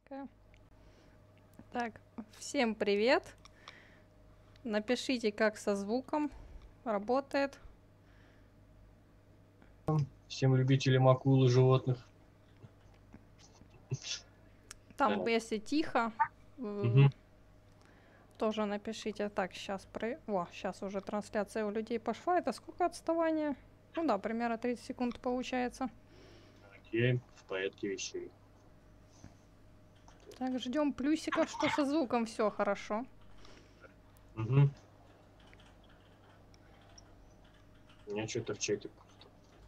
Такая. Так, всем привет. Напишите, как со звуком работает. Всем любителям акул и животных. Там, если тихо, Мгм. тоже напишите. Так, сейчас сейчас уже трансляция у людей пошла. Это сколько отставания? Ну да, примерно 30 секунд получается. Окей, в порядке вещей. Так, ждем плюсиков, что со звуком все хорошо. Угу. У меня что-то в чате просто.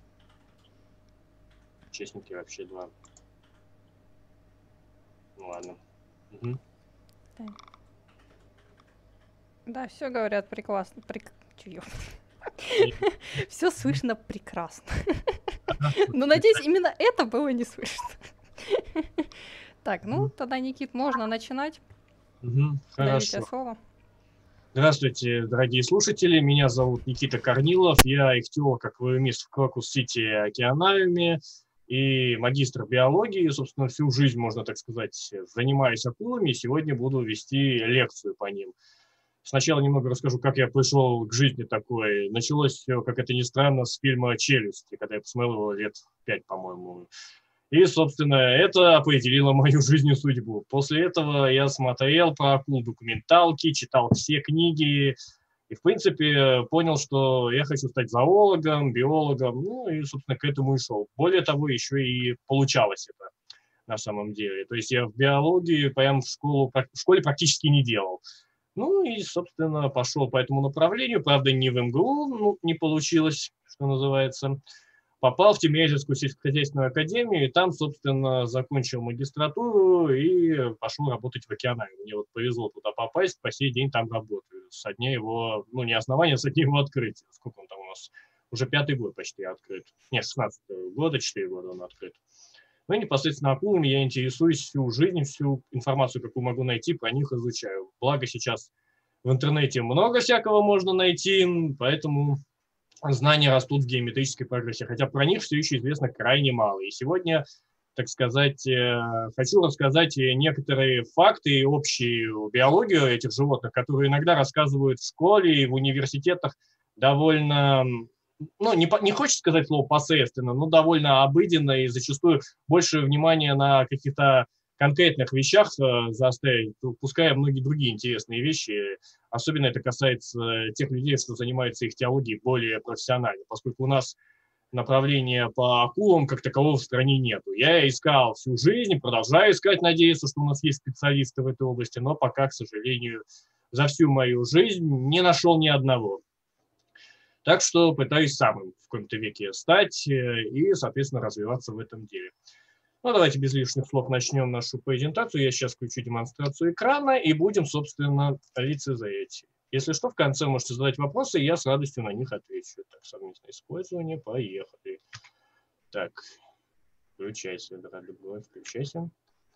Честники вообще два. Ну ладно. Угу. Так. Да, все говорят прекрасно. Все слышно прекрасно. Но надеюсь, именно это было не слышно. Так, ну тогда, Никит, можно начинать. Даю тебе Хорошо. слово. Здравствуйте, дорогие слушатели. Меня зовут Никита Корнилов. Я ихтиолог, аквариумист в Крокус-Сити океанариуме и магистр биологии. Собственно, всю жизнь, можно так сказать, занимаюсь акулами. Сегодня буду вести лекцию по ним. Сначала немного расскажу, как я пришел к жизни такой. Началось все, как это ни странно, с фильма «Челюсти», когда я посмотрел его лет 5, по-моему. И, собственно, это определило мою жизнь и судьбу. После этого я смотрел про акул документалки, читал все книги и, в принципе, понял, что я хочу стать зоологом, биологом, ну и, собственно, к этому и шел. Более того, еще и получалось это на самом деле. То есть я в биологии прям в школе практически не делал. Ну и, собственно, пошел по этому направлению. Правда, не в МГУ, ну, не получилось, что называется. Попал в Тимирязевскую сельскохозяйственную академию, и там, собственно, закончил магистратуру и пошел работать в океанариум. Мне вот повезло туда попасть, по сей день там работаю. Со дня его, ну, не основания, со дня его открытия. Сколько он там у нас? Уже 5-й год почти открыт. Нет, 16-го года, 4 года он открыт. Ну и непосредственно акулами я интересуюсь всю жизнь, всю информацию, какую могу найти, про них изучаю. Благо сейчас в интернете много всякого можно найти, поэтому знания растут в геометрической прогрессии, хотя про них все еще известно крайне мало. И сегодня, так сказать, хочу рассказать некоторые факты и общую биологию этих животных, которые иногда рассказывают в школе и в университетах довольно, ну, не хочется сказать слово посредственно, но довольно обыденно и зачастую больше внимания на каких-то конкретных вещах заостряет, упуская многие другие интересные вещи. Особенно это касается тех людей, что занимаются их теологией более профессионально, поскольку у нас направления по акулам как такового в стране нету. Я искал всю жизнь, продолжаю искать, надеяться, что у нас есть специалисты в этой области, но пока, к сожалению, за всю мою жизнь не нашел ни одного. Так что пытаюсь сам в каком-то веке стать и, соответственно, развиваться в этом деле. Ну, давайте без лишних слов начнем нашу презентацию. Я сейчас включу демонстрацию экрана и будем, собственно, лицезреть. Если что, в конце можете задать вопросы, и я с радостью на них отвечу. Так, совместное использование, поехали. Так, включайся, дорогой, включайся.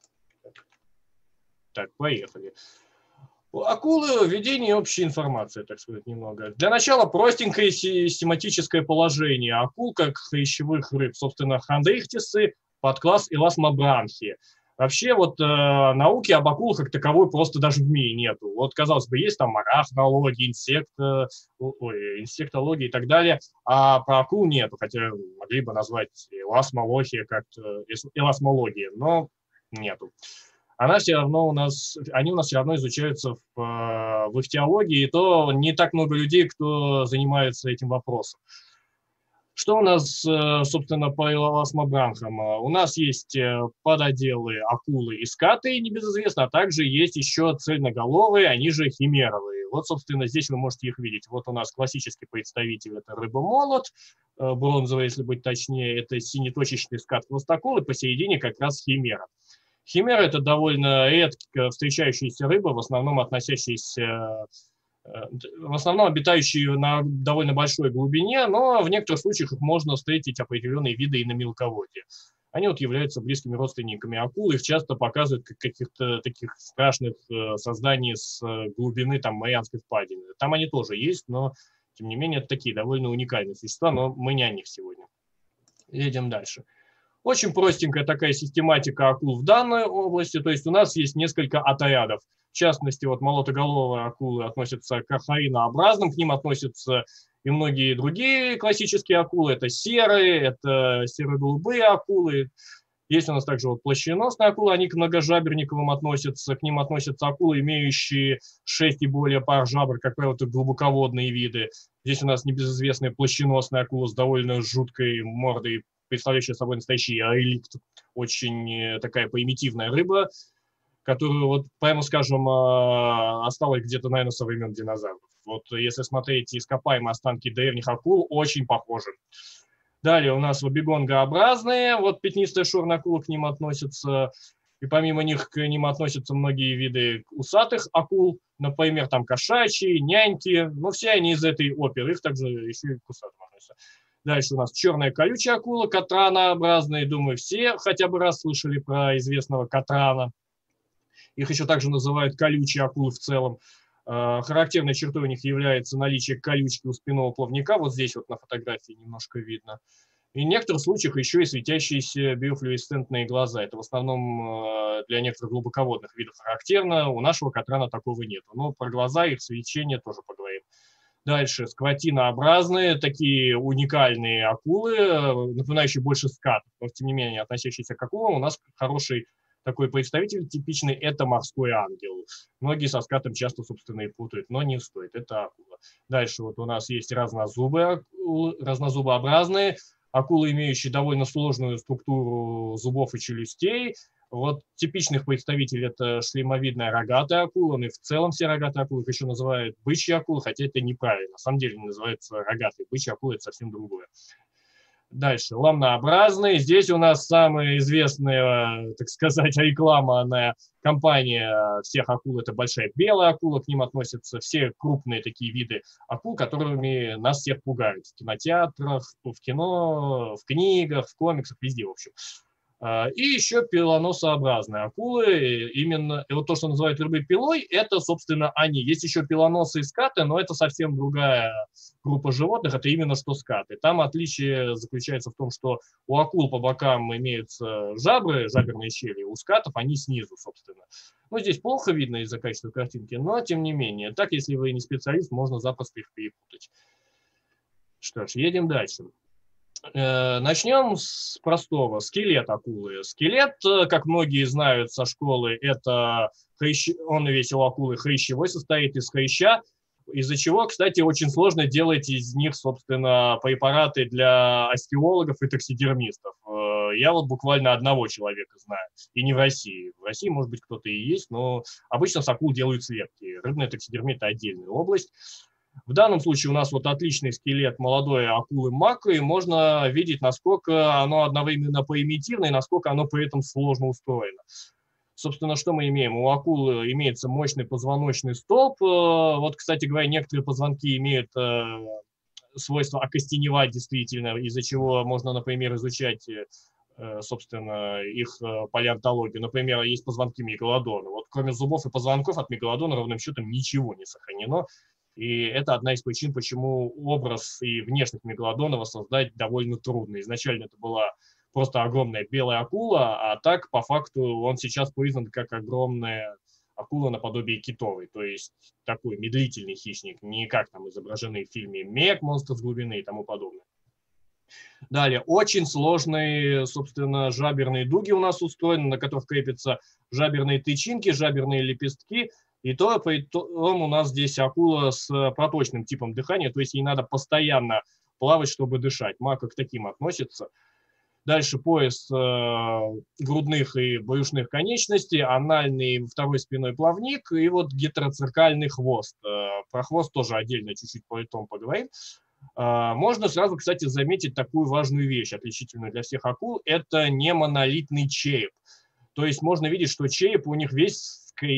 Так, поехали. Акулы, введение общей информации, так сказать, немного. Для начала простенькое систематическое положение акул, как хрящевых рыб, собственно, хондрихтисы, подкласс эласмобранхи. Вообще вот науки об акулах как таковой просто даже в мире нету. Вот, казалось бы, есть там арахнология, инсектология и так далее, а про акул нету, хотя могли бы назвать эласмология как-то, эласмология, но нету. Они у нас все равно изучаются в их теологии, и то не так много людей, кто занимается этим вопросом. Что у нас, собственно, по эласмобранхам? У нас есть подотделы акулы и скаты, небезызвестно, а также есть еще цельноголовые, они же химеровые. Вот, собственно, здесь вы можете их видеть. Вот у нас классический представитель – это рыба-молот, бронзовый, если быть точнее, это синеточечный скат хвостокол, и посередине как раз химера. Химера – это довольно редко встречающаяся рыба, в основном обитающие на довольно большой глубине, но в некоторых случаях их можно встретить определенные виды и на мелководье. Они вот являются близкими родственниками акул, их часто показывают как каких-то таких страшных созданий с глубины там Марианской впадины. Там они тоже есть, но тем не менее это такие довольно уникальные существа, но мы не о них сегодня. Едем дальше. Очень простенькая такая систематика акул в данной области, то есть у нас есть несколько отрядов. В частности, вот молотоголовые акулы относятся к архаинообразным, к ним относятся и многие другие классические акулы. Это серые, это серо-голубые акулы. Есть у нас также вот плащеносные акулы, они к многожаберниковым относятся, к ним относятся акулы, имеющие 6 и более пар жабр, как правило, это глубоководные виды. Здесь у нас небезызвестная плащеносная акула с довольно жуткой мордой, представляющая собой настоящий реликт, очень такая примитивная рыба, которую, вот, прямо скажем, осталась где-то, наверное, со времен динозавров. Вот если смотреть ископаемые останки древних акул, очень похожи. Далее у нас вобегонгообразные, вот пятнистая шорная акула к ним относится, и помимо них к ним относятся многие виды усатых акул, например, там кошачьи, няньки, но все они из этой оперы, их также еще и к усатым относятся. Дальше у нас черная колючая акула, катранообразные, думаю, все хотя бы раз слышали про известного катрана. Их еще также называют колючие акулы в целом. Характерной чертой у них является наличие колючки у спинного плавника. Вот здесь вот на фотографии немножко видно. И в некоторых случаях еще и светящиеся биофлюоресцентные глаза. Это в основном для некоторых глубоководных видов характерно. У нашего катрана такого нет. Но про глаза их свечение тоже поговорим. Дальше скватинообразные, такие уникальные акулы, напоминающие больше скат, но тем не менее относящиеся к акулам. У нас хороший такой представитель типичный – это морской ангел. Многие со скатом часто, собственно, и путают, но не стоит, это акула. Дальше вот у нас есть разнозубые акулы, разнозубообразные, акулы, имеющие довольно сложную структуру зубов и челюстей. Вот типичных представителей это шлемовидная рогатая акула, и в целом все рогатые акулы их еще называют бычьи акулы, хотя это неправильно, на самом деле не называется рогатой, бычьи акулы это совсем другое. Дальше, ламнообразные. Здесь у нас самая известная, так сказать, рекламная компания всех акул – это большая белая акула. К ним относятся все крупные такие виды акул, которыми нас всех пугают. В кинотеатрах, в кино, в книгах, в комиксах, везде, в общем. И еще пилоносообразные акулы, именно вот то, что называют рыбой пилой, это, собственно, они. Есть еще пилоносы и скаты, но это совсем другая группа животных, это именно что скаты. Там отличие заключается в том, что у акул по бокам имеются жабры, жаберные щели, у скатов они снизу, собственно. Ну, здесь плохо видно из-за качества картинки, но тем не менее. Так, если вы не специалист, можно запросто их перепутать. Что ж, едем дальше. Начнем с простого. Скелет акулы. Скелет, как многие знают со школы, это он весь у акулы хрящевой, состоит из хряща, из-за чего, кстати, очень сложно делать из них, собственно, препараты для остеологов и таксидермистов. Я вот буквально одного человека знаю, и не в России. В России, может быть, кто-то и есть, но обычно с акул делают слепки. Рыбная таксидермия – это отдельная область. В данном случае у нас вот отличный скелет молодой акулы мака, и можно видеть, насколько оно одновременно примитивно и насколько оно при этом сложно устроено. Собственно, что мы имеем? У акулы имеется мощный позвоночный столб. Вот, кстати говоря, некоторые позвонки имеют свойство окостеневать действительно, из-за чего можно, например, изучать, собственно, их палеонтологию. Например, есть позвонки мегалодона. Вот кроме зубов и позвонков от мегалодона ровным счетом ничего не сохранено. И это одна из причин, почему образ и внешность мегалодона воссоздать довольно трудно. Изначально это была просто огромная белая акула, а так, по факту, он сейчас признан как огромная акула наподобие китовой. То есть такой медлительный хищник, не как там изображены в фильме «Мег», «Монстр с глубины» и тому подобное. Далее, очень сложные, собственно, жаберные дуги у нас устроены, на которых крепятся жаберные тычинки, жаберные лепестки. И то потом у нас здесь акула с проточным типом дыхания, то есть ей надо постоянно плавать, чтобы дышать. Мака к таким относится. Дальше пояс грудных и брюшных конечностей, анальный второй спинной плавник и вот гетероциркальный хвост. Про хвост тоже отдельно чуть-чуть потом поговорим. Можно сразу, кстати, заметить такую важную вещь, отличительную для всех акул, это не монолитный череп. То есть можно видеть, что череп у них весь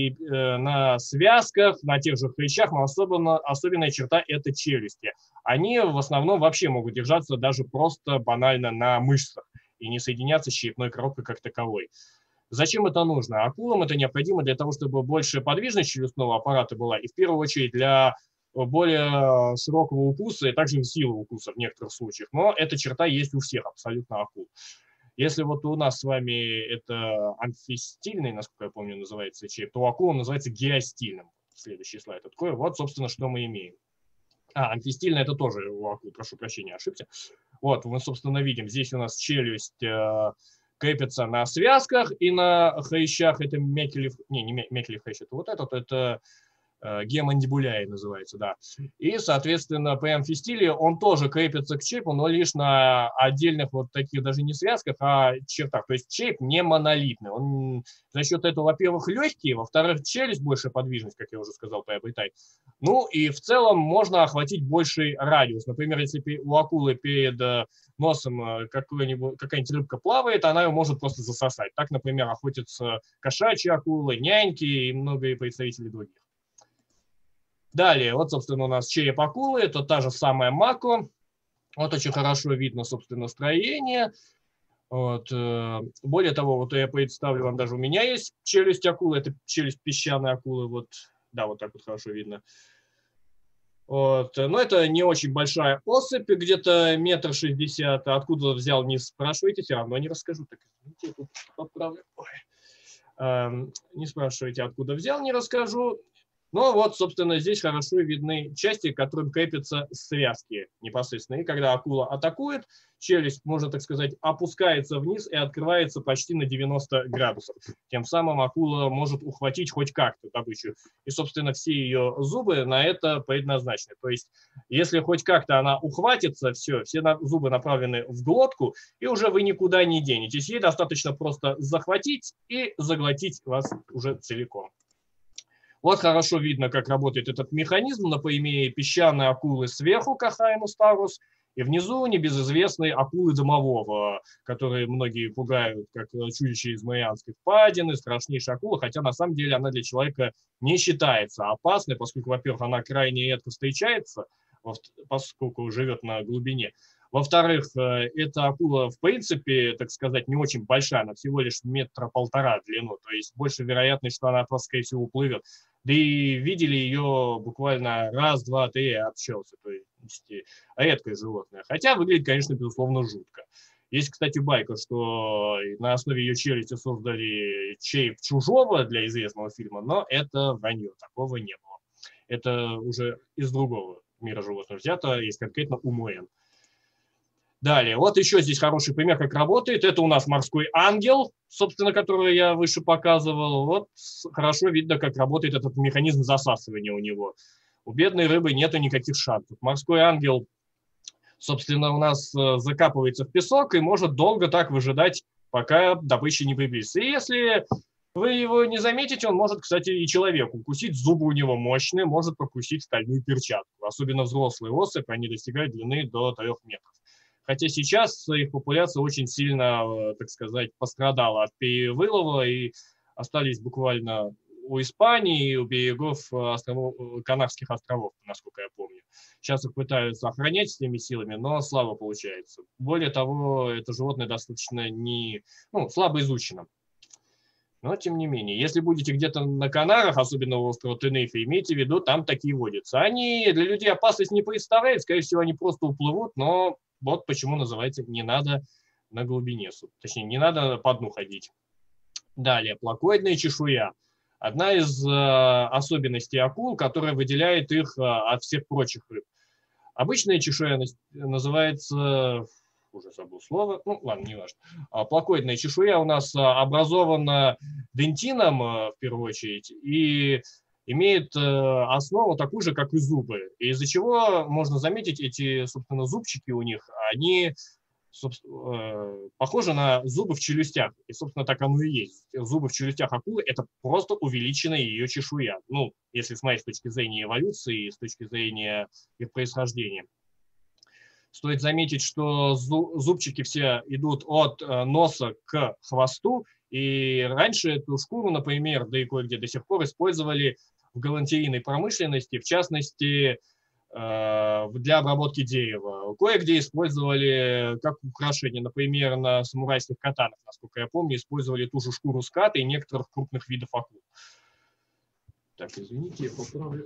на связках, на тех же хрящах, но особенная черта – это челюсти. Они в основном вообще могут держаться даже просто банально на мышцах и не соединяться с черепной коробкой как таковой. Зачем это нужно? Акулам это необходимо для того, чтобы больше подвижность челюстного аппарата была, и в первую очередь для более широкого укуса и также силы укуса в некоторых случаях. Но эта черта есть у всех абсолютно акул. Если вот у нас с вами это амфистильный, насколько я помню, называется череп, то у акулы он называется геостильным. Следующий слайд открою. Вот, собственно, что мы имеем. Амфистильный это тоже у акул, прошу прощения, ошибся. Вот, мы, собственно, видим, здесь у нас челюсть крепится на связках и на хрящах. Это мекелев, не мекелев хрящ, это вот этот, это гемандибуляи называется, да. И, соответственно, при амфистилии он тоже крепится к черепу, но лишь на отдельных вот таких даже не связках, а чертах. То есть череп не монолитный. Он за счет этого, во-первых, легкий, во-вторых, челюсть больше подвижность, как я уже сказал, приобретает. Ну и в целом можно охватить больший радиус. Например, если у акулы перед носом какая-нибудь рыбка плавает, она ее может просто засосать. Так, например, охотятся кошачьи акулы, няньки и многие представители других. Далее, вот, собственно, у нас череп акулы, это та же самая мако. Вот очень хорошо видно, собственно, строение. Вот. Более того, вот я представлю вам, даже у меня есть челюсть акулы, это челюсть песчаной акулы. Вот, да, вот так вот хорошо видно. Вот. Но это не очень большая особь, где-то 1,60 м. Откуда взял, не спрашивайте, все равно не расскажу. Так, извините, тут поправлю. Не спрашивайте, откуда взял, не расскажу. Но вот, собственно, здесь хорошо видны части, к которым крепятся связки непосредственно. И когда акула атакует, челюсть, можно так сказать, опускается вниз и открывается почти на 90 градусов. Тем самым акула может ухватить хоть как-то добычу. И, собственно, все ее зубы на это предназначены. То есть, если хоть как-то она ухватится, все зубы направлены в глотку, и уже вы никуда не денетесь. Ей достаточно просто захватить и заглотить вас уже целиком. Вот хорошо видно, как работает этот механизм. Например, песчаные акулы сверху, Кахаинус тарус, и внизу небезызвестные акулы домового, которые многие пугают, как чудище из Марианской впадины, страшнейшая акула, хотя на самом деле она для человека не считается опасной, поскольку, во-первых, она крайне редко встречается, поскольку живет на глубине. Во-вторых, эта акула, в принципе, так сказать, не очень большая, она всего лишь 1,5 метра в длину, то есть больше вероятность, что она просто, скорее всего, уплывет. Да и видели ее буквально раз, два, три, общался. То есть редкое животное. Хотя выглядит, конечно, безусловно, жутко. Есть, кстати, байка, что на основе ее челюсти создали череп Чужого для известного фильма, но это вранье, такого не было. Это уже из другого мира животных взято, есть конкретно Умуэн. Далее, вот еще здесь хороший пример, как работает. Это у нас морской ангел, собственно, который я выше показывал. Вот хорошо видно, как работает этот механизм засасывания у него. У бедной рыбы нету никаких шансов. Морской ангел, собственно, у нас закапывается в песок и может долго так выжидать, пока добыча не приблизится. И если вы его не заметите, он может, кстати, и человеку укусить. Зубы у него мощные, может покусить стальную перчатку. Особенно взрослые особи, они достигают длины до 3 метров. Хотя сейчас их популяция очень сильно, так сказать, пострадала от перевылова, и остались буквально у Испании и у берегов Канарских островов, насколько я помню. Сейчас их пытаются охранять всеми силами, но слабо получается. Более того, это животное достаточно слабо изучено. Но, тем не менее, если будете где-то на Канарах, особенно у острова Тенерифе, имейте в виду, там такие водятся. Они для людей опасность не представляют, скорее всего, они просто уплывут, но вот почему называется «не надо на глубине», точнее, не надо по дну ходить. Далее, плакоидная чешуя. Одна из особенностей акул, которая выделяет их от всех прочих рыб. Обычная чешуя называется... уже забыл слово, ну ладно, не важно. Плакоидная чешуя у нас образована дентином, в первую очередь, и имеет основу такую же, как и зубы. Из-за чего можно заметить, эти, собственно, зубчики у них, они похожи на зубы в челюстях. И, собственно, так оно и есть. Зубы в челюстях акулы – это просто увеличенная ее чешуя. Ну, если смотреть с точки зрения эволюции, с точки зрения их происхождения. Стоит заметить, что зубчики все идут от носа к хвосту, и раньше эту шкуру, например, да и кое-где до сих пор использовали в галантерейной промышленности, в частности, для обработки дерева. Кое-где использовали как украшение, например, на самурайских катанах, насколько я помню, использовали ту же шкуру ската и некоторых крупных видов акул. Так, извините, я поправлю.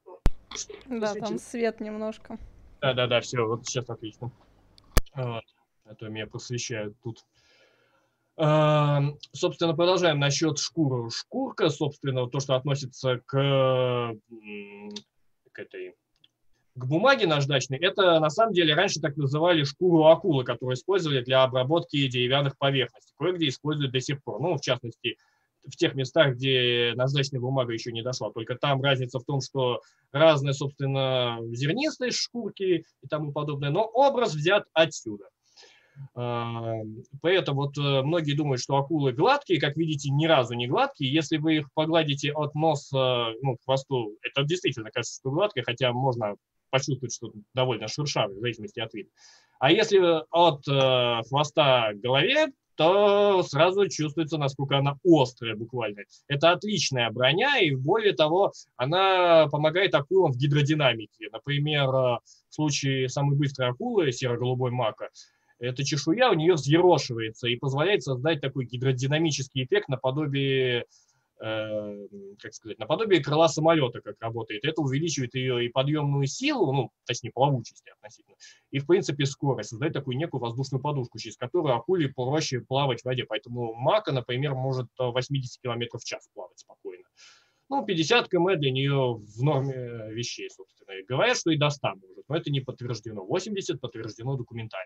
Да, там свет немножко. Да, все, вот сейчас отлично. Вот. А то меня просвещают тут. Собственно, продолжаем насчет шкуры. Шкурка, собственно, то, что относится к этой... К бумаге наждачной, это на самом деле раньше так называли шкуру акулы, которую использовали для обработки деревянных поверхностей. Кое-где используют до сих пор. Ну, в частности, в тех местах, где наждачная бумага еще не дошла. Только там разница в том, что разные, собственно, зернистые шкурки и тому подобное, но образ взят отсюда. Поэтому вот многие думают, что акулы гладкие, как видите, ни разу не гладкие. Если вы их погладите от носа, ну, к хвосту, это действительно кажется, что гладкое, хотя можно почувствовать, что довольно шершавый, в зависимости от вида. А если от хвоста к голове, то сразу чувствуется, насколько она острая буквально. Это отличная броня, и более того, она помогает акулам в гидродинамике. Например, в случае самой быстрой акулы, серо-голубой мака, эта чешуя у нее взъерошивается и позволяет создать такой гидродинамический эффект наподобие, как сказать, наподобие крыла самолета, как работает. Это увеличивает ее и подъемную силу, ну, точнее, плавучесть относительно, и, в принципе, скорость, создать такую некую воздушную подушку, через которую акуле проще плавать в воде. Поэтому мака, например, может 80 км в час плавать спокойно. Ну, 50 км для нее в норме вещей, собственно. И говорят, что и до 100 может, но это не подтверждено. 80 подтверждено документально.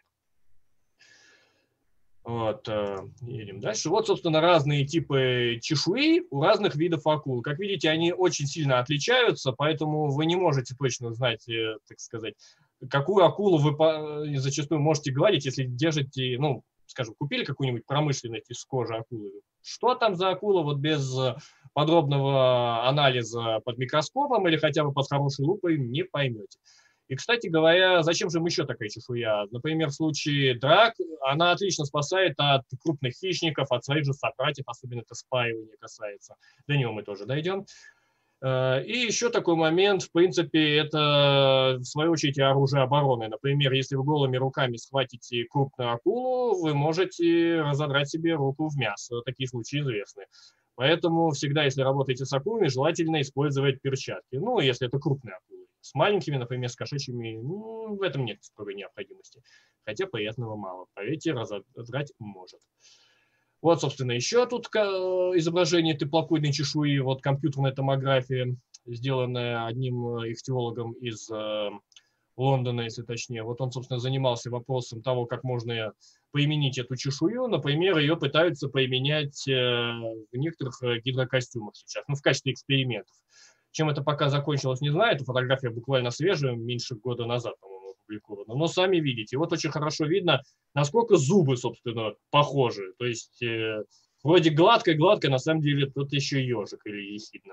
Вот, едем дальше. Вот, собственно, разные типы чешуи у разных видов акул. Как видите, они очень сильно отличаются, поэтому вы не можете точно знать, так сказать, какую акулу вы зачастую можете гладить, если держите, ну, скажем, купили какую-нибудь промышленность из кожи акулы. Что там за акула, вот без подробного анализа под микроскопом или хотя бы под хорошей лупой не поймете. И, кстати говоря, зачем же им еще такая чешуя? Например, в случае драк она отлично спасает от крупных хищников, от своих же собратьев, особенно это спаивание касается. До него мы тоже дойдем. И еще такой момент, в принципе, это, в свою очередь, оружие обороны. Например, если вы голыми руками схватите крупную акулу, вы можете разодрать себе руку в мясо. Такие случаи известны. Поэтому всегда, если работаете с акулами, желательно использовать перчатки. Ну, если это крупные акулы. С маленькими, например, с кошачьими, ну, в этом нет строгой необходимости. Хотя приятного мало. Поверьте, разодрать может. Вот, собственно, еще тут изображение теплокуйной чешуи, вот компьютерная томография, сделанная одним ихтиологом из Лондона, если точнее. Вот он, собственно, занимался вопросом того, как можно применить эту чешую. Например, ее пытаются применять в некоторых гидрокостюмах сейчас, ну, в качестве экспериментов. Чем это пока закончилось, не знаю. Эта фотография буквально свежая, меньше года назад, по-моему, опубликована. Но сами видите. Вот очень хорошо видно, насколько зубы, собственно, похожи. То есть вроде гладко-гладко, на самом деле тут еще ежик или ехидна.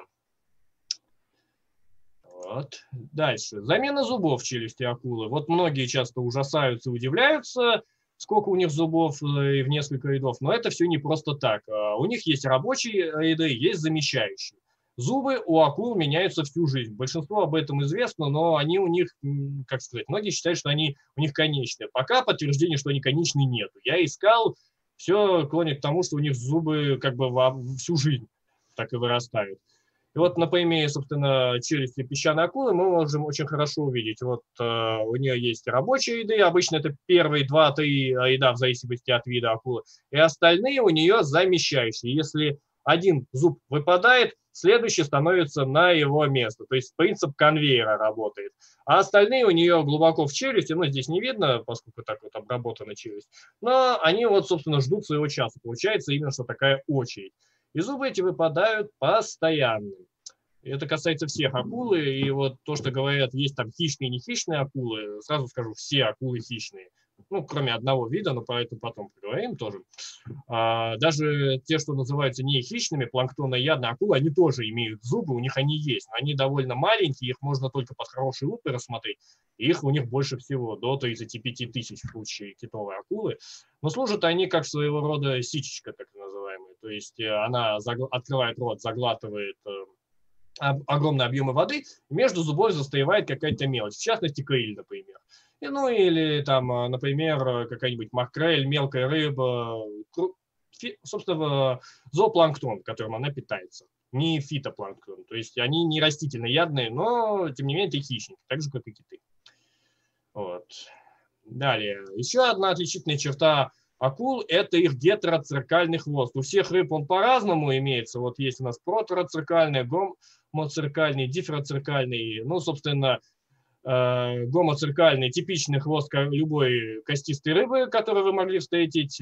Вот. Дальше. Замена зубов в челюсти акулы. Вот многие часто ужасаются и удивляются, сколько у них зубов и в несколько рядов. Но это все не просто так. У них есть рабочие ряды, есть замещающие. Зубы у акул меняются всю жизнь. Большинство об этом известно, но они у них, как сказать, многие считают, что они у них конечные. Пока подтверждения, что они конечные, нету. Я искал, все клонит к тому, что у них зубы как бы всю жизнь так и вырастают. И вот на примере, собственно, челюсти песчаной акулы мы можем очень хорошо увидеть. Вот у нее есть рабочие ряды, обычно это первые 2-3 ряда в зависимости от вида акулы, и остальные у нее замещающие. Если один зуб выпадает, следующий становится на его место. То есть принцип конвейера работает. А остальные у нее глубоко в челюсти, ну здесь не видно, поскольку так вот обработана челюсть, но они вот, собственно, ждут своего часа. Получается именно что такая очередь. И зубы эти выпадают постоянно. И это касается всех акул. И вот то, что говорят, есть там хищные и нехищные акулы, сразу скажу, все акулы хищные. Ну, кроме одного вида, но про это потом поговорим тоже. Даже те, что называются не хищными, планктоноядные акулы, они тоже имеют зубы, у них они есть. Но они довольно маленькие, их можно только под хорошей лупой рассмотреть. И их у них больше всего, до 35 тысяч в случае китовой акулы. Но служат они как своего рода сичечка, так называемая. То есть она открывает рот, заглатывает огромные объемы воды, и между зубов застывает какая-то мелочь, в частности, криль, например. И, ну или там, например, какая-нибудь макрель, мелкая рыба, собственно, зоопланктон, которым она питается, не фитопланктон. То есть они не растительноядные, но, тем не менее, это хищники, так же, как и киты. Вот. Далее. Еще одна отличительная черта акул – это их гетероцеркальный хвост. У всех рыб он по-разному имеется. Вот есть у нас протероцеркальный, гомоцеркальный, дифероцеркальный. Ну, собственно, гомоцеркальный – типичный хвост любой костистой рыбы, которую вы могли встретить.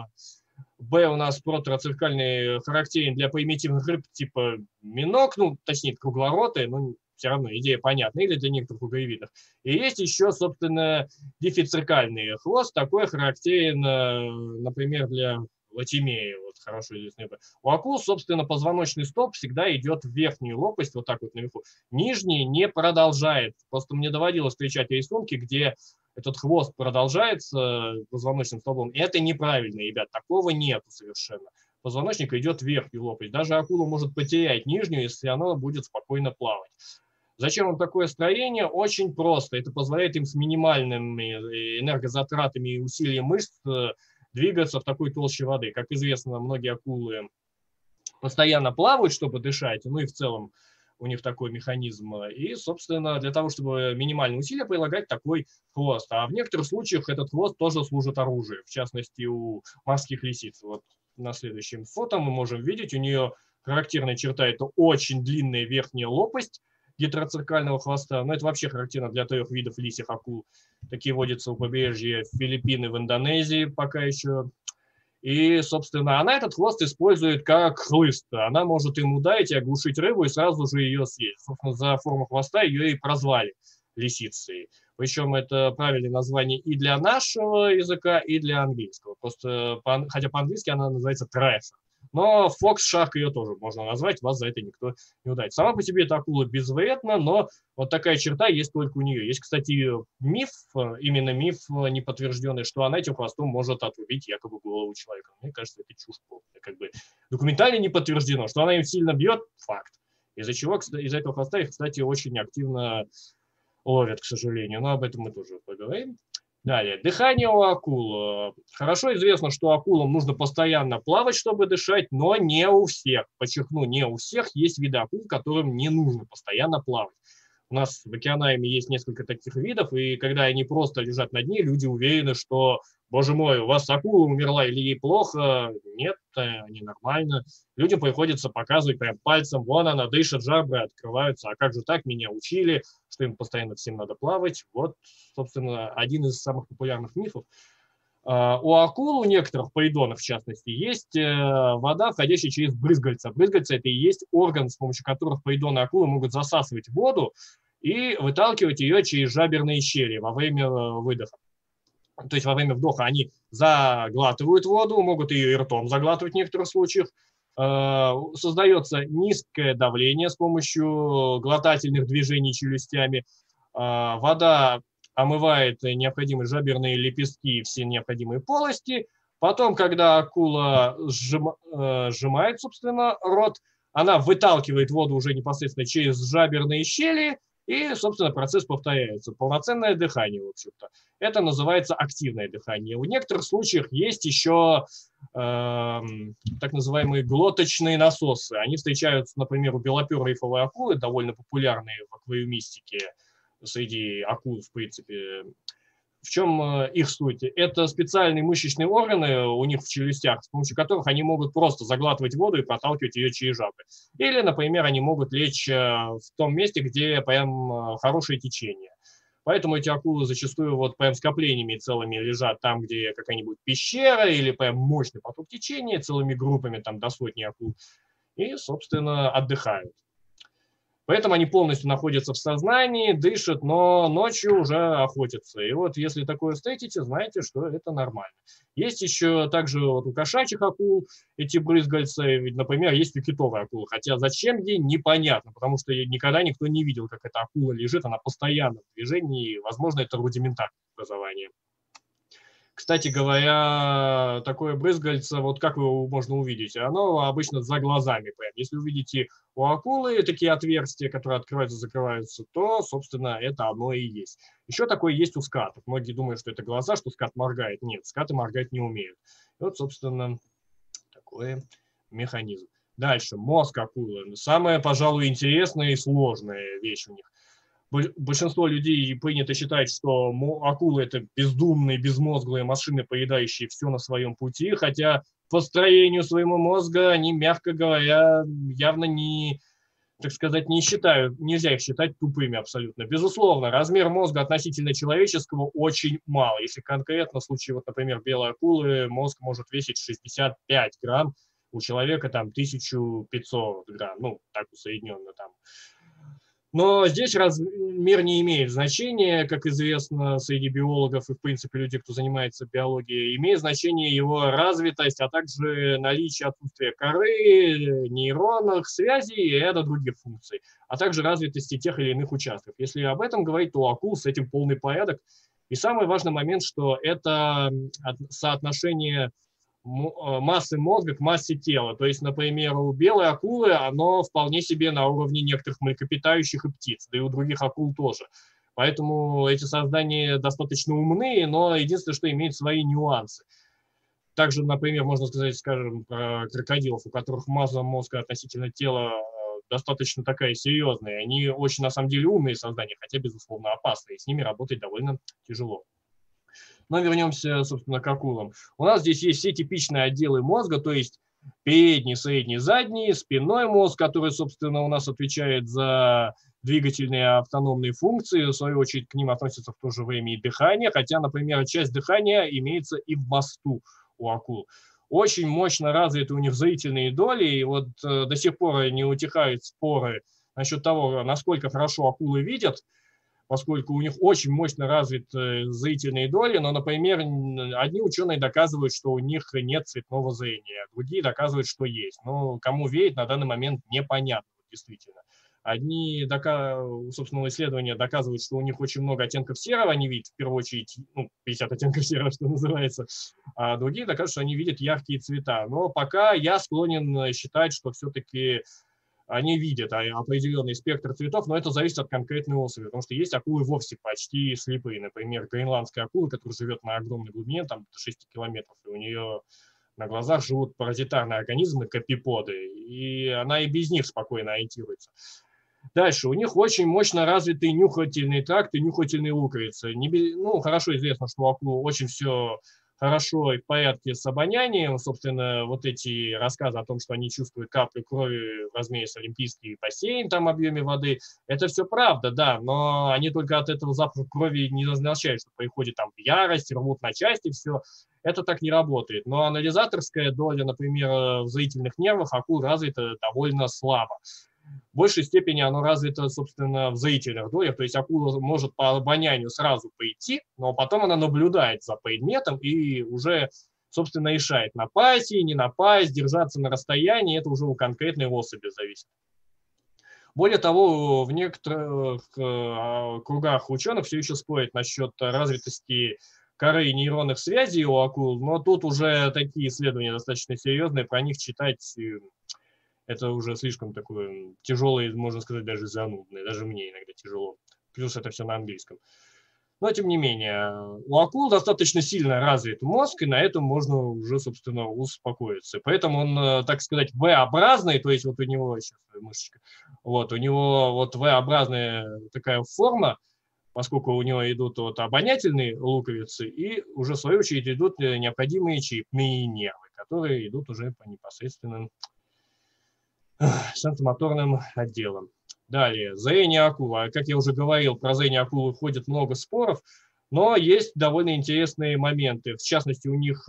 Б у нас протероцеркальный характерен для примитивных рыб типа минок, ну, точнее, круглоротые, но все равно идея понятна, или для некоторых круговидных. И есть еще, собственно, дифицеркальный хвост, такой характерен, например, для латимеи, вот хорошо известный. У акул, собственно, позвоночный столб всегда идет в верхнюю лопасть, вот так вот наверху. Нижний не продолжает. Просто мне доводилось встречать рисунки, где этот хвост продолжается позвоночным столбом. И это неправильно, ребят, такого нету совершенно. Позвоночник идет в верхнюю лопасть. Даже акула может потерять нижнюю, если она будет спокойно плавать. Зачем им такое строение? Очень просто. Это позволяет им с минимальными энергозатратами и усилием мышц двигаться в такой толще воды. Как известно, многие акулы постоянно плавают, чтобы дышать, ну и в целом у них такой механизм. И, собственно, для того, чтобы минимальные усилия прилагать такой хвост. А в некоторых случаях этот хвост тоже служит оружием. В частности, у морских лисиц. Вот на следующем фото мы можем видеть, у нее характерная черта – это очень длинная верхняя лопасть гетероцеркального хвоста. Но это вообще характерно для 3 видов лисьих акул. Такие водятся у побережья Филиппин и в Индонезии пока еще. И, собственно, она этот хвост использует как хлыст. Она может им ударить и оглушить рыбу, и сразу же ее съесть. Собственно, за форму хвоста ее и прозвали лисицей. Причем это правильное название и для нашего языка, и для английского. Просто, хотя по-английски она называется трэшер. Но фокс-шарк ее тоже можно назвать, вас за это никто не ударит. Сама по себе эта акула безвредна, но вот такая черта есть только у нее. Есть, кстати, миф, именно миф неподтвержденный, что она этим хвостом может отрубить якобы голову человека. Мне кажется, это чушь. Как бы документально не подтверждено, что она им сильно бьет, факт. Из-за чего, из-за этого хвоста их, кстати, очень активно ловят, к сожалению. Но об этом мы тоже поговорим. Далее, дыхание у акул. Хорошо известно, что акулам нужно постоянно плавать, чтобы дышать, но не у всех. Подчеркну, не у всех. Есть виды акул, которым не нужно постоянно плавать. У нас в океанариуме есть несколько таких видов, и когда они просто лежат на дне, люди уверены, что, боже мой, у вас акула умерла или ей плохо. Нет, не нормально. Людям приходится показывать прям пальцем, вон она дышит, жабры открываются. А как же так, меня учили, что им постоянно всем надо плавать. Вот, собственно, один из самых популярных мифов. У акул, у некоторых поидонов, в частности, есть вода, входящая через брызгальца. Брызгальца – это и есть орган, с помощью которых поидоны акулы могут засасывать воду и выталкивать ее через жаберные щели во время выдоха. То есть во время вдоха они заглатывают воду, могут ее и ртом заглатывать в некоторых случаях. Создается низкое давление с помощью глотательных движений челюстями. Вода омывает необходимые жаберные лепестки и все необходимые полости. Потом, когда акула сжимает, собственно, рот, она выталкивает воду уже непосредственно через жаберные щели, и, собственно, процесс повторяется. Полноценное дыхание, в общем-то. Это называется активное дыхание. В некоторых случаях есть еще так называемые глоточные насосы. Они встречаются, например, у белоперой рифовой акулы, довольно популярные в аквариумистике среди акул, в принципе. В чем их суть? Это специальные мышечные органы у них в челюстях, с помощью которых они могут просто заглатывать воду и проталкивать ее через жабры. Или, например, они могут лечь в том месте, где прям хорошее течение. Поэтому эти акулы зачастую вот прям скоплениями целыми лежат там, где какая-нибудь пещера или прям мощный поток течения, целыми группами там до сотни акул, и, собственно, отдыхают. Поэтому они полностью находятся в сознании, дышат, но ночью уже охотятся. И вот если такое встретите, знаете, что это нормально. Есть еще также вот у кошачьих акул эти брызгальцы. Ведь, например, есть у китовой акулы. Хотя зачем ей, непонятно, потому что никогда никто не видел, как эта акула лежит. Она постоянно в движении, и, возможно, это рудиментарное образование. Кстати говоря, такое брызгальце, вот как его можно увидеть, оно обычно за глазами. Прям. Если увидите у акулы такие отверстия, которые открываются, закрываются, то, собственно, это оно и есть. Еще такое есть у скатов. Многие думают, что это глаза, что скат моргает. Нет, скаты моргать не умеют. И вот, собственно, такой механизм. Дальше, мозг акулы. Самая, пожалуй, интересная и сложная вещь у них. большинство людей принято считать, что акулы – это бездумные, безмозглые машины, поедающие все на своем пути, хотя по строению своего мозга они, мягко говоря, явно не, так сказать, нельзя их считать тупыми абсолютно. Безусловно, размер мозга относительно человеческого очень мал. Если конкретно в случае, вот, например, белой акулы, мозг может весить 65 грамм, у человека там 1500 грамм, ну, так усредненно там. Но здесь размер не имеет значения, как известно, среди биологов и, в принципе, людей, кто занимается биологией. Имеет значение его развитость, а также наличие отсутствия коры, нейронных связей и ряда других функций, а также развитости тех или иных участков. Если об этом говорить, то у акул с этим полный порядок. И самый важный момент, что это соотношение массы мозга к массе тела. То есть, например, у белой акулы оно вполне себе на уровне некоторых млекопитающих и птиц, да и у других акул тоже. Поэтому эти создания достаточно умные, но единственное, что имеют свои нюансы. Также, например, можно сказать, скажем, про крокодилов, у которых масса мозга относительно тела достаточно такая серьезная. Они очень, на самом деле, умные создания, хотя, безусловно, опасные. С ними работать довольно тяжело. Но вернемся, собственно, к акулам. У нас здесь есть все типичные отделы мозга, то есть передний, средний, задний, спинной мозг, который, собственно, у нас отвечает за двигательные автономные функции. В свою очередь к ним относится в то же время и дыхание, хотя, например, часть дыхания имеется и в мосту у акул. Очень мощно развиты у них зрительные доли, и вот до сих пор не утихают споры насчет того, насколько хорошо акулы видят, поскольку у них очень мощно развиты зрительные доли, но, например, одни ученые доказывают, что у них нет цветного зрения, другие доказывают, что есть. Но кому верить на данный момент непонятно, действительно. Одни, собственно, исследования доказывают, что у них очень много оттенков серого, они видят, в первую очередь, 50 оттенков серого, что называется, а другие доказывают, что они видят яркие цвета. Но пока я склонен считать, что все-таки они видят определенный спектр цветов, но это зависит от конкретной особи, потому что есть акулы вовсе почти слепые. Например, гренландская акула, которая живет на огромной глубине, там до 6 километров, и у нее на глазах живут паразитарные организмы, копиподы, и она и без них спокойно ориентируется. Дальше. У них очень мощно развитый нюхательный тракт и нюхательные луковицы. Хорошо известно, что у акул очень все хорошо и в порядке с обонянием. Собственно, вот эти рассказы о том, что они чувствуют капли крови в размере с олимпийский бассейн, там объеме воды, это все правда, да, но они только от этого запаха крови не означают, что приходит там ярость, рвут на части, все. Это так не работает. Но анализаторская доля, например, в зрительных нервах акул развита довольно слабо. В большей степени оно развито, собственно, в зрительных долях, то есть акула может по обонянию сразу пойти, но потом она наблюдает за предметом и уже, собственно, решает, напасть и не напасть, держаться на расстоянии, это уже у конкретной особи зависит. Более того, в некоторых кругах ученых все еще спорят насчет развитости коры нейронных связей у акул, но тут уже такие исследования достаточно серьезные, про них читать это уже слишком такое тяжелое, можно сказать, даже занудное. Даже мне иногда тяжело. Плюс это все на английском. Но, тем не менее, у акул достаточно сильно развит мозг, и на этом можно уже, собственно, успокоиться. Поэтому он, так сказать, V-образный, то есть вот у него, сейчас мышечка, вот у него вот V-образная такая форма, поскольку у него идут вот обонятельные луковицы, и уже, в свою очередь, идут необходимые черепные нервы, которые идут уже по непосредственным сенсомоторным отделом. Далее, зрение акулы. Как я уже говорил, про зрение акулы ходит много споров, но есть довольно интересные моменты. В частности, у них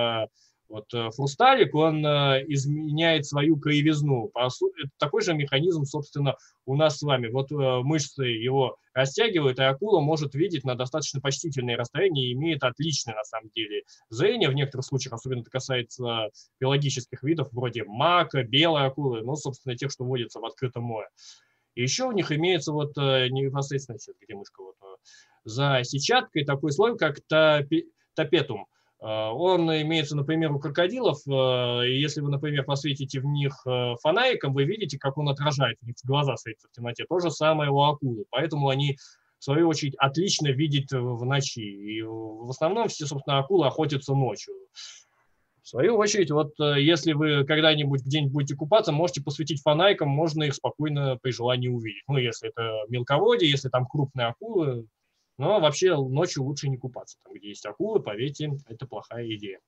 хрусталик, он изменяет свою кривизну. Это такой же механизм, собственно, у нас с вами. Вот мышцы его растягивают, и акула может видеть на достаточно почтительное расстояние и имеет отличное, на самом деле, зрение. В некоторых случаях, особенно это касается биологических видов, вроде мака, белой акулы, собственно, тех, что водятся в открытом море. И еще у них имеется непосредственно, где мышка, за сетчаткой такой слой, как тапетум. Он имеется, например, у крокодилов. Если вы, например, посветите в них фонариком, вы видите, как он отражает, у них глаза светятся в темноте. То же самое у акулы. Поэтому они, в свою очередь, отлично видят в ночи. И в основном все, собственно, акулы охотятся ночью. В свою очередь, вот если вы когда-нибудь где-нибудь будете купаться, можете посветить фонариком, можно их спокойно при желании увидеть. Ну, если это мелководье, если там крупные акулы. Но вообще ночью лучше не купаться. Там, где есть акулы, поверьте, это плохая идея.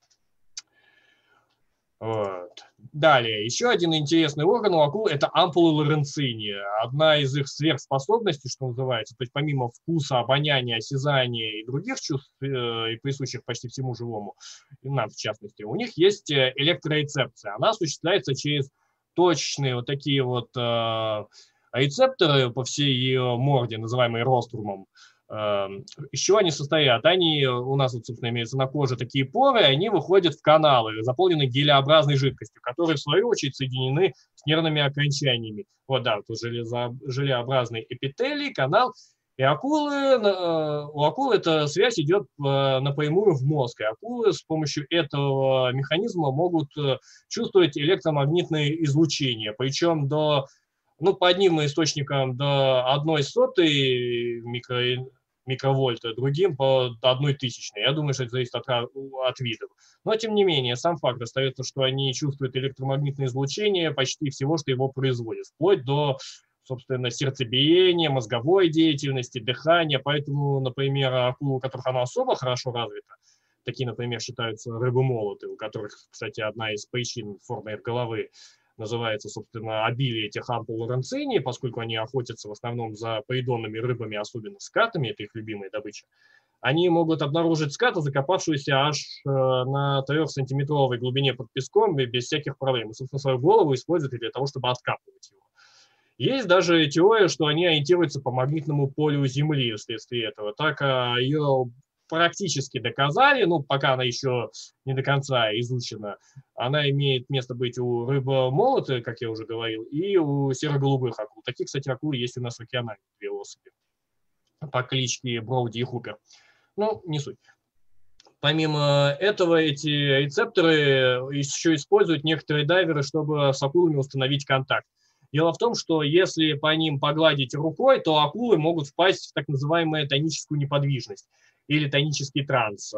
Вот. Далее, еще один интересный орган у акул – это ампулы Лоренцини. Одна из их сверхспособностей, что называется, то есть помимо вкуса, обоняния, осязания и других чувств, и присущих почти всему живому, и нам в частности, у них есть электрорецепция. Она осуществляется через точечные вот такие вот рецепторы по всей ее морде, называемые рострумом. Из чего они состоят? Они у нас, вот, собственно, имеются на коже такие поры, они выходят в каналы, заполненные гелеобразной жидкостью, которые, в свою очередь, соединены с нервными окончаниями. Вот, да, тут желеобразный эпителий, канал. И у акулы эта связь идет напрямую в мозг. И акулы с помощью этого механизма могут чувствовать электромагнитное излучение, причем по одним источникам до 0,01 микровольта, другим по 0,001. Я думаю, что это зависит от видов. Но, тем не менее, сам факт остается, что они чувствуют электромагнитное излучение почти всего, что его производит, вплоть до, собственно, сердцебиения, мозговой деятельности, дыхания. Поэтому, например, акулы, у которых оно особо хорошо развито, такие, например, считаются рыбы-молоты, у которых, кстати, одна из причин формы их головы называется, собственно, обилие этих ампул Лоренцини, поскольку они охотятся в основном за придонными рыбами, особенно скатами, это их любимая добыча. Они могут обнаружить ската, закопавшуюся аж на 3-сантиметровой глубине под песком и без всяких проблем. И, собственно, свою голову используют для того, чтобы откапывать его. Есть даже теория, что они ориентируются по магнитному полю Земли вследствие этого. Так ее практически доказали, пока она еще не до конца изучена. Она имеет место быть у рыбы-молота, как я уже говорил, и у серо-голубых акул. Таких, кстати, акул есть у нас в океане, 2 особи по кличке Броуди и Хупер. Не суть. Помимо этого, эти рецепторы еще используют некоторые дайверы, чтобы с акулами установить контакт. Дело в том, что если по ним погладить рукой, то акулы могут впасть в так называемую тоническую неподвижность или тонический транс.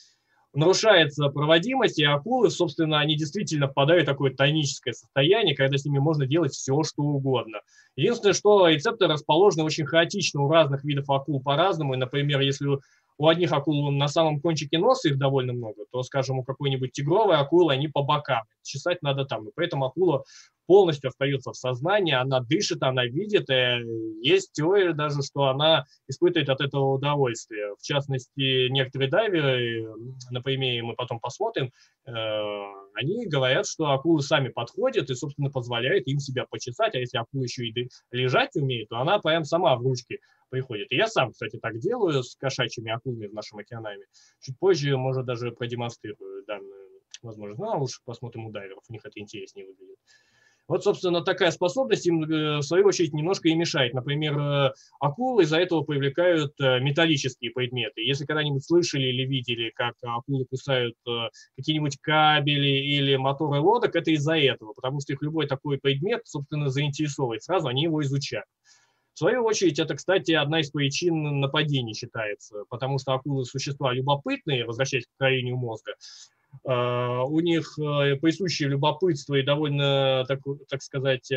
Нарушается проводимость, и акулы, собственно, они действительно впадают в такое тоническое состояние, когда с ними можно делать все, что угодно. Единственное, что рецепторы расположены очень хаотично у разных видов акул по-разному. Например, если у одних акул на самом кончике носа их довольно много, то, скажем, у какой-нибудь тигровой акулы они по бокам. Чесать надо там. И поэтому акула полностью остается в сознании, она дышит, она видит. И есть теория даже, что она испытывает от этого удовольствие. В частности, некоторые дайверы, на примере мы потом посмотрим, они говорят, что акулы сами подходят и, собственно, позволяют им себя почесать. А если акула еще и лежать умеет, то она прям сама в ручке приходит. И я сам, кстати, так делаю с кошачьими акулами в нашем океанariуме. Чуть позже, может, даже продемонстрирую данную возможность. Лучше посмотрим у дайверов, у них это интереснее выглядит. Вот, собственно, такая способность им, в свою очередь, немножко и мешает. Например, акулы из-за этого привлекают металлические предметы. Если когда-нибудь слышали или видели, как акулы кусают какие-нибудь кабели или моторы лодок, это из-за этого, потому что их любой такой предмет, собственно, заинтересовывает сразу, они его изучают. В свою очередь, это, кстати, одна из причин нападений считается, потому что акулы – существа любопытные, возвращаясь к строению мозга. У них присущее любопытство и довольно, так сказать,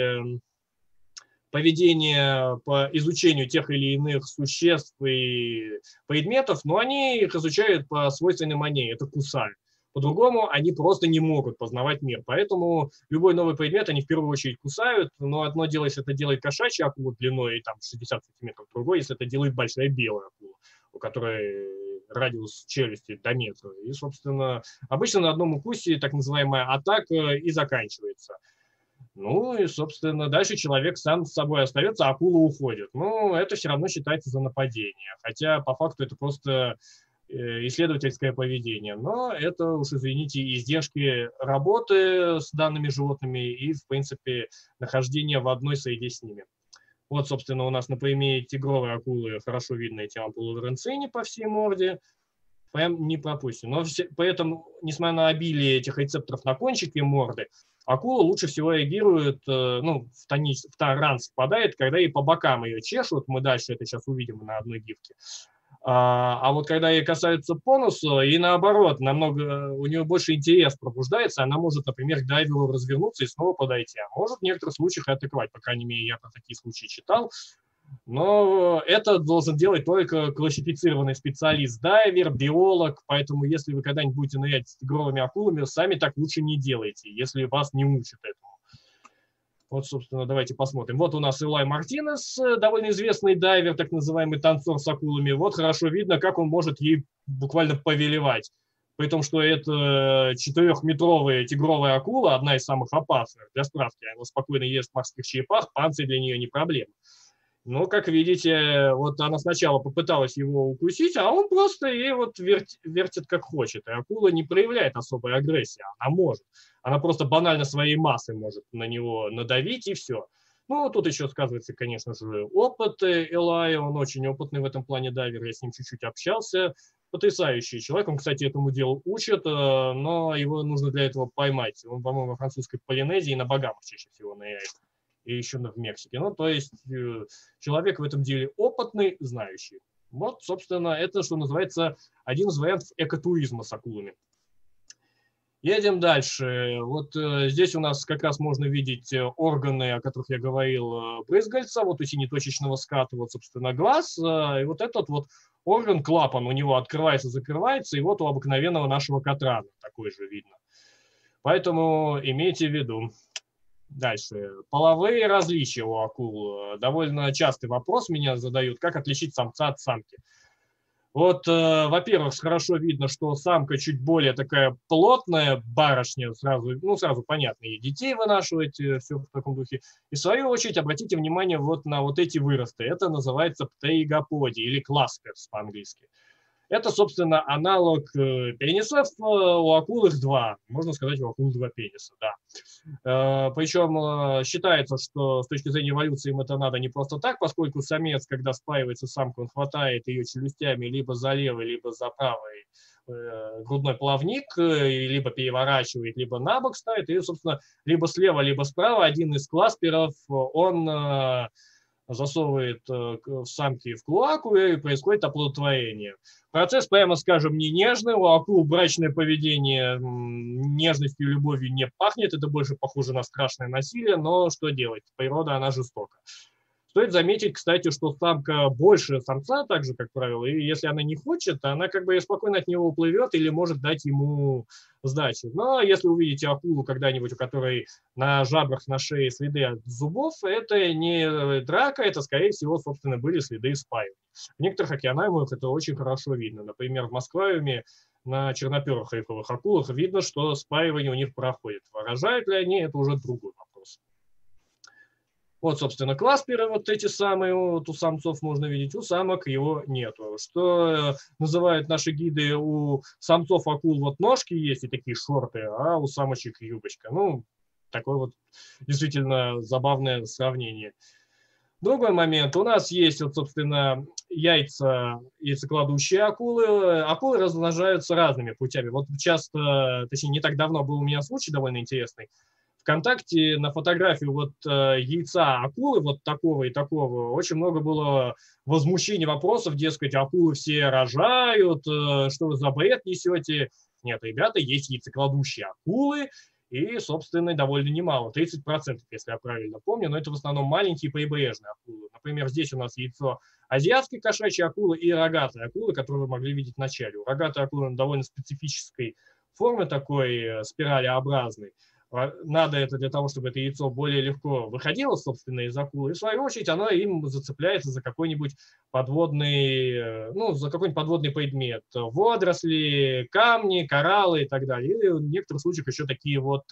поведение по изучению тех или иных существ и предметов, но они их изучают по свойственной манере, это кусают. По-другому они просто не могут познавать мир. Поэтому любой новый предмет они в первую очередь кусают. Но одно дело, если это делает кошачья акула длиной там, 60 сантиметров, другое, если это делает большая белая акула, у которой радиус челюсти до метра. И, собственно, обычно на одном укусе так называемая атака и заканчивается. И, собственно, дальше человек сам с собой остается, а акула уходит. Это все равно считается за нападение. Хотя, по факту, это просто исследовательское поведение. Но это уж, извините, издержки работы с данными животными и, в принципе, нахождение в одной среде с ними. Вот, собственно, у нас на примере тигровой акулы хорошо видно эти ампулы Лоренцини по всей морде. Прям не пропустим. Но поэтому, несмотря на обилие этих рецепторов на кончике морды, акула лучше всего реагирует, в транс впадает, когда и по бокам ее чешут. Мы дальше это сейчас увидим на одной гифке. А вот когда ей касаются по носу, и наоборот, намного у нее больше интерес пробуждается, она может, например, к дайверу развернуться и снова подойти, а может в некоторых случаях атаковать. По крайней мере, я про такие случаи читал. Но это должен делать только классифицированный специалист, дайвер, биолог. Поэтому, если вы когда-нибудь будете нырять с тигровыми акулами, сами так лучше не делайте, если вас не учат этому. Вот, собственно, давайте посмотрим. Вот у нас Элай Мартинес, довольно известный дайвер, так называемый танцор с акулами. Вот хорошо видно, как он может ей буквально повелевать. При том, что это 4-метровая тигровая акула, одна из самых опасных. Для справки, она спокойно ест морских черепах, панцирь для нее не проблема. Но, как видите, вот она сначала попыталась его укусить, а он просто ей вот вертит как хочет. И акула не проявляет особой агрессии, она может. Она просто банально своей массой может на него надавить, и все. Ну, тут еще сказывается, конечно же, опыт Элая. Он очень опытный в этом плане дайвер. Я с ним чуть-чуть общался. Потрясающий человек. Он, кстати, этому делу учит, но его нужно для этого поймать. Он, по-моему, во французской Полинезии на Багамах чаще всего ныряет. И еще в Мексике. Ну, то есть человек в этом деле опытный, знающий. Вот, собственно, это, что называется, один из вариантов экотуризма с акулами. Едем дальше. Вот здесь у нас как раз можно видеть органы, о которых я говорил, брызгальца, вот у синеточечного ската, вот, собственно, глаз. И вот этот вот орган, клапан у него открывается, закрывается, и вот у обыкновенного нашего катрана такой же видно. Поэтому имейте в виду. Дальше. Половые различия у акул. Довольно частый вопрос меня задают, как отличить самца от самки. Вот, во-первых, хорошо видно, что самка чуть более такая плотная барышня, сразу понятно, и детей вынашивать, все в таком духе. И в свою очередь обратите внимание вот на вот эти выросты. Это называется птеригоподия или класперс по-английски. Это, собственно, аналог пенисов. У акул их два. Можно сказать, у акул два пениса, да. Причем считается, что с точки зрения эволюции им это надо не просто так, поскольку самец, когда спаивается с самкой, он хватает ее челюстями либо за левый, либо за правый грудной плавник, либо переворачивает, либо на бок ставит, и, собственно, либо слева, либо справа один из класперов, он засовывает в самки в клоаку, и происходит оплодотворение. Процесс, прямо скажем, не нежный. У акул брачное поведение нежностью и любовью не пахнет. Это больше похоже на страшное насилие, но что делать? Природа, она жестока. Стоит заметить, кстати, что самка больше самца, так же, как правило, и если она не хочет, она как бы спокойно от него уплывет или может дать ему сдачу. Но если увидите акулу когда-нибудь, у которой на жабрах, на шее следы от зубов, это не драка, это, скорее всего, собственно, были следы спаивания. В некоторых океанариумах это очень хорошо видно. Например, в Москвариуме на черноперых рифовых акулах видно, что спаивание у них проходит. Рожают ли они, это уже другой вопрос. Вот, собственно, класперы вот эти самые, вот у самцов можно видеть, у самок его нету. Что называют наши гиды, у самцов акул вот ножки есть и такие шорты, а у самочек юбочка. Ну, такое вот действительно забавное сравнение. Другой момент. У нас есть, вот, собственно, яйцекладущие акулы. Акулы размножаются разными путями. Вот часто, точнее, не так давно был у меня случай довольно интересный. ВКонтакте на фотографию вот яйца акулы вот такого и такого очень много было возмущений, вопросов, дескать, акулы все рожают, что вы за бред несете. Нет, ребята, есть яйцекладущие акулы, и, собственно, довольно немало, 30%, если я правильно помню, но это в основном маленькие прибрежные акулы. Например, здесь у нас яйцо азиатской кошачьей акулы и рогатой акулы, которую вы могли видеть в начале. У рогатой акулы довольно специфической формы такой, спиралеобразной. Надо это для того, чтобы это яйцо более легко выходило, собственно, из акулы. И, в свою очередь, оно им зацепляется за какой-нибудь подводный, за какой-нибудь подводный предмет. Водоросли, камни, кораллы и так далее. Или в некоторых случаях еще такие вот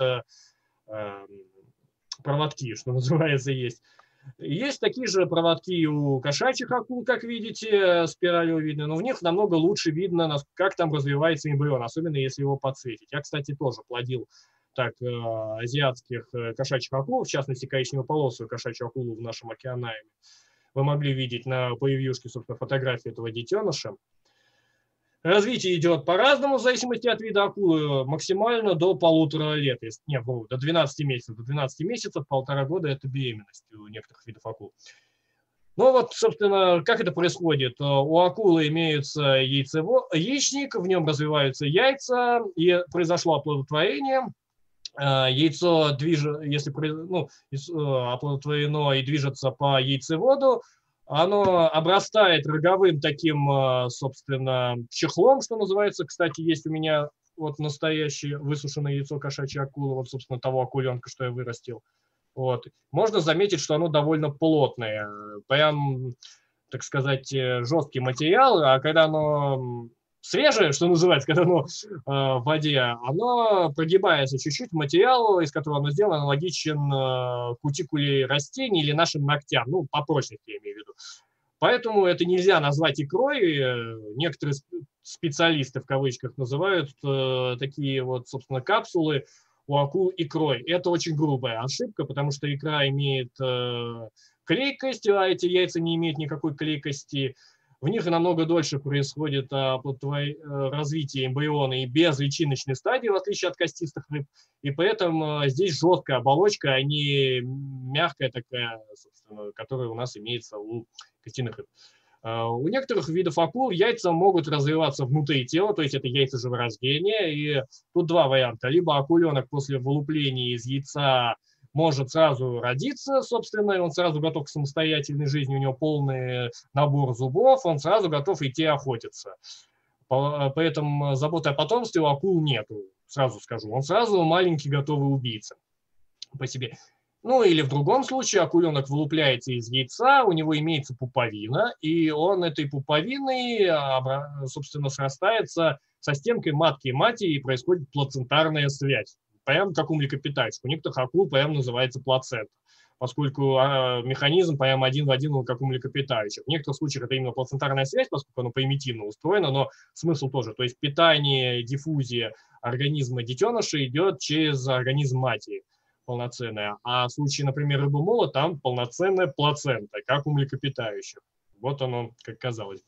проводки, что называется, есть. Есть такие же проводки у кошачьих акул, как видите, спиралью видно, но в них намного лучше видно, как там развивается эмбрион, особенно если его подсветить. Я, кстати, тоже плодил азиатских кошачьих акул, в частности, коричнево-полосую кошачью акулу в нашем океанариуме. Вы могли видеть на превьюшке, собственно, фотографию этого детеныша. Развитие идет по-разному, в зависимости от вида акулы, максимально до 1,5 лет, до 12 месяцев. До 12 месяцев, 1,5 года – это беременность у некоторых видов акул. Ну вот, собственно, как это происходит? У акулы имеется яичник, в нем развиваются яйца, и произошло оплодотворение. Яйцо, если оплодотворено и движется по яйцеводу, оно обрастает роговым таким, собственно, чехлом, что называется. Кстати, есть у меня вот настоящее высушенное яйцо кошачьей акулы, вот, собственно, того акуленка, что я вырастил. Вот. Можно заметить, что оно довольно плотное, прям, так сказать, жесткий материал, а когда оно свежее, что называется, когда оно в воде, оно прогибается чуть-чуть, материал, из которого оно сделано, аналогичен кутикуле растений или нашим ногтям, ну, по прочности я имею в виду. Поэтому это нельзя назвать икрой. Некоторые специалисты, в кавычках, называют такие вот, собственно, капсулы у акул икрой. Это очень грубая ошибка, потому что икра имеет клейкость, а эти яйца не имеют никакой клейкости. В них намного дольше происходит развитие эмбриона и без личиночной стадии, в отличие от костистых рыб. И поэтому здесь жесткая оболочка, а не мягкая такая, собственно, которая у нас имеется у костяных рыб. У некоторых видов акул яйца могут развиваться внутри тела, то есть это яйца живорождения. И тут два варианта. Либо акуленок после вылупления из яйца может сразу родиться, собственно, и он сразу готов к самостоятельной жизни, у него полный набор зубов, он сразу готов идти охотиться. Поэтому заботы о потомстве у акул нету, сразу скажу. Он сразу маленький готовый убийца по себе. Ну или в другом случае акуленок вылупляется из яйца, у него имеется пуповина, и он этой пуповиной, собственно, срастается со стенкой матки и матери, и происходит плацентарная связь. Прям как у млекопитающих. У некоторых акул прям называется плацента, поскольку механизм прям один в один, как у млекопитающих. В некоторых случаях это именно плацентарная связь, поскольку оно примитивно устроено, но смысл тоже. То есть питание, диффузия организма детеныша идет через организм матери полноценная. А в случае, например, рыбы-мола, там полноценная плацента, как у млекопитающих. Вот оно, как казалось.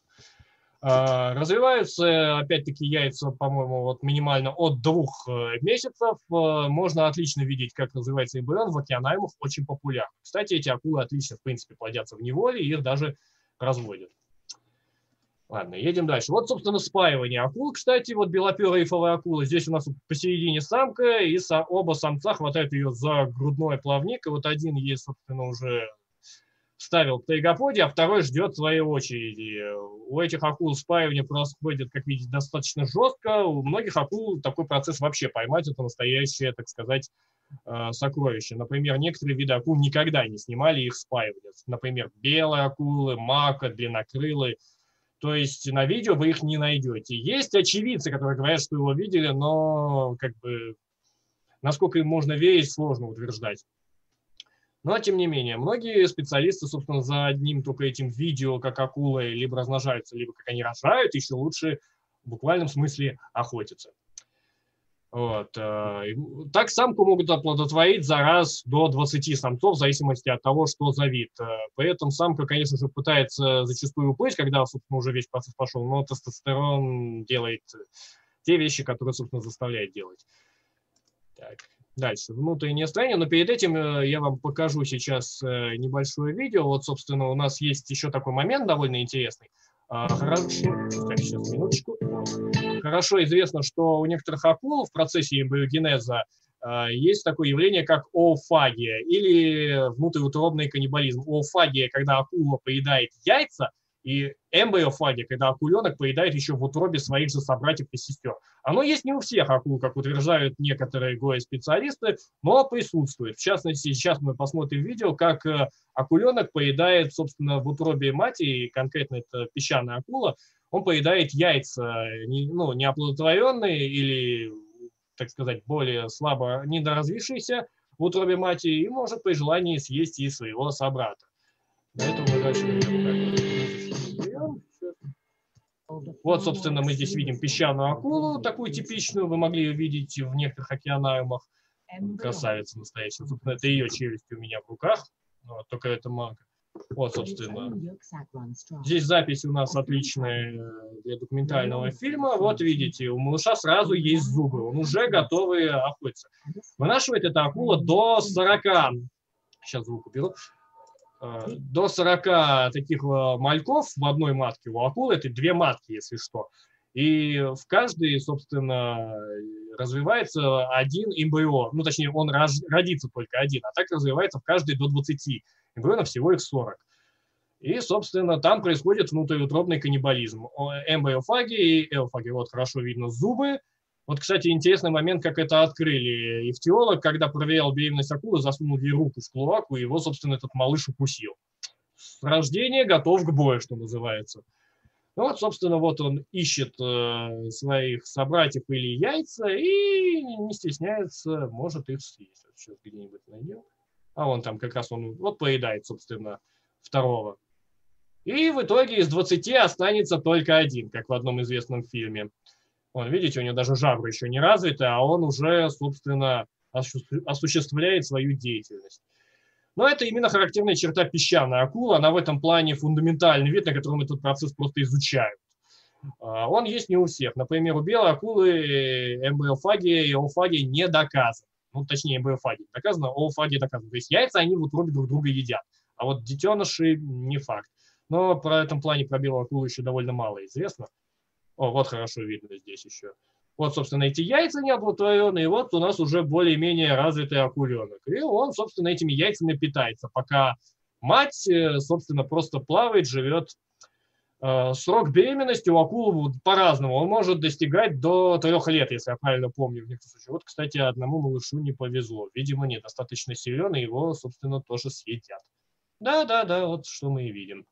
Развиваются, опять-таки, яйца, по-моему, вот минимально от 2 месяцев. Можно отлично видеть, как развивается эмбрион в океанариумах, очень популярно. Кстати, эти акулы отлично, в принципе, плодятся в неволе, и их даже разводят. Ладно, едем дальше. Вот, собственно, спаивание акул. Кстати, вот белоперая рифовая акула. Здесь у нас посередине самка, и оба самца хватают ее за грудной плавник. И вот один ей, собственно, уже вставил к тайгоподе, а второй ждет своей очереди. У этих акул спаивание происходит, как видите, достаточно жестко. У многих акул такой процесс вообще поймать — это настоящее, так сказать, сокровище. Например, некоторые виды акул никогда не снимали их спаивание. Например, белые акулы, мака, длиннокрылые. То есть на видео вы их не найдете. Есть очевидцы, которые говорят, что его видели, но как бы насколько им можно верить, сложно утверждать. Но, тем не менее, многие специалисты, собственно, за одним только этим видео, как акулы либо размножаются, либо как они рожают, еще лучше в буквальном смысле охотятся. Вот. Так самку могут оплодотворить за раз до 20 самцов, в зависимости от того, что за вид. При этом самка, конечно же, пытается зачастую уплыть, когда, собственно, уже весь процесс пошел, но тестостерон делает те вещи, которые, собственно, заставляет делать. Так. Дальше, внутреннее строение, но перед этим я вам покажу сейчас небольшое видео. Вот, собственно, у нас есть еще такой момент довольно интересный. Хорошо, так, сейчас, минуточку. Хорошо известно, что у некоторых акул в процессе эмбриогенеза есть такое явление, как оофагия или внутриутробный каннибализм. Оофагия, когда акула поедает яйца, и эмбриофагия, когда акуленок поедает еще в утробе своих же собратьев и сестер. Оно есть не у всех акул, как утверждают некоторые горе-специалисты, но присутствует. В частности, сейчас мы посмотрим видео, как акуленок поедает, собственно, в утробе матери, конкретно это песчаная акула, он поедает яйца, неоплодотворенные или, так сказать, более слабо недоразвившиеся в утробе матери, и может при желании съесть и своего собрата. Поэтому мы дальше вот, собственно, мы здесь видим песчаную акулу, такую типичную, вы могли ее видеть в некоторых океанариумах. Красавица настоящая. Собственно, это ее челюсть у меня в руках, вот, только это манка. Вот, собственно, здесь запись у нас отличная для документального фильма. Вот видите, у малыша сразу есть зубы, он уже готовый охотиться. Вынашивает эта акула до 40, сейчас звук уберу, до 40 таких мальков в одной матке. У акул это 2 матки, если что. И в каждой, собственно, развивается один эмбрион. Ну, точнее, он родится только один, а так развивается в каждой до 20 эмбрионов, всего их 40. И, собственно, там происходит внутриутробный каннибализм. Эмбриофагия и эофагия. Вот хорошо видно зубы. Вот, кстати, интересный момент, как это открыли. Ихтиолог, когда проверял беременность акулы, засунул ей руку в клоаку, и его, собственно, этот малыш укусил. С рождения готов к бою, что называется. Ну вот, собственно, вот он ищет своих собратьев или яйца и не стесняется, может их съесть. Сейчас где-нибудь найдем. А он там как раз он вот поедает, собственно, второго. И в итоге из 20 останется только один, как в одном известном фильме. Вон, видите, у него даже жабры еще не развиты, а он уже, собственно, осуществляет свою деятельность. Но это именно характерная черта песчаной акулы. Она в этом плане фундаментальный вид, на котором этот процесс просто изучают. Он есть не у всех. Например, у белой акулы эмбриофагия и оофагия не доказаны. Ну, точнее, эмбриофагия доказана, оофагия доказана. То есть яйца они в утробе друг друга едят. А вот детеныши не факт. Но про этом плане про белую акулу еще довольно мало известно. О, вот хорошо видно здесь еще. Вот, собственно, эти яйца неоплодотворенные, и вот у нас уже более-менее развитый акуленок. И он, собственно, этими яйцами питается, пока мать, собственно, просто плавает, живет. Срок беременности у акулы по-разному. Он может достигать до 3 лет, если я правильно помню в некоторых случаях. Вот, кстати, одному малышу не повезло. Видимо, недостаточно силен, и его, собственно, тоже съедят. Да, вот что мы и видим.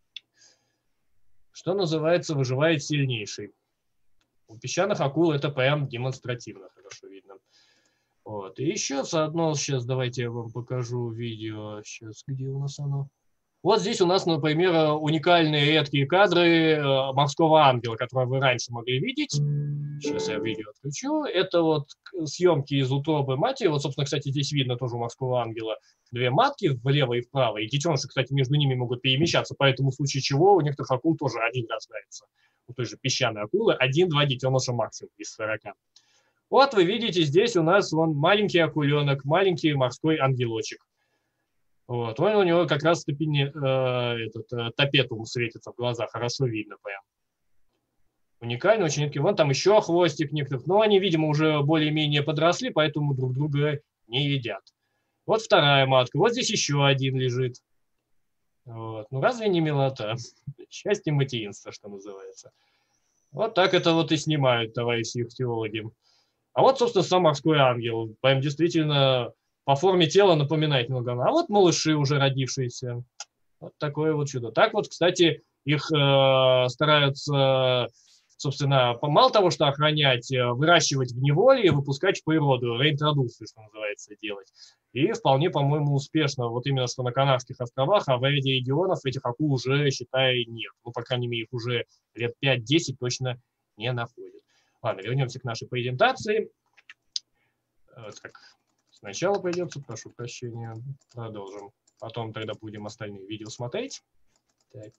Что называется, выживает сильнейший. У песчаных акул это прям демонстративно хорошо видно. Вот. И еще заодно, сейчас давайте я вам покажу видео. Сейчас, где у нас оно? Вот здесь у нас, например, уникальные редкие кадры морского ангела, которые вы раньше могли видеть. Сейчас я видео отключу. Это вот съемки из утробы матери. Вот, собственно, кстати, здесь видно тоже у морского ангела 2 матки влево и вправо. И детеныши, кстати, между ними могут перемещаться. Поэтому в случае чего у некоторых акул тоже один рождается. У той же песчаной акулы 1-2 детеныша максимум из 40. Вот вы видите, здесь у нас вон маленький акуленок, маленький морской ангелочек. Вот. Вон у него как раз топетум светится в глазах, хорошо видно прям. Уникально, очень редкий. Вон там еще хвостик некоторых, но они, видимо, уже более-менее подросли, поэтому друг друга не едят. Вот вторая матка, вот здесь еще один лежит. Вот. Ну разве не милота? Счастье материнства, что называется. Вот так это вот и снимают товарищи ихтиологи. А вот, собственно, сам морской ангел. Прям действительно по форме тела напоминает немного. А вот малыши уже родившиеся. Вот такое вот чудо. Так вот, кстати, их стараются, собственно, мало того, что охранять, выращивать в неволе и выпускать в природу, реинтродукцию, что называется, делать. И вполне, по-моему, успешно, вот именно что на Канарских островах, а в ряде регионов этих акул уже, считай, нет. Ну, по крайней мере, их уже лет 5-10 точно не находят. Ладно, вернемся к нашей презентации. Так, сначала придется, прошу прощения, продолжим. Потом тогда будем остальные видео смотреть. Так.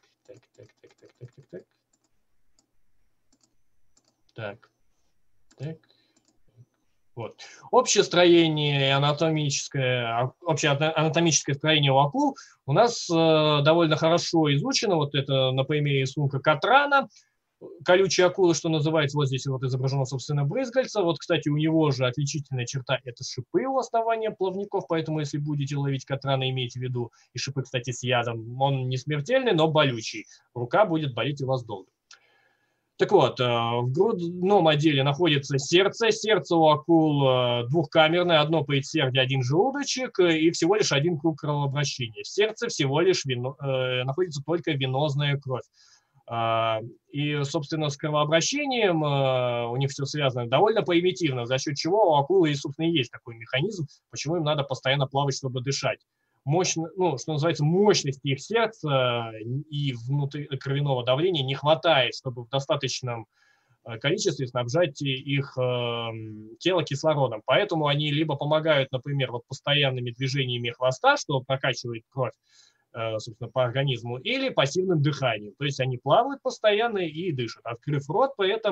Вот. Общее строение, общее анатомическое строение у акул у нас довольно хорошо изучено. Вот это на примере рисунка Катрана. Колючие акулы, что называется, вот здесь вот изображено, собственно, брызгальца. Вот, кстати, у него же отличительная черта – это шипы у основания плавников, поэтому, если будете ловить катрана, имейте в виду, и шипы, кстати, с ядом, он не смертельный, но болючий. Рука будет болеть у вас долго. Так вот, в грудном отделе находится сердце. Сердце у акул двухкамерное, одно предсердие, один желудочек и всего лишь один круг кровообращения. В сердце всего лишь находится только венозная кровь. И, собственно, с кровообращением у них все связано довольно примитивно, за счет чего у акулы, собственно, и есть такой механизм, почему им надо постоянно плавать, чтобы дышать. Что называется, мощности их сердца и внутрикровяного давления не хватает, чтобы в достаточном количестве снабжать их тело кислородом. Поэтому они либо помогают, например, вот постоянными движениями хвоста, что прокачивает кровь, собственно, по организму, или пассивным дыханием. То есть они плавают постоянно и дышат, открыв рот при этом,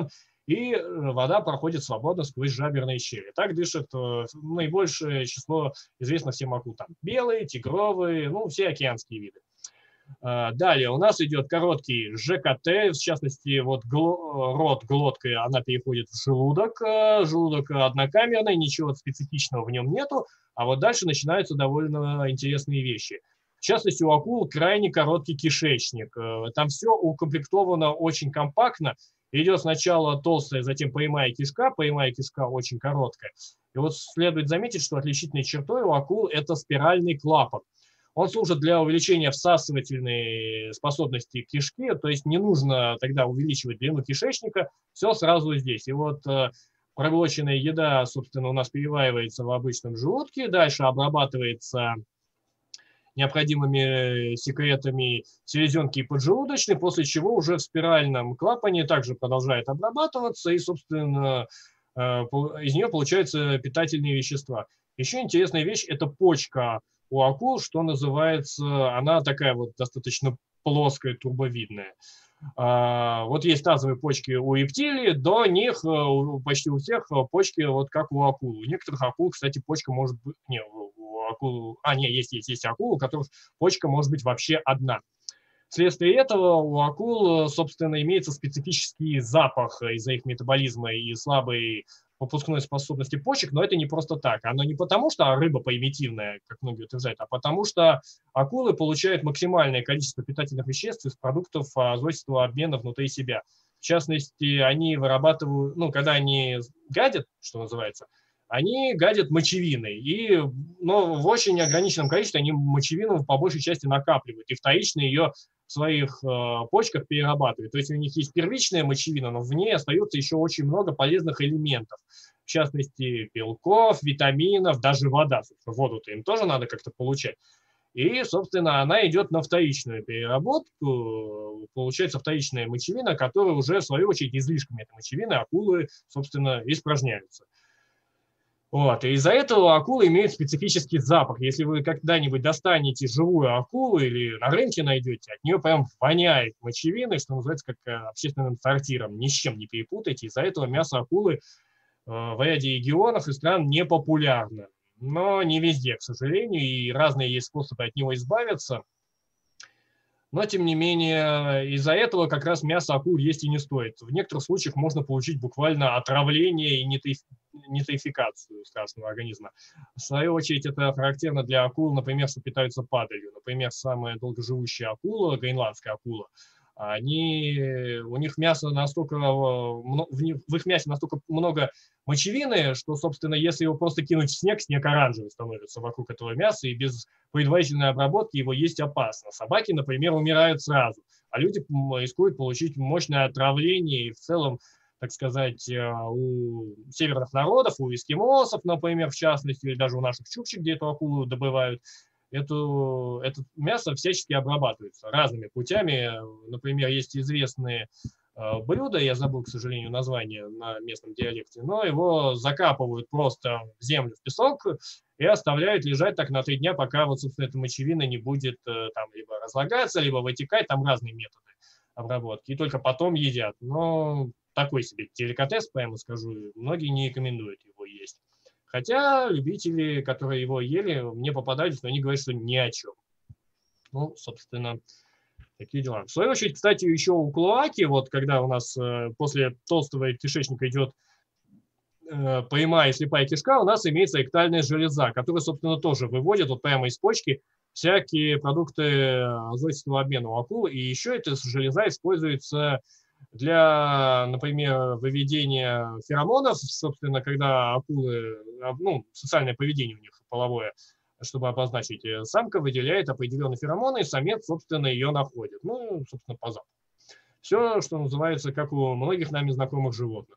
и вода проходит свободно сквозь жаберные щели. Так дышит наибольшее число известных всем акул. Там белые, тигровые, ну, все океанские виды. Далее у нас идет короткий ЖКТ, в частности, вот рот, глотка, она переходит в желудок. Желудок однокамерный, ничего специфичного в нем нету, а вот дальше начинаются довольно интересные вещи. В частности, у акул крайне короткий кишечник. Там все укомплектовано очень компактно. Идет сначала толстая, затем прямая кишка очень короткая. И вот следует заметить, что отличительной чертой у акул это спиральный клапан. Он служит для увеличения всасывательной способности кишки, то есть не нужно тогда увеличивать длину кишечника, все сразу здесь. И вот проглоченная еда, собственно, у нас переваривается в обычном желудке, дальше обрабатывается необходимыми секретами селезенки и поджелудочной, после чего уже в спиральном клапане также продолжает обрабатываться, и, собственно, из нее получаются питательные вещества. Еще интересная вещь – это почка у акул, что называется, она такая вот достаточно плоская, турбовидная. Вот есть тазовые почки у рептилий, до них почти у всех почки вот как у акул. У некоторых акул, кстати, почка может быть... Не, у акул... есть акулы, у которых почка может быть вообще одна. Вследствие этого у акул, собственно, имеется специфический запах из-за их метаболизма и слабой выпускной способности почек, но это не просто так. Оно не потому, что рыба примитивная, как многие утверждают, а потому что акулы получают максимальное количество питательных веществ из продуктов азотистого обмена внутри себя. В частности, они вырабатывают, ну, когда они гадят, что называется, они гадят мочевиной. Но в очень ограниченном количестве они мочевину по большей части накапливают и вторично ее в своих почках перерабатывают. То есть у них есть первичная мочевина, но в ней остается еще очень много полезных элементов. В частности, белков, витаминов, даже вода. Воду-то им тоже надо как-то получать. И, собственно, она идет на вторичную переработку. Получается вторичная мочевина, которая уже, в свою очередь, излишками этой мочевины акулы, собственно, испражняются. Вот. И из-за этого акулы имеют специфический запах. Если вы когда-нибудь достанете живую акулу или на рынке найдете, от нее прям воняет мочевиной, что называется, как общественным сортиром. Ни с чем не перепутайте. Из-за этого мясо акулы в ряде регионов и стран не популярно. Но не везде, к сожалению, и разные есть способы от него избавиться. Но, тем не менее, из-за этого как раз мясо акул есть и не стоит. В некоторых случаях можно получить буквально отравление и нейтрификацию страшного организма. В свою очередь, это характерно для акул, например, что питаются падалью. Например, самая долгоживущая акула, гренландская акула, у них мясо настолько, в их мясе настолько много мочевины, что, собственно, если его просто кинуть в снег, снег оранжевый становится вокруг этого мяса, и без предварительной обработки его есть опасно. Собаки, например, умирают сразу, а люди рискуют получить мощное отравление, и в целом, так сказать, у северных народов, у эскимосов, например, в частности, или даже у наших чукчей, где эту акулу добывают, это мясо всячески обрабатывается разными путями. Например, есть известные блюда, я забыл, к сожалению, название на местном диалекте, но его закапывают просто в землю, в песок и оставляют лежать так на 3 дня, пока вот, собственно, эта мочевина не будет там либо разлагаться, либо вытекать, там разные методы обработки, и только потом едят. Но такой себе деликатес, прямо скажу, многие не рекомендуют его есть. Хотя любители, которые его ели, мне попадались, но они говорят, что ни о чем. Ну, собственно, такие дела. В свою очередь, кстати, еще у клоаки, вот когда у нас после толстого кишечника идет прямая и слепая кишка, у нас имеется ректальная железа, которая, собственно, тоже выводит вот прямо из почки всякие продукты азотистого обмена у акул. И еще эта железа используется для, например, выведения феромонов, собственно, когда акулы, ну, социальное поведение у них половое, чтобы обозначить, самка выделяет определенные феромоны, и самец, собственно, ее находит. Ну, собственно, по запаху. Все, что называется, как у многих нами знакомых животных.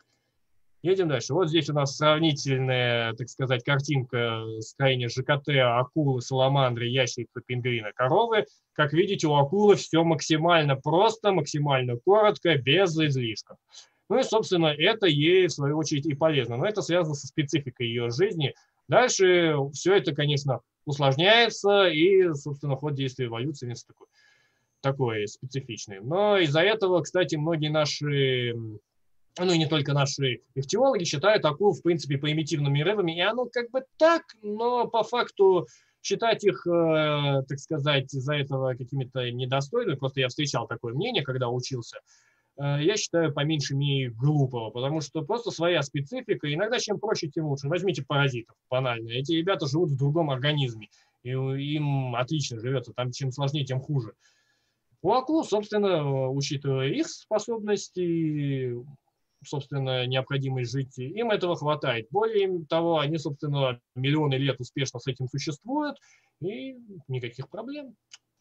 Едем дальше. Вот здесь у нас сравнительная, так сказать, картинка строения ЖКТ, акулы, саламандры, ящерицы, пингвина, коровы. Как видите, у акулы все максимально просто, максимально коротко, без излишков. Ну и, собственно, это ей, в свою очередь, и полезно. Но это связано со спецификой ее жизни. Дальше все это, конечно, усложняется, и, собственно, ход действия эволюции такой специфичный. Но из-за этого, кстати, многие наши ну и не только наши ихтиологи, считают акул, в принципе, примитивными рыбами. И оно как бы так, но по факту считать их, так сказать, из-за этого какими-то недостойными, просто я встречал такое мнение, когда учился, я считаю, по меньшей мере, глупого, потому что просто своя специфика. Иногда чем проще, тем лучше. Возьмите паразитов, банально. Эти ребята живут в другом организме, и им отлично живется. Там чем сложнее, тем хуже. У акул, собственно, учитывая их способности, собственно, необходимость жить, им этого хватает. Более того, они, собственно, миллионы лет успешно с этим существуют, и никаких проблем.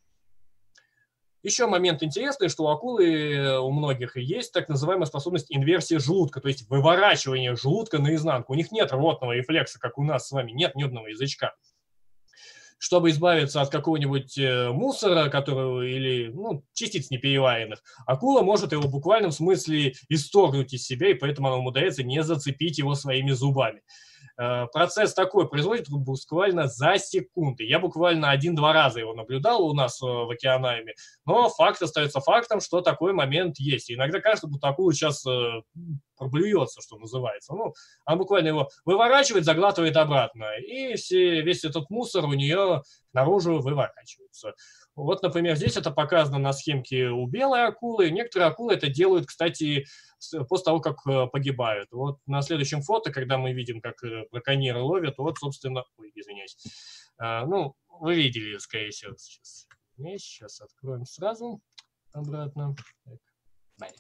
Еще момент интересный, что у акулы у многих есть так называемая способность инверсии желудка, то есть выворачивание желудка наизнанку. У них нет рвотного рефлекса, как у нас с вами, нет нервного язычка. Чтобы избавиться от какого-нибудь мусора, или частиц непереваренных, акула может его в буквальном смысле исторгнуть из себя, и поэтому она умудряется не зацепить его своими зубами. Процесс такой происходит буквально за секунды. Я буквально 1-2 раза его наблюдал у нас в океанариуме, но факт остается фактом, что такой момент есть. И иногда кажется, будто акула сейчас проблюется, что называется. Она буквально его выворачивает, заглатывает обратно, и весь этот мусор у нее наружу выворачивается. Вот, например, здесь это показано на схемке у белой акулы. Некоторые акулы это делают, кстати, после того, как погибают. Вот на следующем фото, когда мы видим, как браконьеры ловят, вот, собственно... Ой, извиняюсь. Вы видели, скорее всего, сейчас. Сейчас откроем сразу обратно. Так.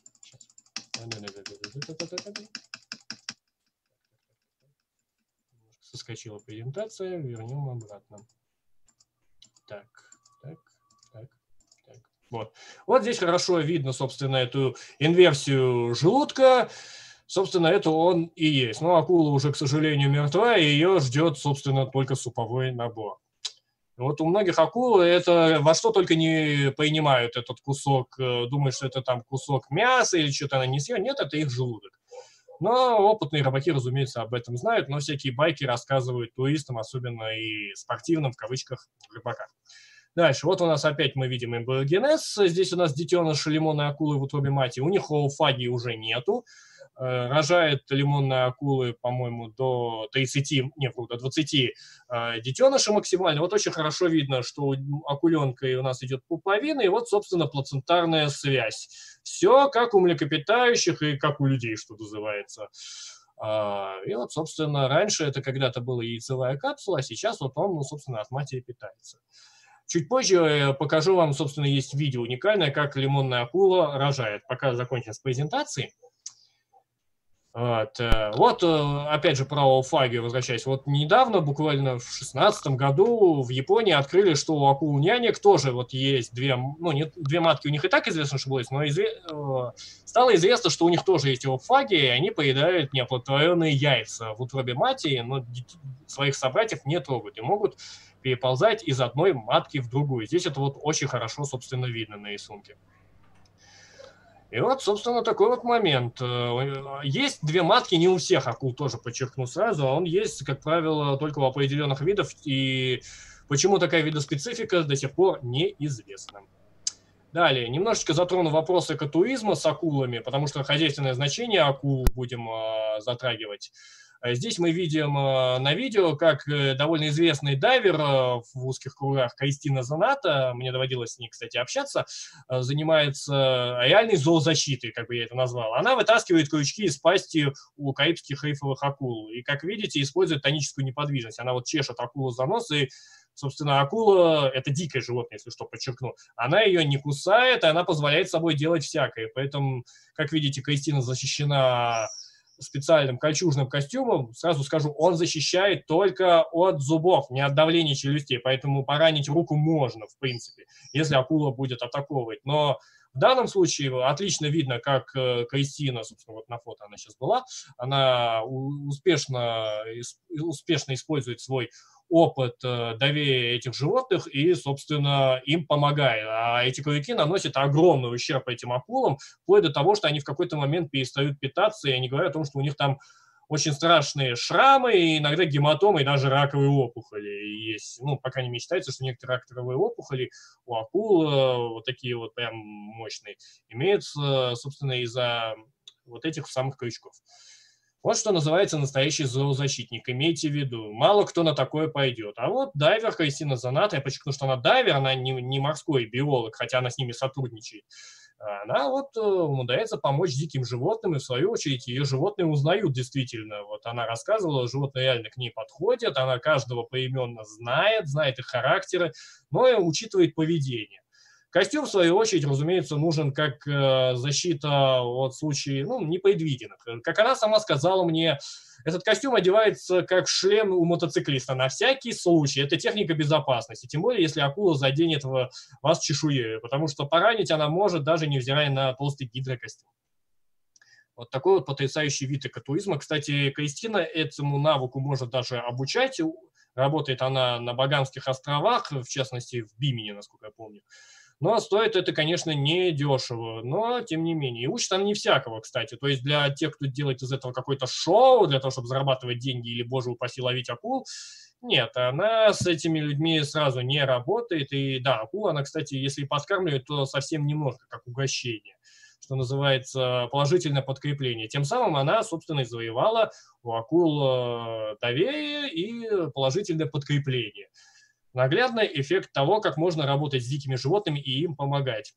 Соскочила презентация, вернем обратно. Так. Вот здесь хорошо видно, собственно, эту инверсию желудка. Собственно, это он и есть. Но акула уже, к сожалению, мертва, и ее ждет, собственно, только суповой набор. Вот у многих акул это во что только не принимают этот кусок, думают, что это там кусок мяса или что-то она не съела. Нет, это их желудок. Но опытные рыбаки, разумеется, об этом знают, но всякие байки рассказывают туристам, особенно и спортивным, в кавычках, рыбакам. Дальше, вот у нас опять мы видим эмбриогенез. Здесь у нас детеныш лимонной акулы в утробе матери. У них зоофагии уже нету. Рожает лимонные акулы, по-моему, до 20 детенышей максимально. Вот очень хорошо видно, что у акуленка у нас идет пуповина, и вот, собственно, плацентарная связь. Все как у млекопитающих и как у людей, что называется. И вот, собственно, раньше это когда-то была яйцевая капсула, а сейчас вот он, собственно, от матери питается. Чуть позже я покажу вам, собственно, есть видео уникальное, как лимонная акула рожает. Пока закончим с презентацией. Вот, опять же, про зоофагию возвращаясь. Вот недавно, буквально в 2016 году, в Японии открыли, что у акул-нянек тоже вот есть две матки. У них и так известно, что было, но стало известно, что у них тоже есть зоофагия, и они поедают неоплодотворенные яйца в утробе матери, но своих собратьев не трогают и могут переползать из одной матки в другую. Здесь это вот очень хорошо, собственно, видно на рисунке. И вот, собственно, такой вот момент. Есть две матки, не у всех акул, тоже подчеркну сразу, а он есть, как правило, только у определенных видов, и почему такая видоспецифика до сих пор неизвестна. Далее, немножечко затрону вопросы экотуризма с акулами, потому что хозяйственное значение акул будем затрагивать. Здесь мы видим на видео, как довольно известный дайвер в узких кругах Кристина Заната, мне доводилось с ней, кстати, общаться, занимается реальной зоозащитой, как бы я это назвал. Она вытаскивает крючки из пасти у карибских рифовых акул. И, как видите, использует тоническую неподвижность. Она вот чешет акулу за нос, и, собственно, акула – это дикое животное, если что, подчеркну. Она ее не кусает, и она позволяет собой делать всякое. Поэтому, как видите, Кристина защищена специальным кольчужным костюмом. Сразу скажу, он защищает только от зубов, не от давления челюстей, поэтому поранить руку можно, в принципе, если акула будет атаковывать. Но в данном случае отлично видно, как Кристина, собственно, вот на фото она сейчас была, она успешно использует свой опыт доверия этих животных и, собственно, им помогает. А эти крюки наносят огромный ущерб этим акулам, вплоть до того, что они в какой-то момент перестают питаться, и они говорят о том, что у них там очень страшные шрамы, и иногда гематомы, и даже раковые опухоли есть. Ну, по крайней мере, считается, что некоторые раковые опухоли у акул, вот такие вот прям мощные, имеются, собственно, из-за вот этих самых крючков. Вот что называется настоящий зоозащитник, имейте в виду. Мало кто на такое пойдет. А вот дайвер Кристина Заната, я подчеркну, что она дайвер, она не морской биолог, хотя она с ними сотрудничает. Она вот умудряется помочь диким животным, и в свою очередь ее животные узнают действительно. Вот она рассказывала, животные реально к ней подходят, она каждого поименно знает их характеры, но и учитывает поведение. Костюм, в свою очередь, разумеется, нужен как защита от случаев, ну, непредвиденных. Как она сама сказала мне, этот костюм одевается как шлем у мотоциклиста на всякий случай. Это техника безопасности, тем более, если акула заденет вас чешуей, потому что поранить она может, даже невзирая на толстый гидрокостюм. Вот такой вот потрясающий вид экотуризма. Кстати, Кристина этому навыку может даже обучать. Работает она на Багамских островах, в частности, в Бимине, насколько я помню. Но стоит это, конечно, не дешево, но тем не менее. И учат она не всякого, кстати. То есть для тех, кто делает из этого какое-то шоу, для того, чтобы зарабатывать деньги или, боже упаси, ловить акул, нет, она с этими людьми сразу не работает. И да, акулу она, кстати, если подкармливает, то совсем немножко, как угощение, что называется положительное подкрепление. Тем самым она, собственно, и завоевала у акул доверие и положительное подкрепление. Наглядный эффект того, как можно работать с дикими животными и им помогать.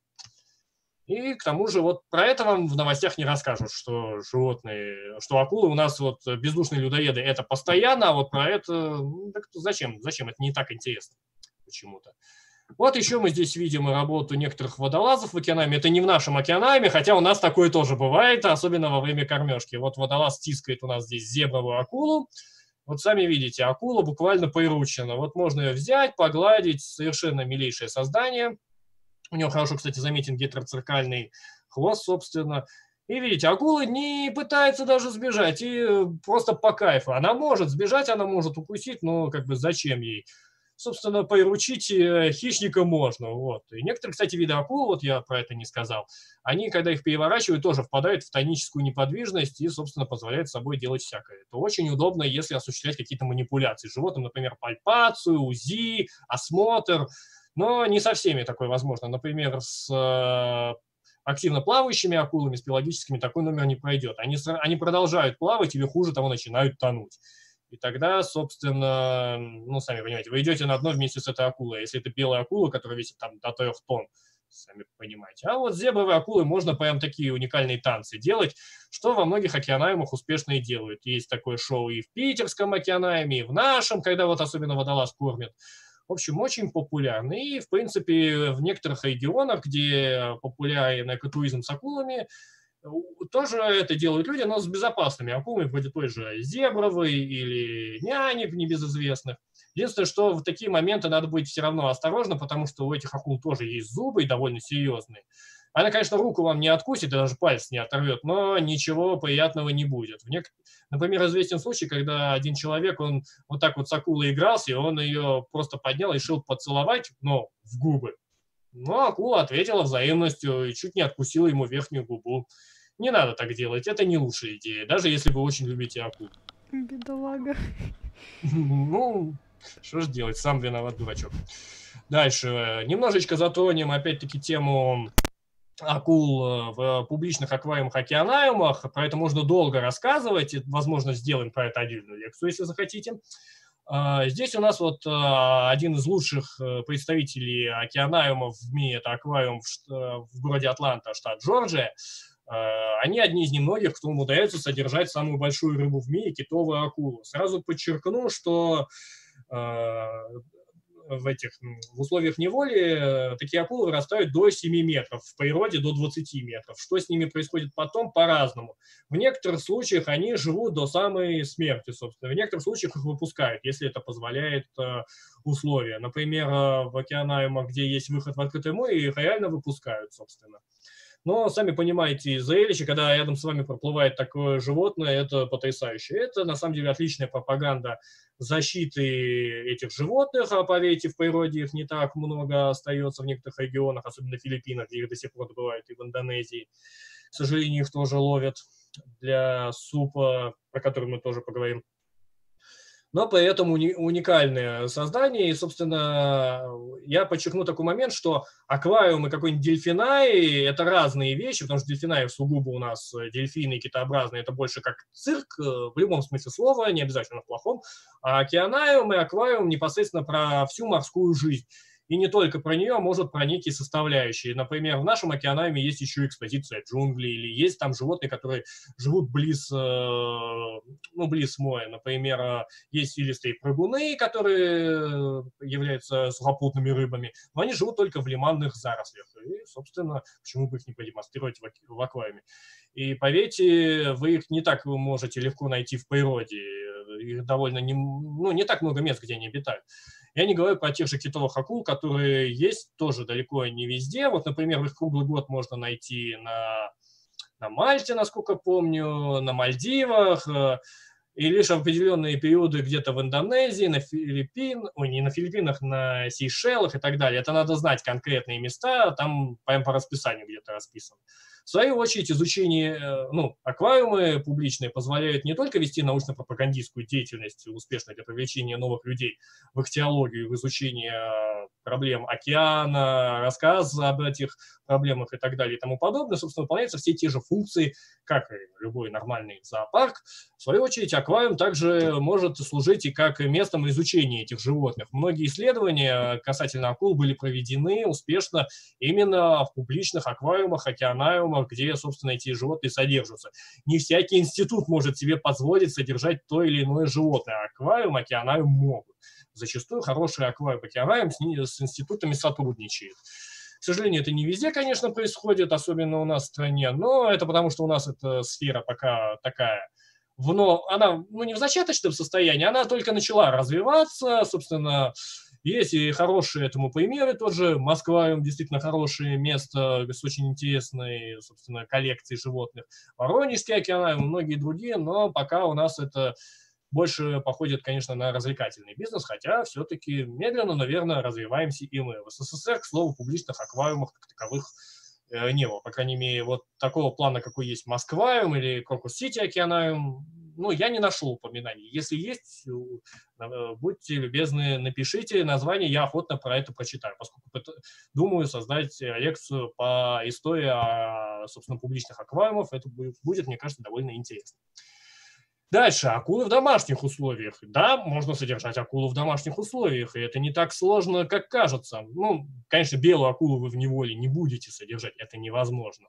И к тому же вот про это вам в новостях не расскажут, что животные, что акулы у нас вот бездушные людоеды, это постоянно, а вот про это, так зачем? Зачем? Это не так интересно почему-то. Вот еще мы здесь видим работу некоторых водолазов в океанаме. Это не в нашем океанаме, хотя у нас такое тоже бывает, особенно во время кормежки. Вот водолаз тискает у нас здесь зебровую акулу. Вот сами видите, акула буквально приручена. Вот можно ее взять, погладить, совершенно милейшее создание. У нее хорошо, кстати, заметен гетероциркальный хвост, собственно. И видите, акула не пытается даже сбежать, и просто по кайфу. Она может сбежать, она может укусить, но как бы зачем ей? Собственно, приручить хищника можно. Вот. И некоторые, кстати, виды акул, вот я про это не сказал, они, когда их переворачивают, тоже впадают в тоническую неподвижность и, собственно, позволяют собой делать всякое. Это очень удобно, если осуществлять какие-то манипуляции с животным, например, пальпацию, УЗИ, осмотр, но не со всеми такое возможно. Например, с активно плавающими акулами, с пелагическими такой номер не пройдет. Они продолжают плавать или, хуже того, начинают тонуть. И тогда, собственно, ну, сами понимаете, вы идете на дно вместе с этой акулой. Если это белая акула, которая весит там до 3 тонн, сами понимаете. А вот с зебровой акулой можно прям такие уникальные танцы делать, что во многих океанариумах успешно и делают. Есть такое шоу и в питерском океанариуме, и в нашем, когда вот особенно водолаз кормят. В общем, очень популярно. И, в принципе, в некоторых регионах, где популярен экотуризм с акулами, тоже это делают люди, но с безопасными акулами, вроде той же зебровой или нянек небезызвестных. Единственное, что в такие моменты надо быть все равно осторожно, потому что у этих акул тоже есть зубы, и довольно серьезные. Она, конечно, руку вам не откусит, и даже палец не оторвет, но ничего приятного не будет. Например, известен случай, когда один человек, он вот так вот с акулой игрался, и он ее просто поднял и решил поцеловать, но в губы. Но акула ответила взаимностью и чуть не откусила ему верхнюю губу. Не надо так делать, это не лучшая идея, даже если вы очень любите акул. Бедолага. Ну, что ж делать, сам виноват, дурачок. Дальше. Немножечко затронем, опять-таки, тему акул в публичных аквариумах, океанариумах. Про это можно долго рассказывать. И, возможно, сделаем про это отдельную лекцию, если захотите. Здесь у нас вот один из лучших представителей океанариумов в мире, это аквариум в городе Атланта, штат Джорджия. Они одни из немногих, кто умудряется содержать самую большую рыбу в мире, китовую акулу. Сразу подчеркну, что в условиях неволи такие акулы вырастают до 7 метров, в природе до 20 метров. Что с ними происходит потом, по-разному. В некоторых случаях они живут до самой смерти, собственно. В некоторых случаях их выпускают, если это позволяет условия. Например, в океанариумах, где есть выход в открытое море, их реально выпускают, собственно. Но, сами понимаете, зрелище, когда рядом с вами проплывает такое животное, это потрясающе. Это, на самом деле, отличная пропаганда защиты этих животных. А поверьте, в природе их не так много остается в некоторых регионах, особенно в Филиппинах, где их до сих пор бывает, и в Индонезии. К сожалению, их тоже ловят. для супа, про который мы тоже поговорим. Но при этом уникальное создание. И, собственно, я подчеркну такой момент, что аквариум и какой-нибудь дельфинарий – это разные вещи, потому что дельфинарий сугубо у нас дельфины китообразные, это больше как цирк, в любом смысле слова, не обязательно в плохом. А океанариум и аквариум непосредственно про всю морскую жизнь. И не только про нее, а может про некие составляющие. Например, в нашем океанариуме есть еще экспозиция джунглей, или есть там животные, которые живут близ моря. Например, есть илистые прыгуны, которые являются сухопутными рыбами, но они живут только в лиманных зарослях. И, собственно, почему бы их не продемонстрировать в аквариуме? И поверьте, вы их не так можете легко найти в природе. Их довольно не так много мест, где они обитают. Я не говорю про тех же китовых акул, которые есть тоже далеко не везде. Вот, например, их круглый год можно найти на Мальте, насколько помню, на Мальдивах, и лишь в определенные периоды где-то в Индонезии, не на Филиппинах, на Сейшелах и так далее. Это надо знать конкретные места, там прямо по расписанию где-то расписано. В свою очередь, изучение, аквариумы публичные позволяют не только вести научно-пропагандистскую деятельность успешно для привлечения новых людей в ихтиологию, в изучение проблем океана, рассказ об этих проблемах и так далее и тому подобное. Собственно, выполняются все те же функции, как и любой нормальный зоопарк. В свою очередь, аквариум также может служить и как местом изучения этих животных. Многие исследования касательно акул были проведены успешно именно в публичных аквариумах, океанариумах, где, собственно, эти животные содержатся. Не всякий институт может себе позволить содержать то или иное животное. Аквариум, океанариум могут. Зачастую хороший аквариум, океанариум с институтами сотрудничает. К сожалению, это не везде, конечно, происходит, особенно у нас в стране, но это потому, что у нас эта сфера пока такая, она не в зачаточном состоянии, она только начала развиваться, собственно, есть и хорошие этому примеры, тот же Москва, действительно хорошее место с очень интересной, собственно, коллекцией животных, Воронежский океанариум, многие другие, но пока у нас это больше походит, конечно, на развлекательный бизнес, хотя все-таки медленно, наверное, развиваемся и мы. В СССР, к слову, публичных аквариумов как таковых не было. По крайней мере, вот такого плана, какой есть Москвариум или Крокус-Сити океанариум, я не нашел упоминаний. Если есть, будьте любезны, напишите название, я охотно про это прочитаю, поскольку думаю создать лекцию по истории, собственно, публичных аквариумов. Это будет, мне кажется, довольно интересно. Дальше, акулы в домашних условиях. Да, можно содержать акулу в домашних условиях, и это не так сложно, как кажется. Конечно, белую акулу вы в неволе не будете содержать, это невозможно.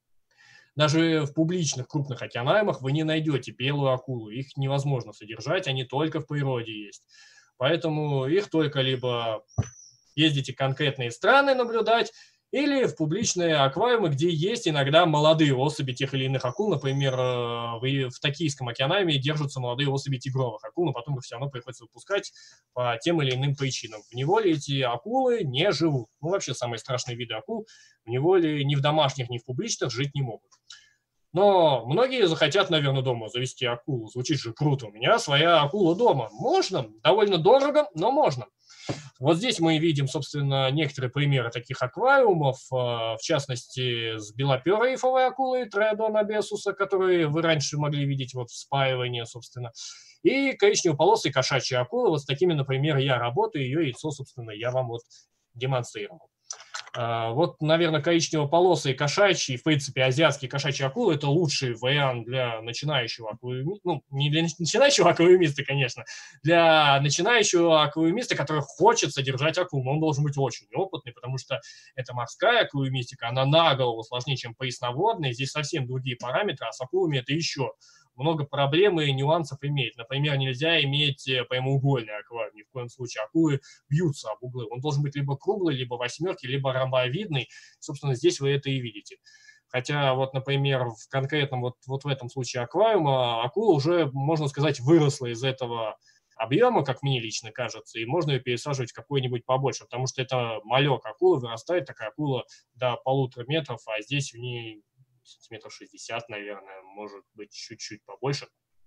Даже в публичных крупных океанариумах вы не найдете белую акулу, их невозможно содержать, они только в природе есть. Поэтому их только либо ездите в конкретные страны наблюдать, или в публичные аквариумы, где есть иногда молодые особи тех или иных акул. Например, в Токийском океанариуме держатся молодые особи тигровых акул, но потом их все равно приходится выпускать по тем или иным причинам. В неволе эти акулы не живут. Вообще самые страшные виды акул в неволе ни в домашних, ни в публичных жить не могут. Но многие захотят, наверное, дома завести акулу. Звучит же круто. У меня своя акула дома. Можно. Довольно дорого, но можно. Вот здесь мы видим, собственно, некоторые примеры таких аквариумов, в частности, с белоперой рифовой акулой Триодона бесуса, которые вы раньше могли видеть в спаивании, собственно, и коричнево-полосой кошачьей акулы. Вот с такими, например, я работаю, ее яйцо, собственно, я вам демонстрировал. Вот, наверное, коричнево-полосой кошачьи, в принципе, азиатские кошачьи акулы – это лучший вариант для начинающего аквариумиста, не для начинающего аквариумиста, конечно, для начинающего аквариумиста, который хочет содержать акул, но он должен быть очень опытный, потому что это морская аквариумистика, она на голову сложнее, чем пресноводная, здесь совсем другие параметры, а с акулами это еще много проблем и нюансов имеет. Например, нельзя иметь прямоугольный аквариум, ни в коем случае. Акулы бьются об углы. Он должен быть либо круглый, либо восьмерки, либо ромбовидный. Собственно, здесь вы это и видите. Хотя, вот, например, в конкретном вот в этом случае аквариума акула уже, можно сказать, выросла из этого объема, как мне лично кажется, и можно ее пересаживать в какой-нибудь побольше, потому что это малек акулы, вырастает такая акула до 1,5 метра, а здесь в ней сантиметров 60, наверное, может быть, чуть-чуть побольше.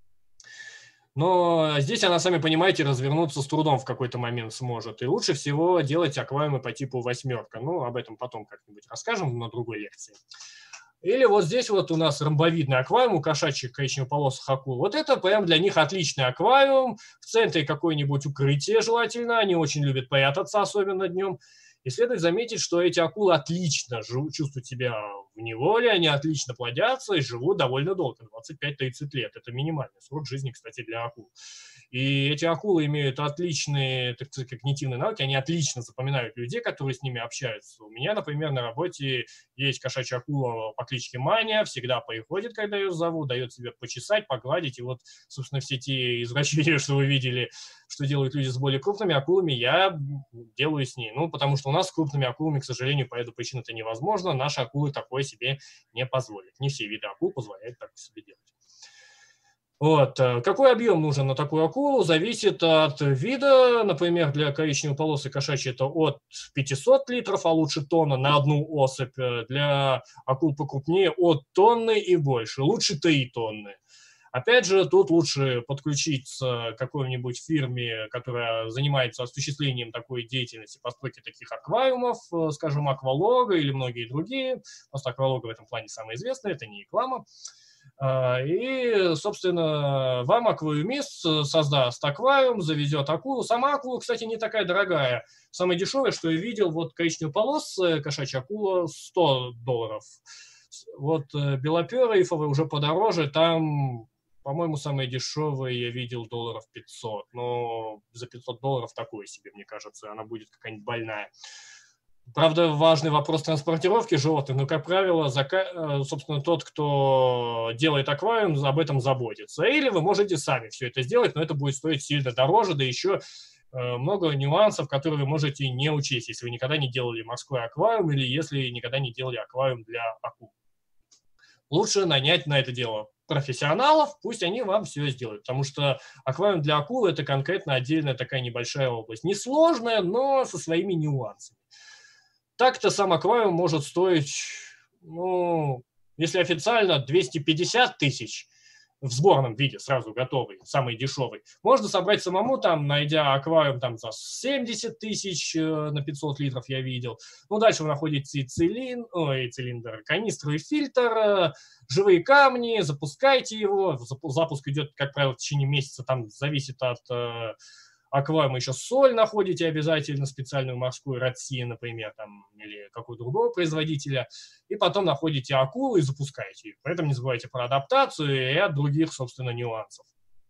Но здесь она, сами понимаете, развернуться с трудом в какой-то момент сможет. И лучше всего делать аквариумы по типу восьмерка. Об этом потом как-нибудь расскажем на другой лекции. Или вот здесь вот у нас ромбовидный аквариум у кошачьих коричнево-полосых акул. Вот это прям для них отличный аквариум. В центре какое-нибудь укрытие желательно. Они очень любят прятаться, особенно днем. И следует заметить, что эти акулы отлично чувствуют себя в неволе, они отлично плодятся и живут довольно долго, 25-30 лет. Это минимальный срок жизни, кстати, для акул. И эти акулы имеют отличные, так сказать, когнитивные навыки, они отлично запоминают людей, которые с ними общаются. У меня, например, на работе есть кошачья акула по кличке Маня, всегда приходит, когда ее зовут, дает себе почесать, погладить. И вот, собственно, все те извращения, что вы видели, что делают люди с более крупными акулами, я делаю с ней. Ну, потому что у нас с крупными акулами, к сожалению, по этой причине это невозможно. Наши акулы такое себе не позволят. Не все виды акул позволяют так себе делать. Вот. Какой объем нужен на такую акулу, зависит от вида. Например, для коричнево-полосой кошачьей это от 500 литров, а лучше тонна на одну особь. Для акул покрупнее от тонны и больше. Лучше 3 тонны. Опять же, тут лучше подключиться к какой-нибудь фирме, которая занимается осуществлением такой деятельности, постройки таких аквариумов, скажем, Аквалога или многие другие. Просто Аквалога в этом плане самая известная, это не реклама. И, собственно, вам аквариумист создаст аквариум, завезет акулу. Сама акула, кстати, не такая дорогая. Самое дешевое, что я видел, вот коричнево-полосая кошачья акула, $100. Вот белоперая ифовая уже подороже, там, по-моему, самое дешевое я видел $500. Но за $500 такое себе, мне кажется, она будет какая-нибудь больная. Правда, важный вопрос транспортировки животных, но, как правило, собственно, тот, кто делает аквариум, об этом заботится. Или вы можете сами все это сделать, но это будет стоить сильно дороже, да еще много нюансов, которые вы можете не учесть, если вы никогда не делали морской аквариум или если никогда не делали аквариум для акул. Лучше нанять на это дело профессионалов, пусть они вам все сделают, потому что аквариум для акул – это конкретно отдельная такая небольшая область. Несложная, но со своими нюансами. Так-то сам аквариум может стоить, ну, если официально, 250 тысяч в сборном виде, сразу готовый, самый дешевый. Можно собрать самому, там, найдя аквариум там, за 70 тысяч на 500 литров, я видел. Ну, дальше вы находите цилиндр, канистру и фильтр, живые камни, запускайте его. Запуск идет, как правило, в течение месяца, там зависит от аквариума, еще соль находите обязательно, специальную морскую Ратси, например, там, или какого-то другого производителя, и потом находите акулу и запускаете ее. При этом не забывайте про адаптацию и ряд других, собственно, нюансов.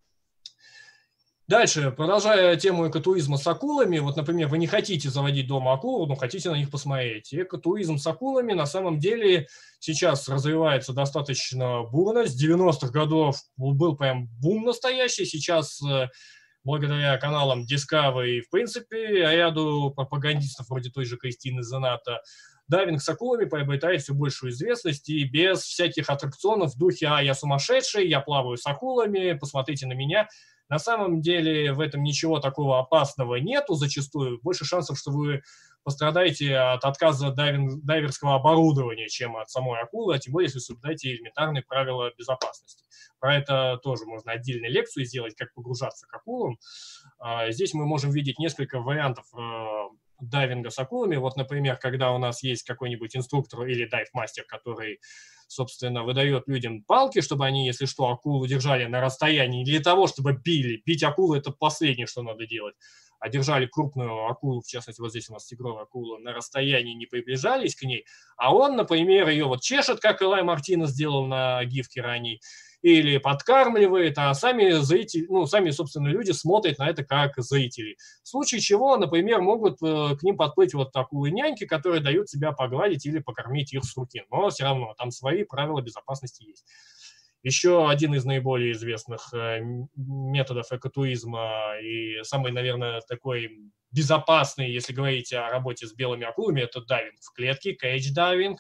Дальше, продолжая тему экотуризма с акулами, вот, например, вы не хотите заводить дома акулу, но хотите на них посмотреть. Экотуризм с акулами на самом деле сейчас развивается достаточно бурно. С 90-х годов был прям бум настоящий. Сейчас благодаря каналам Discovery и, в принципе, ряду пропагандистов вроде той же Кристины Зената, дайвинг с акулами приобретает все большую известность и без всяких аттракционов в духе «А, я сумасшедший, я плаваю с акулами, посмотрите на меня». На самом деле в этом ничего такого опасного нету зачастую. Больше шансов, что вы пострадаете от отказа дайверского оборудования, чем от самой акулы, а тем более, если соблюдаете элементарные правила безопасности. Про это тоже можно отдельную лекцию сделать, как погружаться к акулам. Здесь мы можем видеть несколько вариантов дайвинга с акулами. Вот, например, когда у нас есть какой-нибудь инструктор или дайв-мастер, который, собственно, выдает людям палки, чтобы они, если что, акулу держали на расстоянии не для того, чтобы били. Бить акулу – это последнее, что надо делать. А держали крупную акулу, в частности, вот здесь у нас тигровая акула, на расстоянии, не приближались к ней, а он, например, ее вот чешет, как Элай Мартинес сделал на гифке ранее, или подкармливает, а сами зрители, ну, сами, собственно, люди смотрят на это как зрители. В случае чего, например, могут к ним подплыть вот акулы-няньки, которые дают себя погладить или покормить их с руки. Но все равно там свои правила безопасности есть. Еще один из наиболее известных методов экотуризма и самый, наверное, такой безопасный, если говорить о работе с белыми акулами, это дайвинг в клетке, кейдж-дайвинг.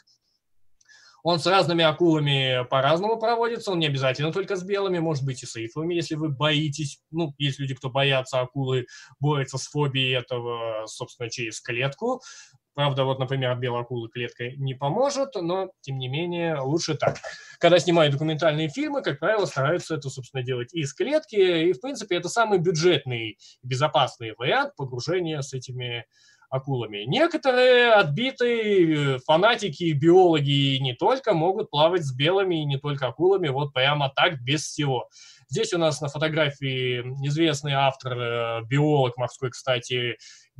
Он с разными акулами по-разному проводится, он не обязательно только с белыми, может быть и с рифовыми, если вы боитесь. Ну, есть люди, кто боятся акулы, борются с фобией этого, собственно, через клетку. Правда, вот, например, от белой акулы клетка не поможет, но, тем не менее, лучше так. Когда снимают документальные фильмы, как правило, стараются это, собственно, делать из клетки, и, в принципе, это самый бюджетный и безопасный вариант погружения с этими акулами. Некоторые отбитые фанатики, биологи не только могут плавать с белыми и не только акулами, вот прямо так, без всего. Здесь у нас на фотографии известный автор, биолог морской, кстати,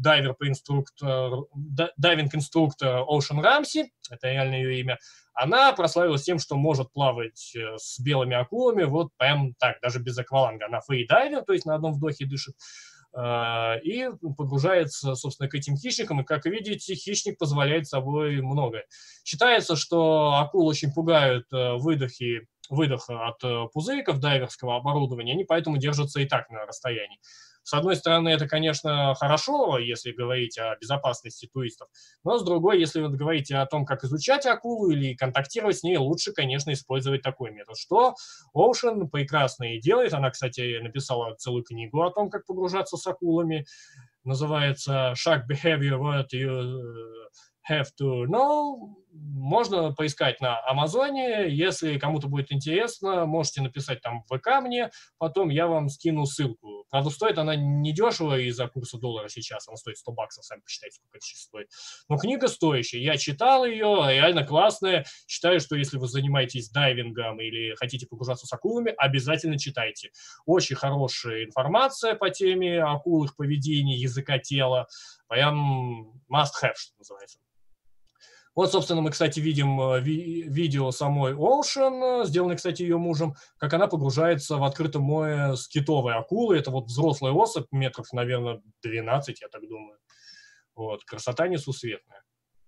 дайвинг-инструктор Оушен Рамси, это реальное ее имя. Она прославилась тем, что может плавать с белыми акулами, вот прям так, даже без акваланга. Она фридайвер, то есть на одном вдохе дышит, и погружается, собственно, к этим хищникам. И, как видите, хищник позволяет собой многое. Считается, что акул очень пугают выдох от пузыриков дайверского оборудования, они поэтому держатся и так на расстоянии. С одной стороны, это, конечно, хорошо, если говорить о безопасности туристов, но с другой, если вы говорите о том, как изучать акулу или контактировать с ней, лучше, конечно, использовать такой метод, что Ocean прекрасно и делает. Она, кстати, написала целую книгу о том, как погружаться с акулами. Называется «Shark Behavior What You Have to Know». Можно поискать на Амазоне. Если кому-то будет интересно, можете написать там в ВК мне, потом я вам скину ссылку. Правда, стоит она недешево из-за курса доллара сейчас. Она стоит $100, сами посчитайте, сколько это сейчас стоит. Но книга стоящая. Я читал ее, реально классная. Считаю, что если вы занимаетесь дайвингом или хотите погружаться с акулами, обязательно читайте. Очень хорошая информация по теме акул, их поведения, языка тела. Прям must have, что называется. Вот, собственно, мы, кстати, видим видео самой Ocean, сделанное, кстати, ее мужем, как она погружается в открытое море с китовой акулой. Это вот взрослая особь, метров, наверное, 12, я так думаю. Вот, красота несусветная.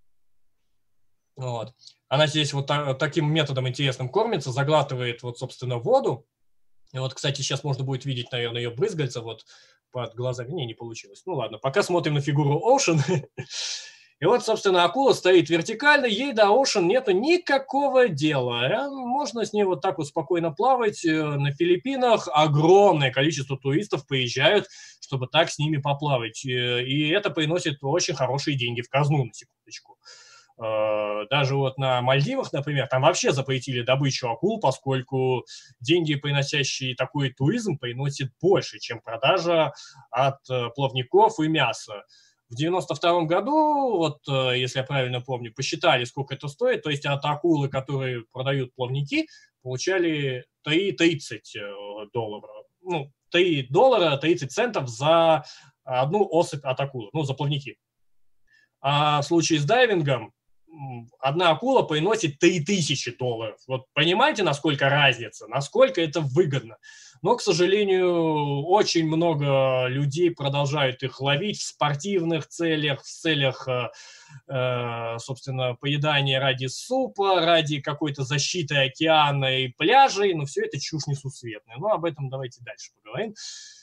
Вот. Она здесь вот таким методом интересным кормится, заглатывает, вот, собственно, воду. И вот, кстати, сейчас можно будет видеть, наверное, ее брызгальца вот под глазами. Не получилось. Ну, ладно, пока смотрим на фигуру Ocean. И вот, собственно, акула стоит вертикально, ей до Ocean нету никакого дела. Можно с ней вот так вот спокойно плавать. На Филиппинах огромное количество туристов приезжают, чтобы так с ними поплавать. И это приносит очень хорошие деньги в казну, на секундочку. Даже вот на Мальдивах, например, там вообще запретили добычу акул, поскольку деньги, приносящие такой туризм, приносят больше, чем продажа от плавников и мяса. В 92 году, вот если я правильно помню, посчитали, сколько это стоит, то есть от акулы, которые продают плавники, получали $3.30. Ну, $3, 30 центов за одну особь от акулы, ну, за плавники. А в случае с дайвингом одна акула приносит $3000. Вот понимаете, насколько разница, насколько это выгодно. Но, к сожалению, очень много людей продолжают их ловить в спортивных целях, в целях, собственно, поедания ради супа, ради какой-то защиты океана и пляжей. Но все это чушь несусветная. Но об этом давайте дальше поговорим.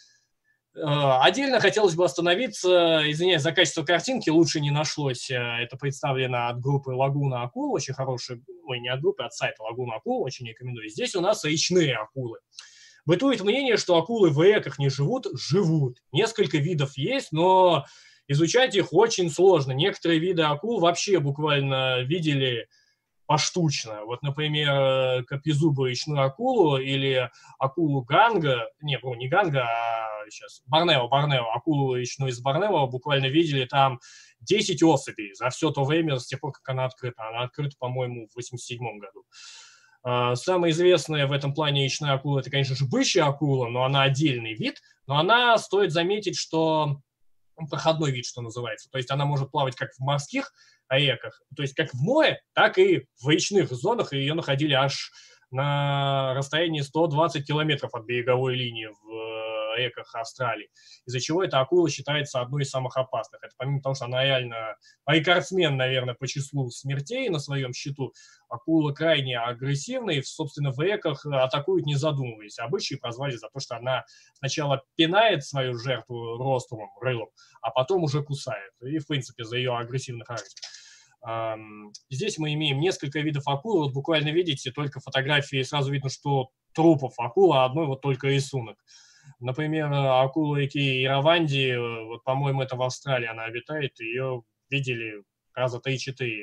Отдельно хотелось бы остановиться, извиняюсь за качество картинки, лучше не нашлось. Это представлено от группы Лагуна Акул, очень хорошая, не от группы, от сайта Лагуна Акул, очень рекомендую. Здесь у нас речные акулы. Бытует мнение, что акулы в реках не живут. Живут. Несколько видов есть, но изучать их очень сложно. Некоторые виды акул вообще буквально видели поштучно. Вот, например, копьезубую речную акулу или акулу Ганга, не Ганга, а сейчас Борнео, акулу речную из Борнео буквально видели там 10 особей за все то время, с тех пор, как она открыта. Она открыта, по-моему, в 1987 году. Самая известная в этом плане речная акула – это, конечно же, бычья акула, но она отдельный вид. Но она, стоит заметить, что проходной вид, что называется. То есть она может плавать как в морских реках, то есть как в море, так и в речных зонах. И ее находили аж на расстоянии 120 километров от береговой линии в реках Австралии, из-за чего эта акула считается одной из самых опасных. Это помимо того, что она реально рекордсмен, наверное, по числу смертей на своем счету, акула крайне агрессивная и, собственно, в реках атакует, не задумываясь. Обычаи прозвали за то, что она сначала пинает свою жертву ростовым рылом, а потом уже кусает. И, в принципе, за ее агрессивный характер. Здесь мы имеем несколько видов акул. Вот буквально видите, только фотографии, сразу видно, что трупов акул, а одной вот только рисунок. Например, акулу реки Ираванди, вот, по-моему, это в Австралии она обитает, ее видели раза 3-4.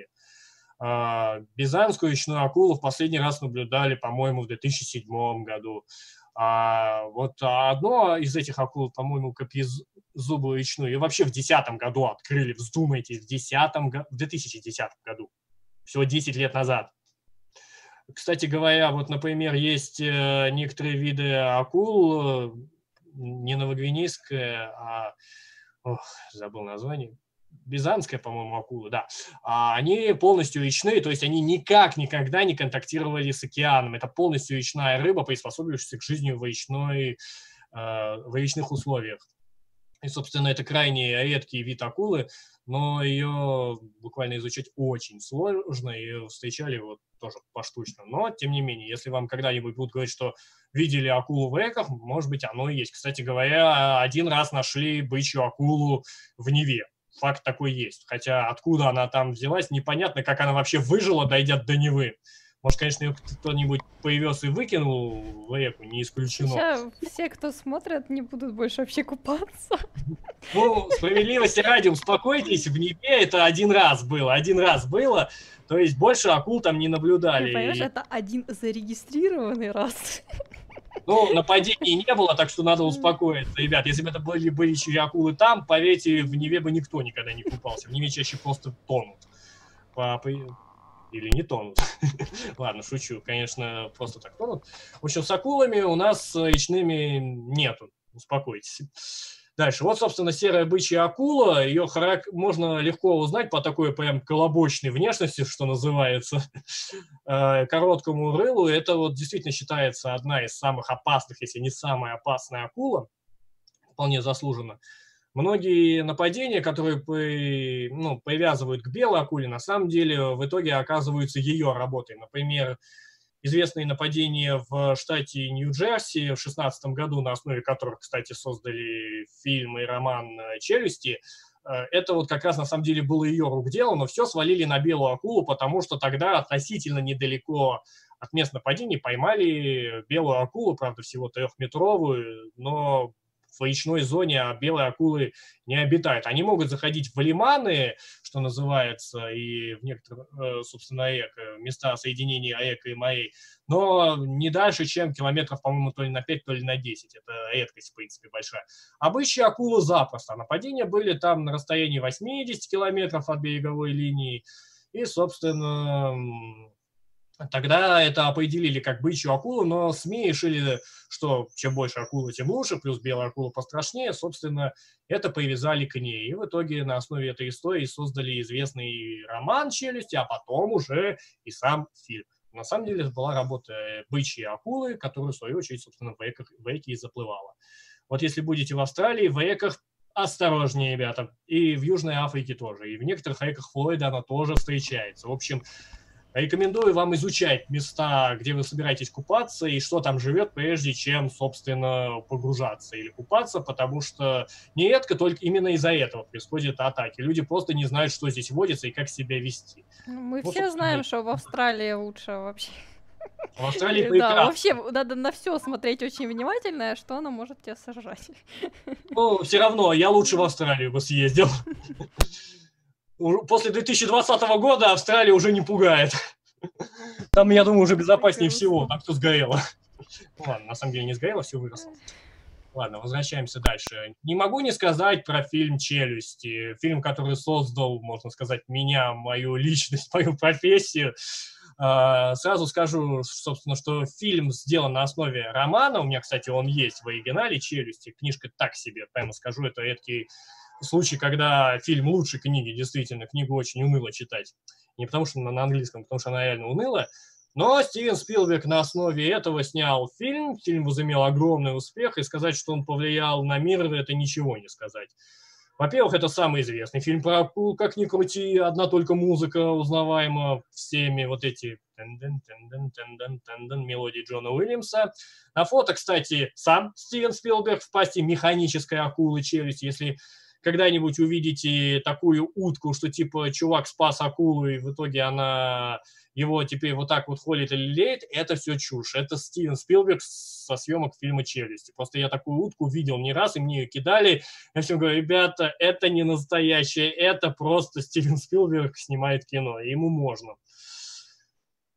Бизанскую речную акулу в последний раз наблюдали, по-моему, в 2007 году. Вот одно из этих акул, по-моему, зубовичную. И вообще в 2010 году открыли, вздумайте, в 2010 году. Всего 10 лет назад. Кстати говоря, вот, например, есть некоторые виды акул, не новогвинейская, а... забыл название. Бизанская, по-моему, акула, да. Они полностью речные, то есть они никогда не контактировали с океаном. Это полностью речная рыба, приспособившаяся к жизни в речных условиях. И, собственно, это крайне редкий вид акулы, но ее буквально изучать очень сложно, ее встречали вот тоже поштучно. Но, тем не менее, если вам когда-нибудь будут говорить, что видели акулу в реках, может быть, оно и есть. Кстати говоря, один раз нашли бычью акулу в Неве. Факт такой есть. Хотя откуда она там взялась, непонятно, как она вообще выжила, дойдя до Невы. Может, конечно, ее кто-нибудь появился и выкинул в реку, не исключено. Сейчас все, кто смотрят, не будут больше вообще купаться. Ну, справедливости ради, успокойтесь, в Неве это один раз было, то есть больше акул там не наблюдали. Ты понимаешь, это один зарегистрированный раз. Ну, нападений не было, так что надо успокоиться. Ребят, если бы это были бычьи акулы там, поверьте, в Неве бы никто никогда не купался. В Неве чаще просто тонут. Или не тонут. Ладно, шучу. Конечно, просто так тонут. В общем, с акулами у нас речными нету. Успокойтесь. Дальше. Вот, собственно, серая бычья акула. Ее можно легко узнать по такой прям колобочной внешности, что называется, короткому рылу. Это вот действительно считается одна из самых опасных, если не самая опасная акула. Вполне заслуженно. Многие нападения, которые привязывают к белой акуле, на самом деле в итоге оказываются ее работой. Например, известные нападения в штате Нью-Джерси в 2016 году, на основе которых, кстати, создали фильм и роман «Челюсти», это вот как раз на самом деле было ее рук дело, но все свалили на белую акулу, потому что тогда относительно недалеко от мест нападений поймали белую акулу, правда, всего 3-метровую, но в речной зоне, а белые акулы не обитают. Они могут заходить в лиманы, что называется, и в некоторых, собственно, места соединения рек и морей, но не дальше, чем километров, по-моему, то ли на 5, то ли на 10. Это редкость, в принципе, большая. Обычные акулы запросто. Нападения были там на расстоянии 80 километров от береговой линии. И, собственно, тогда это определили как бычью акулу, но СМИ решили, что чем больше акулы, тем лучше, плюс белая акула пострашнее, собственно, это привязали к ней. И в итоге на основе этой истории создали известный роман «Челюсти», а потом уже и сам фильм. На самом деле это была работа бычьей акулы, которая, в свою очередь, собственно, в реки и заплывала. Вот если будете в Австралии, в реках осторожнее, ребята, и в Южной Африке тоже, и в некоторых реках Флориды она тоже встречается. В общем, рекомендую вам изучать места, где вы собираетесь купаться и что там живет, прежде чем, собственно, погружаться или купаться, потому что нередко только именно из-за этого происходят атаки. Люди просто не знают, что здесь водится и как себя вести. Мы все знаем, что в Австралии лучше вообще. В Австралии прекрасно. Да, вообще надо на все смотреть очень внимательно, что оно может тебя сожрать. Ну, все равно, я лучше в Австралию бы съездил. После 2020 года Австралия уже не пугает. Там, я думаю, уже безопаснее всего. Там все сгорело. Ладно, на самом деле не сгорело, все выросло. Ладно, возвращаемся дальше. Не могу не сказать про фильм «Челюсти». Фильм, который создал, можно сказать, меня, мою личность, мою профессию. Сразу скажу, собственно, что фильм сделан на основе романа. У меня, кстати, он есть в оригинале «Челюсти». Книжка так себе, прямо скажу, это редкий случай, когда фильм лучше книги, действительно, книгу очень уныло читать. Не потому что на английском, потому что она реально унылая. Но Стивен Спилберг на основе этого снял фильм. Фильм возымел огромный успех, и сказать, что он повлиял на мир, это ничего не сказать. Во-первых, это самый известный фильм про акул, как ни крути, одна только музыка узнаваема всеми, вот эти мелодии Джона Уильямса. На фото, кстати, сам Стивен Спилберг в пасти механической акулы челюсти. Если когда-нибудь увидите такую утку, что типа чувак спас акулу, и в итоге она его теперь вот так вот холит или лелеет, это все чушь. Это Стивен Спилберг со съемок фильма «Челюсти». Просто я такую утку видел не раз, и мне ее кидали. Я всем говорю, ребята, это не настоящее, это просто Стивен Спилберг снимает кино, и ему можно.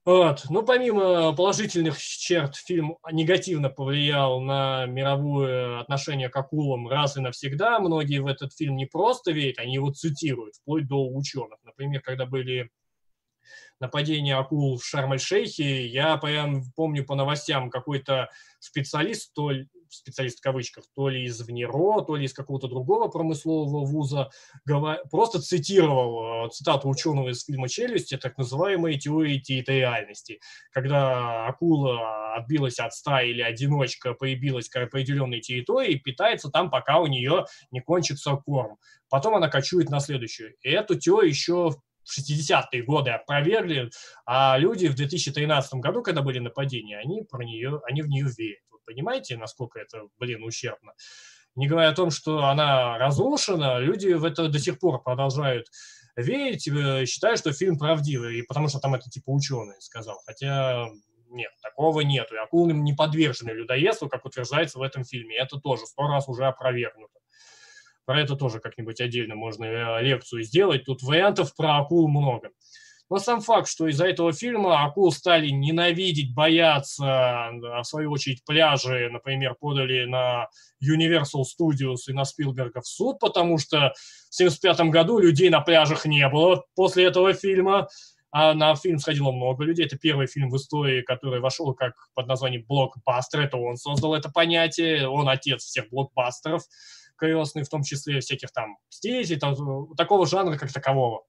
Вот. Ну, помимо положительных черт, фильм негативно повлиял на мировое отношение к акулам раз и навсегда. Многие в этот фильм не просто верят, они его цитируют, вплоть до ученых. Например, когда были нападения акул в Шарм-эль-Шейхе, я прям помню по новостям какой-то специалист, специалист в кавычках, то ли из ВНИРО, то ли из какого-то другого промыслового вуза, просто цитировал цитату ученого из фильма «Челюсти», так называемые теории территориальности, когда акула отбилась от стаи или одиночка появилась к определенной территории и питается там, пока у нее не кончится корм. Потом она кочует на следующую. И эту теорию еще в 60-е годы опровергли, а люди в 2013 году, когда были нападения, они в нее верят. Вы понимаете, насколько это, ущербно? Не говоря о том, что она разрушена, люди в это до сих пор продолжают верить, считая, что фильм правдивый, и потому что там это типа ученый сказал. Хотя нет, такого нету. И акулы не подвержены людоедству, как утверждается в этом фильме. Это тоже 100 раз уже опровергнуто. Про это тоже как-нибудь отдельно можно лекцию сделать. Тут вариантов про акул много. Но сам факт, что из-за этого фильма акул стали ненавидеть, бояться, а в свою очередь пляжи, например, подали на Universal Studios и на Спилберга в суд, потому что в 1975 году людей на пляжах не было после этого фильма, а на фильм сходило много людей. Это первый фильм в истории, который вошел как под названием блокбастер. Это он создал это понятие, он отец всех блокбастеров, крестный, в том числе всяких там «Мстителей», такого жанра как такового.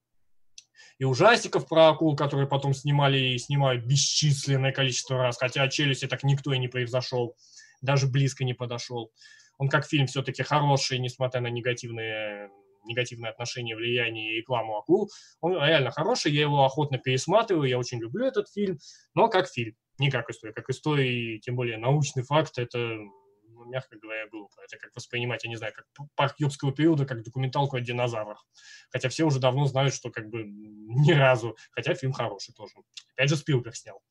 И ужастиков про акул, которые потом снимали и снимают бесчисленное количество раз, хотя «Челюсти» так никто и не превзошел, даже близко не подошел. Он как фильм все-таки хороший, несмотря на негативные отношения, влияние и рекламу акул. Он реально хороший, я его охотно пересматриваю, я очень люблю этот фильм, но как фильм, не как история. Как история, тем более научный факт, это, мягко говоря, глупо. Это как воспринимать, я не знаю, как парк юрского периода, как документалку о динозаврах. Хотя все уже давно знают, что как бы ни разу. Хотя фильм хороший тоже. Опять же, Спилберг снял.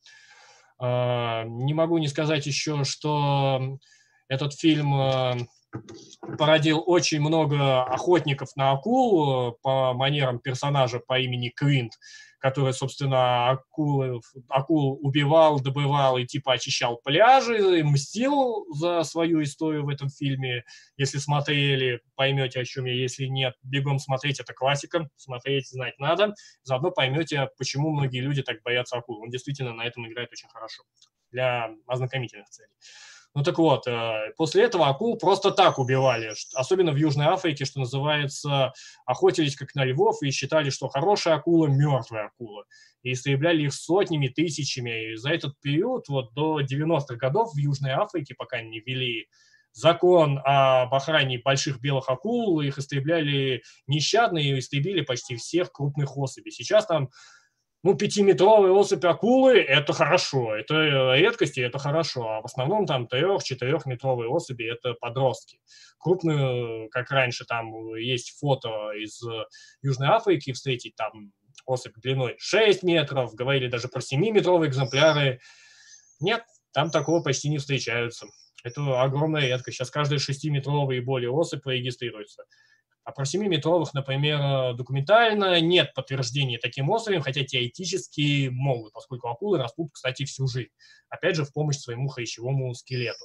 Не могу не сказать еще, что этот фильм породил очень много охотников на акул по манерам персонажа по имени Квинт, который, собственно, акул убивал, добывал и типа очищал пляжи, и мстил за свою историю в этом фильме. Если смотрели, поймете, о чем я. Если нет, бегом смотреть, это классика. Смотреть, знать надо. Заодно поймете, почему многие люди так боятся акул. Он действительно на этом играет очень хорошо. Для ознакомительных целей. Ну так вот, после этого акул просто так убивали, особенно в Южной Африке, что называется, охотились как на львов и считали, что хорошая акула – мертвая акула. И истребляли их сотнями, тысячами. И за этот период, вот до 90-х годов в Южной Африке, пока не ввели закон об охране больших белых акул, их истребляли нещадно и истребили почти всех крупных особей. Сейчас там 5-метровые особи акулы – это хорошо, это редкость, и это хорошо, а в основном там 3-4-метровые особи – это подростки. Крупные, как раньше, там есть фото из Южной Африки, встретить там особь длиной 6 метров, говорили даже про 7-метровые экземпляры. Нет, там такого почти не встречаются. Это огромная редкость. Сейчас каждая 6-метровая и более особь регистрируется. А про 7-метровых, например, документально нет подтверждения таким особям, хотя теоретически могут, поскольку акулы растут, кстати, всю жизнь. Опять же, в помощь своему хрящевому скелету.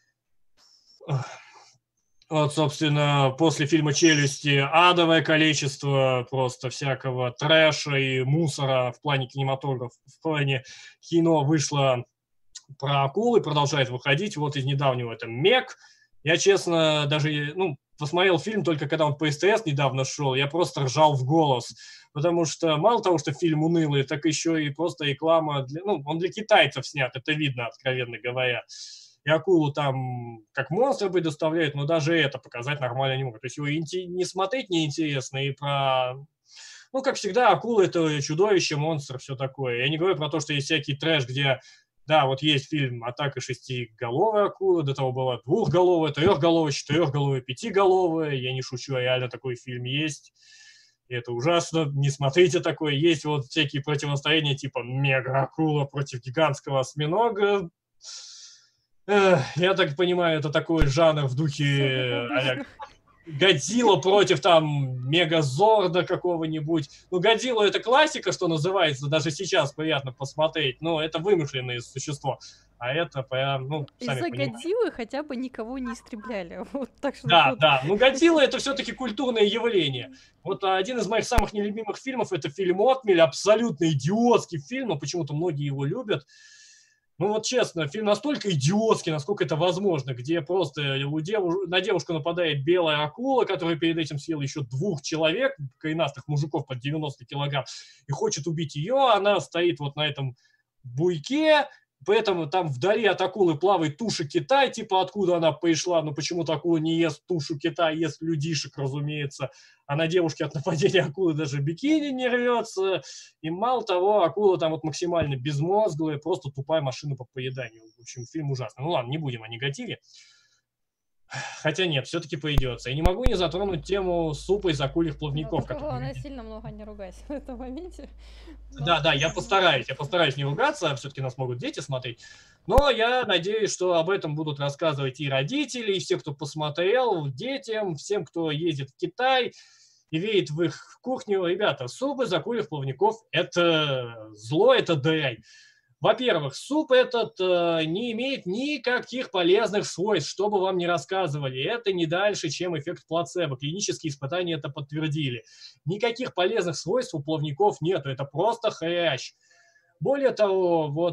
Вот, собственно, после фильма «Челюсти» адовое количество просто всякого трэша и мусора в плане кинематографа, в плане кино вышло про акулы, продолжает выходить. Вот из недавнего это «Мег». Я, честно, даже, посмотрел фильм только когда он по СТС недавно шел, я просто ржал в голос, потому что мало того, что фильм унылый, так еще и просто реклама, он для китайцев снят, это видно, откровенно говоря. И акулу там как монстра предоставляют, но даже это показать нормально не могут. То есть его не смотреть неинтересно, и про... как всегда, акула – это чудовище, монстр, все такое. Я не говорю про то, что есть всякий трэш, где... Да, вот есть фильм «Атака шестиголовой акулы», до того была двухголовая, трехголовая, четырехголовая, пятиголовая. Я не шучу, реально такой фильм есть. И это ужасно, не смотрите такое. Есть вот всякие противостояния типа мега-акула против гигантского осьминога. Я так понимаю, это такой жанр в духе Годзилла против там Мегазорда какого-нибудь. Ну, Годзилла это классика, что называется, даже сейчас приятно посмотреть, но это вымышленное существо. А это прям, ну, сами Из-за понимаете. Годзиллы хотя бы никого не истребляли. Вот, так что Да, тут... да. Ну, Годзилла это все-таки культурное явление. Вот один из моих самых нелюбимых фильмов это фильм «Отмель». Абсолютно идиотский фильм, но почему-то многие его любят. Ну вот честно, фильм настолько идиотский, насколько это возможно, где просто на девушку нападает белая акула, которая перед этим съела еще 2 человек, коренастых мужиков под 90 килограмм, и хочет убить ее. Она стоит вот на этом буйке, поэтому там вдали от акулы плавает туша кита, типа откуда она пришла, но почему-то акула не ест тушу кита, ест людишек, разумеется. А на девушке от нападения акулы даже бикини не рвется. И мало того, акула там вот максимально безмозглая, просто тупая машина по поеданию. В общем, фильм ужасный. Ну ладно, не будем о негативе. Хотя нет, все-таки придется. И не могу не затронуть тему супа из акульих плавников. Только главное, сильно много не ругайся в этом моменте. Да, я постараюсь не ругаться, все-таки нас могут дети смотреть. Но я надеюсь, что об этом будут рассказывать и родители, и все, кто посмотрел, детям, всем, кто ездит в Китай и видит в их кухню. Ребята, суп из акульих плавников – это зло, это дрянь. Во-первых, суп этот не имеет никаких полезных свойств, что бы вам ни рассказывали. Это не дальше, чем эффект плацебо. Клинические испытания это подтвердили. Никаких полезных свойств у плавников нету. Это просто хрящ. Более того, вот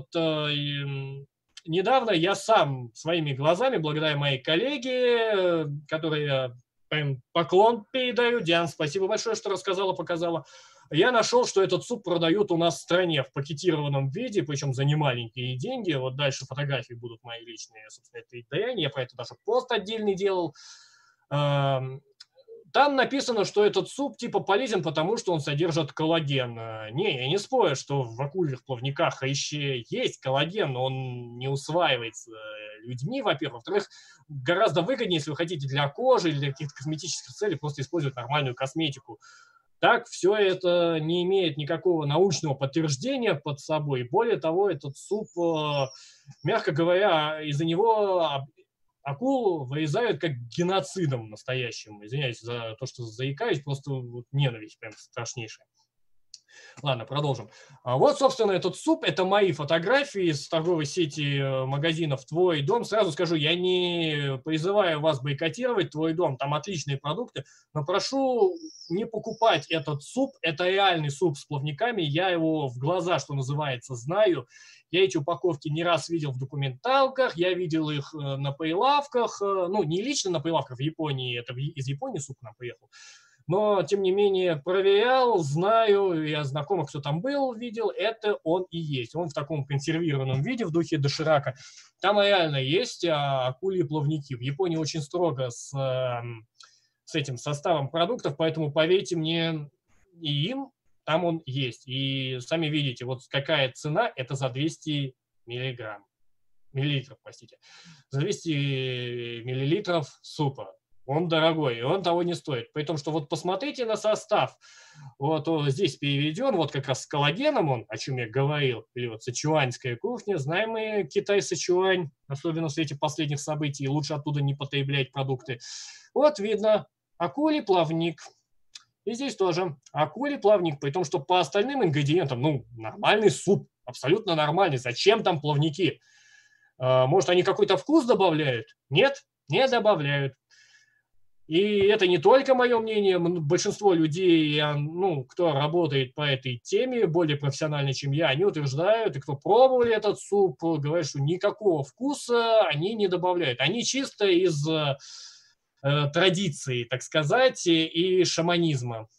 недавно я сам своими глазами, благодаря моей коллеге, которой прям поклон передаю, Диана, спасибо большое, что рассказала, показала, я нашел, что этот суп продают у нас в стране в пакетированном виде, причем за немаленькие деньги. Вот дальше фотографии будут мои личные, собственно, это и дрянь. Я про это даже пост отдельный делал. Там написано, что этот суп типа полезен, потому что он содержит коллаген. Не, я не спорю, что в акульих плавниках еще есть коллаген, но он не усваивается людьми, во-первых. Во-вторых, гораздо выгоднее, если вы хотите для кожи или для каких-то косметических целей, просто использовать нормальную косметику. Так, все это не имеет никакого научного подтверждения под собой. Более того, этот суп, мягко говоря, из-за него акул вырезают как геноцидом настоящим. Извиняюсь за то, что заикаюсь, просто вот ненависть прям страшнейшая. Ладно, продолжим. Вот, собственно, этот суп. Это мои фотографии из торговой сети магазинов «Твой дом». Сразу скажу, я не призываю вас бойкотировать «Твой дом». Там отличные продукты. Но прошу не покупать этот суп. Это реальный суп с плавниками. Я его в глаза, что называется, знаю. Я эти упаковки не раз видел в документалках. Я видел их на прилавках. Ну, не лично на прилавках в Японии. Это из Японии суп к нам приехал. Но, тем не менее, проверял, знаю, я знакомых, кто там был, видел, это он и есть. Он в таком консервированном виде, в духе доширака. Там реально есть акульи плавники. В Японии очень строго с этим составом продуктов, поэтому, поверьте мне, и им там он есть. И сами видите, вот какая цена, это за 200 миллилитров, простите. За 200 миллилитров супа. Он дорогой, и он того не стоит. При том, что вот посмотрите на состав. Вот он здесь переведен, вот как раз с коллагеном он, о чем я говорил, или вот сычуаньская кухня. Знаем мы Китай-Сычуань, особенно в свете последних событий, лучше оттуда не потреблять продукты. Вот видно, акулий плавник. И здесь тоже акулий плавник, при том, что по остальным ингредиентам, ну, нормальный суп, абсолютно нормальный. Зачем там плавники? Может, они какой-то вкус добавляют? Нет, не добавляют. И это не только мое мнение, большинство людей, ну, кто работает по этой теме, более профессионально, чем я, они утверждают, и кто пробовали этот суп, говорят, что никакого вкуса они не добавляют. Они чисто из традиции, так сказать, и шаманизма,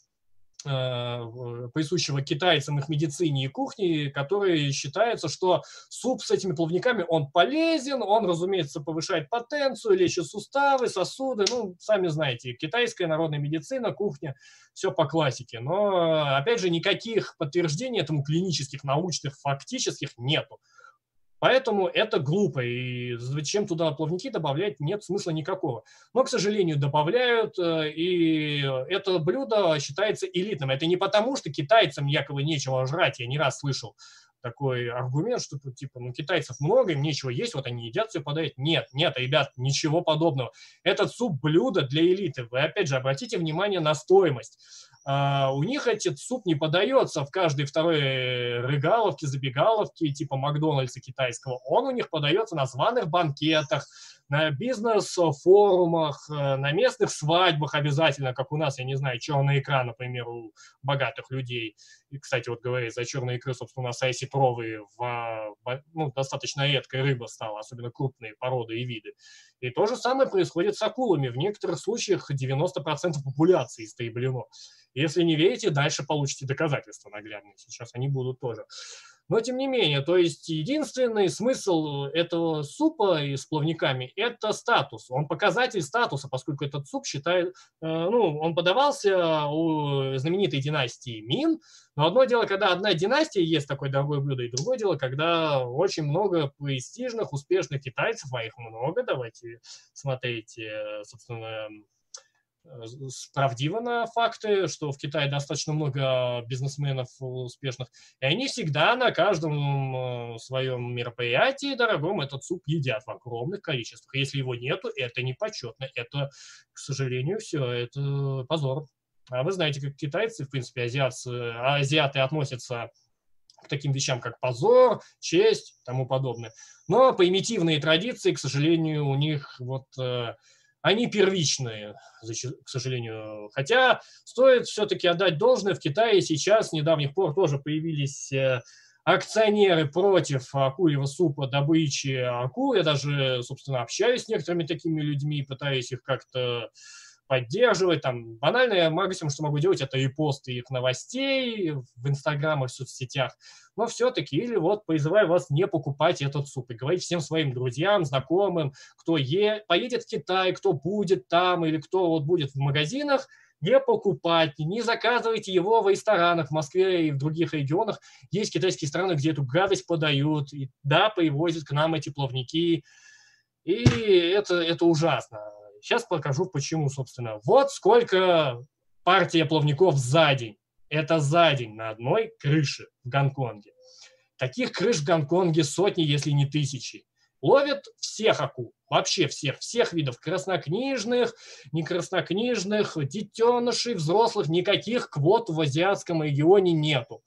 присущего китайцам их медицине и кухне, которые считается, что суп с этими плавниками, он полезен, он, разумеется, повышает потенцию, лечит суставы, сосуды, ну, сами знаете, китайская народная медицина, кухня, все по классике. Но, опять же, никаких подтверждений этому клинических, научных, фактических нету. Поэтому это глупо, и зачем туда плавники добавлять, нет смысла никакого. Но, к сожалению, добавляют, и это блюдо считается элитным. Это не потому, что китайцам якобы нечего жрать, я не раз слышал. такой аргумент, что типа, ну, китайцев много, им нечего есть, вот они едят все подают. Нет, ребят, ничего подобного. Этот суп блюдо для элиты. Вы опять же обратите внимание на стоимость. У них этот суп не подается в каждой второй рыгаловке, забегаловке, типа Макдональдса китайского. Он у них подается на званых банкетах, на бизнес-форумах, на местных свадьбах обязательно, как у нас, я не знаю, черный экран, например, у богатых людей. И, кстати, вот говоря, за черные икры, собственно, у нас айсипровые ну, достаточно редкая рыба стала, особенно крупные породы и виды. И то же самое происходит с акулами. В некоторых случаях 90% популяции истреблено. Если не верите, дальше получите доказательства наглядные. Сейчас они будут тоже. Но тем не менее, то есть единственный смысл этого супа с плавниками – это статус. Он показатель статуса, поскольку этот суп считает, ну, он подавался у знаменитой династии Мин. Но одно дело, когда одна династия ест такое дорогое блюдо, и другое дело, когда очень много престижных, успешных китайцев, а их много, давайте смотреть, собственно, правдиво на факты, что в Китае достаточно много бизнесменов успешных, и они всегда на каждом своем мероприятии дорогом этот суп едят в огромных количествах. Если его нету, это не почетно, это, к сожалению, все, это позор. А вы знаете, как китайцы, в принципе, азиаты относятся к таким вещам, как позор, честь и тому подобное. Но примитивные традиции, к сожалению, у них вот... Они первичные, к сожалению. Хотя стоит все-таки отдать должное, в Китае сейчас с недавних пор тоже появились акционеры против акульего супа, добычи акул. Я даже, собственно, общаюсь с некоторыми такими людьми, пытаюсь их как-то поддерживать. Там банально максимум, что могу делать, это репосты их новостей в Инстаграмах, в соцсетях. Но все-таки, или вот призываю вас не покупать этот суп и говорить всем своим друзьям, знакомым, кто поедет в Китай, кто будет там или кто вот будет в магазинах, не покупать, не заказывайте его в ресторанах в Москве и в других регионах. Есть китайские страны, где эту гадость подают, и да, привозят к нам эти плавники, и это ужасно. Сейчас покажу, почему, собственно. Вот сколько партия плавников за день. Это за день на одной крыше в Гонконге. Таких крыш в Гонконге сотни, если не тысячи. Ловят всех акул, вообще всех видов, краснокнижных, некраснокнижных, детенышей, взрослых, никаких квот в азиатском регионе нету.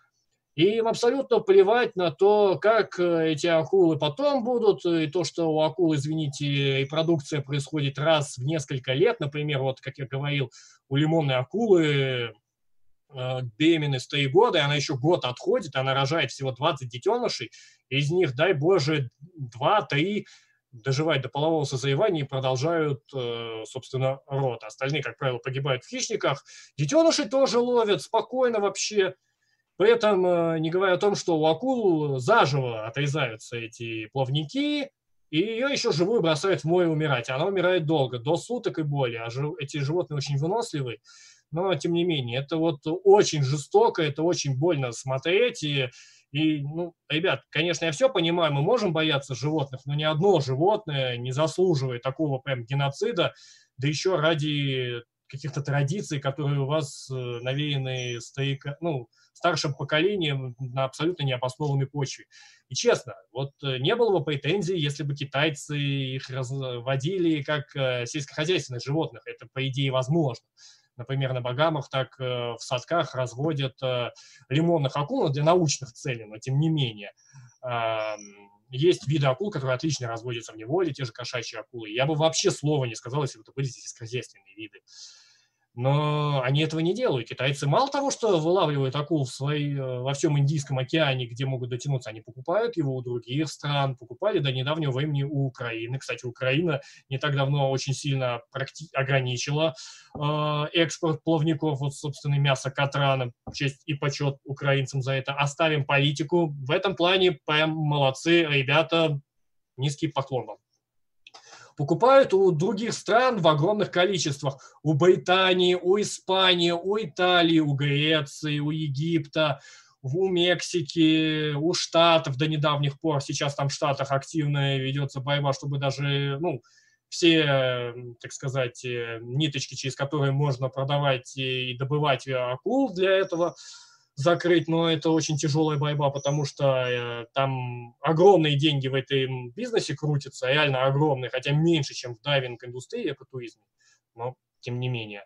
И им абсолютно плевать на то, как эти акулы потом будут, и то, что у акул, извините, репродукция происходит раз в несколько лет. Например, вот, как я говорил, у лимонной акулы беременность 3 года, и она еще год отходит, она рожает всего 20 детенышей, из них, дай боже, 2-3 доживают до полового созревания и продолжают, собственно, род. Остальные, как правило, погибают в хищниках. Детенышей тоже ловят спокойно вообще. При этом, не говоря о том, что у акул заживо отрезаются эти плавники, и ее еще живую бросают в море умирать. Она умирает долго, до суток и более. А эти животные очень выносливые. Но, тем не менее, это вот очень жестоко, это очень больно смотреть. Ну, ребят, конечно, я все понимаю, мы можем бояться животных, но ни одно животное не заслуживает такого прям геноцида, да еще ради каких-то традиций, которые у вас навеяны старшим поколением на абсолютно необоснованной почве. И честно, вот не было бы претензий, если бы китайцы их разводили как сельскохозяйственных животных. Это, по идее, возможно. Например, на Багамах так в садках разводят лимонных акул для научных целей, но тем не менее. Есть виды акул, которые отлично разводятся в неволе, те же кошачьи акулы. Я бы вообще слова не сказал, если бы это были сельскохозяйственные виды. Но они этого не делают. Китайцы мало того, что вылавливают акул во всем Индийском океане, где могут дотянуться, они покупают его у других стран, покупали до недавнего времени у Украины. Кстати, Украина не так давно очень сильно ограничила экспорт плавников, вот, собственно, мяса катрана. Честь и почет украинцам за это. Оставим политику. В этом плане прям молодцы, ребята, низкий поклон вам. Покупают у других стран в огромных количествах. У Британии, у Испании, у Италии, у Греции, у Египта, у Мексики, у Штатов до недавних пор. Сейчас там в Штатах активно ведется борьба, чтобы даже все, так сказать, ниточки, через которые можно продавать и добывать акул для этого, закрыть, но это очень тяжелая борьба, потому что там огромные деньги в этом бизнесе крутятся, реально огромные, хотя меньше, чем в дайвинг-индустрии, экотуризме, но тем не менее.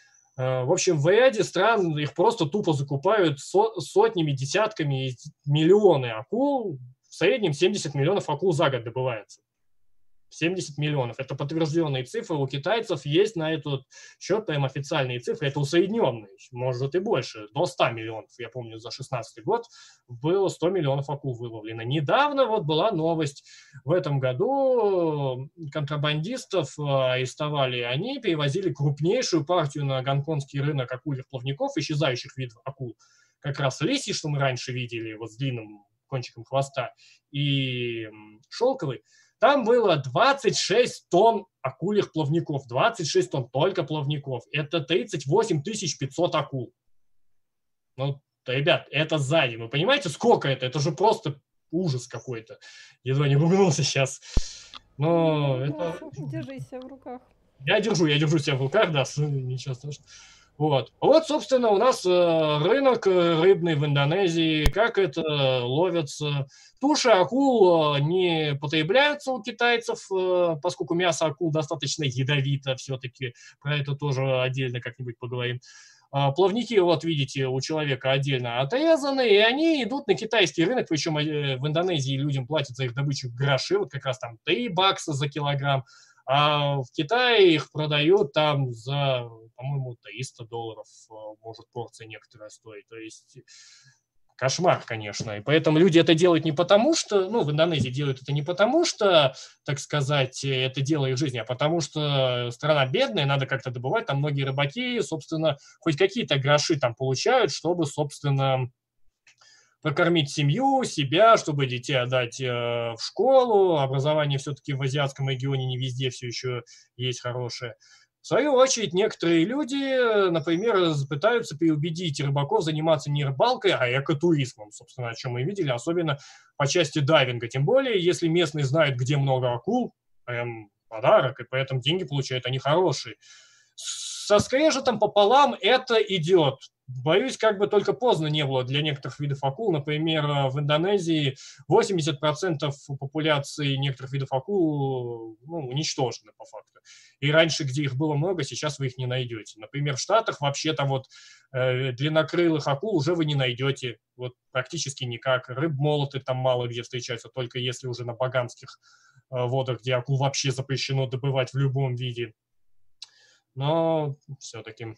В общем, в ряде стран их просто тупо закупают сотнями, десятками, миллионы акул. В среднем 70 миллионов акул за год добывается. 70 миллионов. Это подтвержденные цифры. У китайцев есть на этот счет прям официальные цифры. Это усредненные, может и больше. До 100 миллионов. Я помню, за 2016 год было 100 миллионов акул выловлено. Недавно вот была новость. В этом году контрабандистов арестовали. Они перевозили крупнейшую партию на гонконгский рынок акульих плавников, исчезающих видов акул. Как раз лисий, что мы раньше видели, вот с длинным кончиком хвоста, и шелковый. Там было 26 тонн акульих плавников. 26 тонн только плавников. Это 38 500 акул. Ну, ребят, это за день. Вы понимаете, сколько это? Это же просто ужас какой-то. Едва не ругнулся сейчас. Но это... Держи себя в руках. Я держу себя в руках, да, ничего страшного. Вот, собственно, у нас рынок рыбный в Индонезии. Как это ловятся? Туши акул не потребляются у китайцев, поскольку мясо акул достаточно ядовито все-таки. Про это тоже отдельно как-нибудь поговорим. Плавники, вот видите, у человека отдельно отрезаны, и они идут на китайский рынок, причем в Индонезии людям платят за их добычу гроши, вот как раз там 3 бакса за килограмм. А в Китае их продают там за, по-моему, $300, может порция некоторая стоит. То есть кошмар, конечно. И поэтому люди это делают не потому, что, в Индонезии делают это не потому, что, так сказать, это дело их жизни, а потому что страна бедная, надо как-то добывать. Там многие рыбаки, собственно, хоть какие-то гроши там получают, чтобы, собственно, прокормить семью, себя, чтобы детей отдать в школу. Образование все-таки в азиатском регионе не везде все еще есть хорошее. В свою очередь, некоторые люди, например, пытаются переубедить рыбаков заниматься не рыбалкой, а экотуризмом, собственно, о чем мы видели, особенно по части дайвинга. Тем более, если местные знают, где много акул, прям подарок, и поэтому деньги получают они хорошие. Со скрежетом пополам это идет. Боюсь, как бы только поздно не было для некоторых видов акул. Например, в Индонезии 80% популяции некоторых видов акул уничтожены по факту. И раньше, где их было много, сейчас вы их не найдете. Например, в Штатах вообще-то вот длиннокрылых акул уже вы не найдете. Вот практически никак. Рыб-молоты там мало где встречаются, только если уже на багамских водах, где акул вообще запрещено добывать в любом виде. Но все-таки...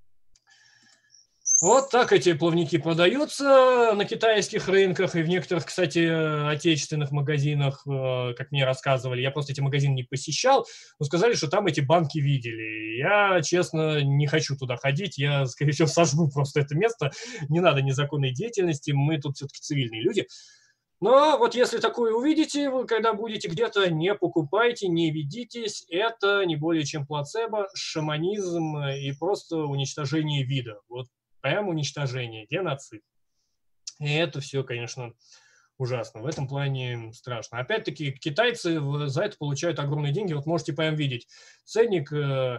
Вот так эти плавники продаются на китайских рынках и в некоторых, кстати, отечественных магазинах, как мне рассказывали. Я просто эти магазины не посещал, но сказали, что там эти банки видели. Я, честно, не хочу туда ходить, я, скорее всего, сожгу просто это место. Не надо незаконной деятельности, мы тут все-таки цивильные люди. Но вот если такое увидите, вы когда будете где-то, не покупайте, не ведитесь. Это не более чем плацебо, шаманизм и просто уничтожение вида. Вот. Прям уничтожение, геноцид. И это все, конечно, ужасно. В этом плане страшно. Опять-таки, китайцы за это получают огромные деньги. Вот можете прям видеть. Ценник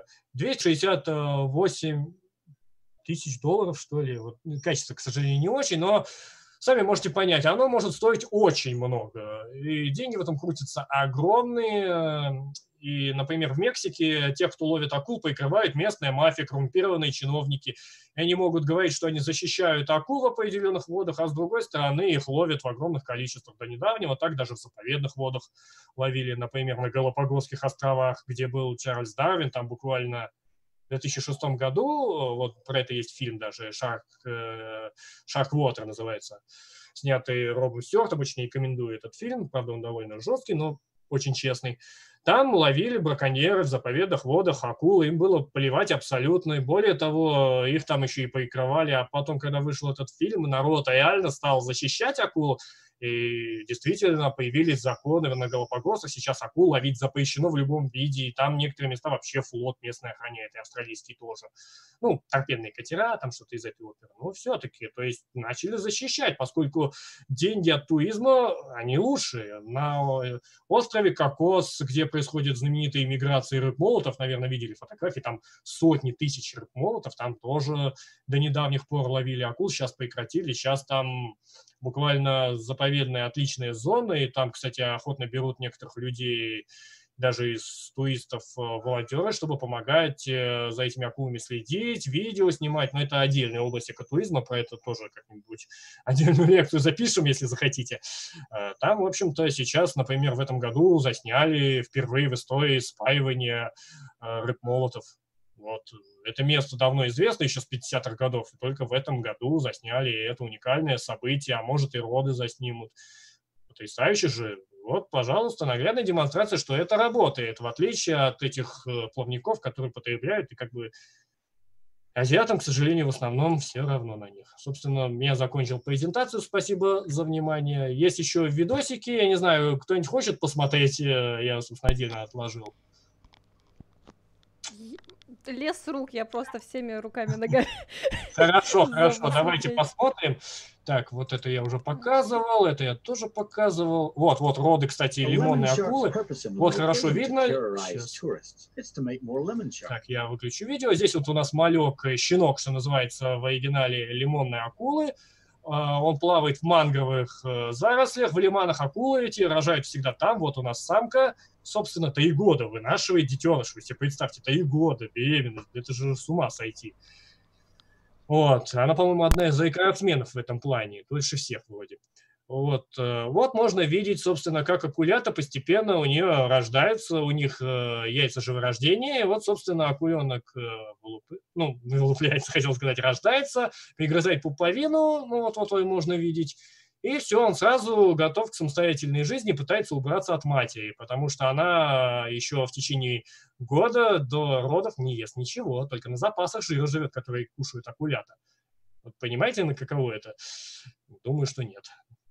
$268 тысяч, что ли. Вот, качество, к сожалению, не очень, но сами можете понять, оно может стоить очень много. И деньги в этом крутятся огромные. И, например, в Мексике тех, кто ловит акул, прикрывает местная мафия, коррумпированные чиновники. И они могут говорить, что они защищают акул в определенных водах, а с другой стороны их ловят в огромных количествах. До недавнего так даже в заповедных водах ловили, например, на Галапагосских островах, где был Чарльз Дарвин, там буквально в 2006 году, вот про это есть фильм даже, «Шарквотер» называется, снятый Робом Стюартом, очень рекомендую этот фильм, правда он довольно жесткий, но очень честный. Там ловили браконьеры в заповедных водах акул, им было плевать абсолютно. И более того, их там еще и прикрывали. А потом, когда вышел этот фильм, народ реально стал защищать акул. И действительно появились законы на Галапагосах. Сейчас акул ловить запрещено в любом виде. И там некоторые места вообще флот местный охраняет, и австралийский тоже. Ну, торпедные катера, там что-то из этой оперы. Но все-таки, то есть начали защищать, поскольку деньги от туризма, они лучшие. На острове Кокос, где происходит знаменитая иммиграция рыб-молотов, наверное, видели фотографии, там сотни тысяч рыб-молотов, там тоже до недавних пор ловили акул, сейчас прекратили, сейчас там буквально заповедная отличная зона, и там, кстати, охотно берут некоторых людей, даже из туристов, волонтеры, чтобы помогать за этими акулами следить, видео снимать, но это отдельная область экотуризма, про это тоже как-нибудь отдельную лекцию запишем, если захотите. Там, в общем-то, сейчас, например, в этом году засняли впервые в истории спаивание рыб-молотов. Вот. Это место давно известно, еще с 50-х годов, и только в этом году засняли это уникальное событие, а может и роды заснимут. Потрясающе же. Вот, пожалуйста, наглядная демонстрация, что это работает, в отличие от этих плавников, которые потребляют, и как бы азиатам, к сожалению, в основном все равно на них. Собственно, я закончил презентацию, спасибо за внимание. Есть еще видосики, я не знаю, кто-нибудь хочет посмотреть, я, собственно, отдельно отложил. Лес рук, я просто всеми руками ногами. Хорошо, давайте посмотрим. Так, вот это я уже показывал, это я тоже показывал. Вот роды, кстати, лимонные акулы. Вот хорошо видно. Так, я выключу видео. Здесь вот у нас малек, щенок, что называется в оригинале, лимонные акулы. Он плавает в мангровых зарослях, в лиманах. Акулы эти рожают всегда там. Вот у нас самка, собственно, 3 года вынашивает детеныш. Вы себе представьте, 3 года беременность. Это же с ума сойти. Вот. Она, по-моему, одна из рекордсменов в этом плане. Дольше всех вроде. Вот можно видеть, собственно, как акулята постепенно у нее рождаются, у них яйца живорождения. И вот, собственно, акуленок вылупляется, хотел сказать, рождается, пригрызает пуповину, вот можно видеть. И все, он сразу готов к самостоятельной жизни, пытается убраться от матери, потому что она еще в течение года до родов не ест ничего, только на запасах жира живет, которые кушают акулята. Вот понимаете, на каково это? Думаю, что нет.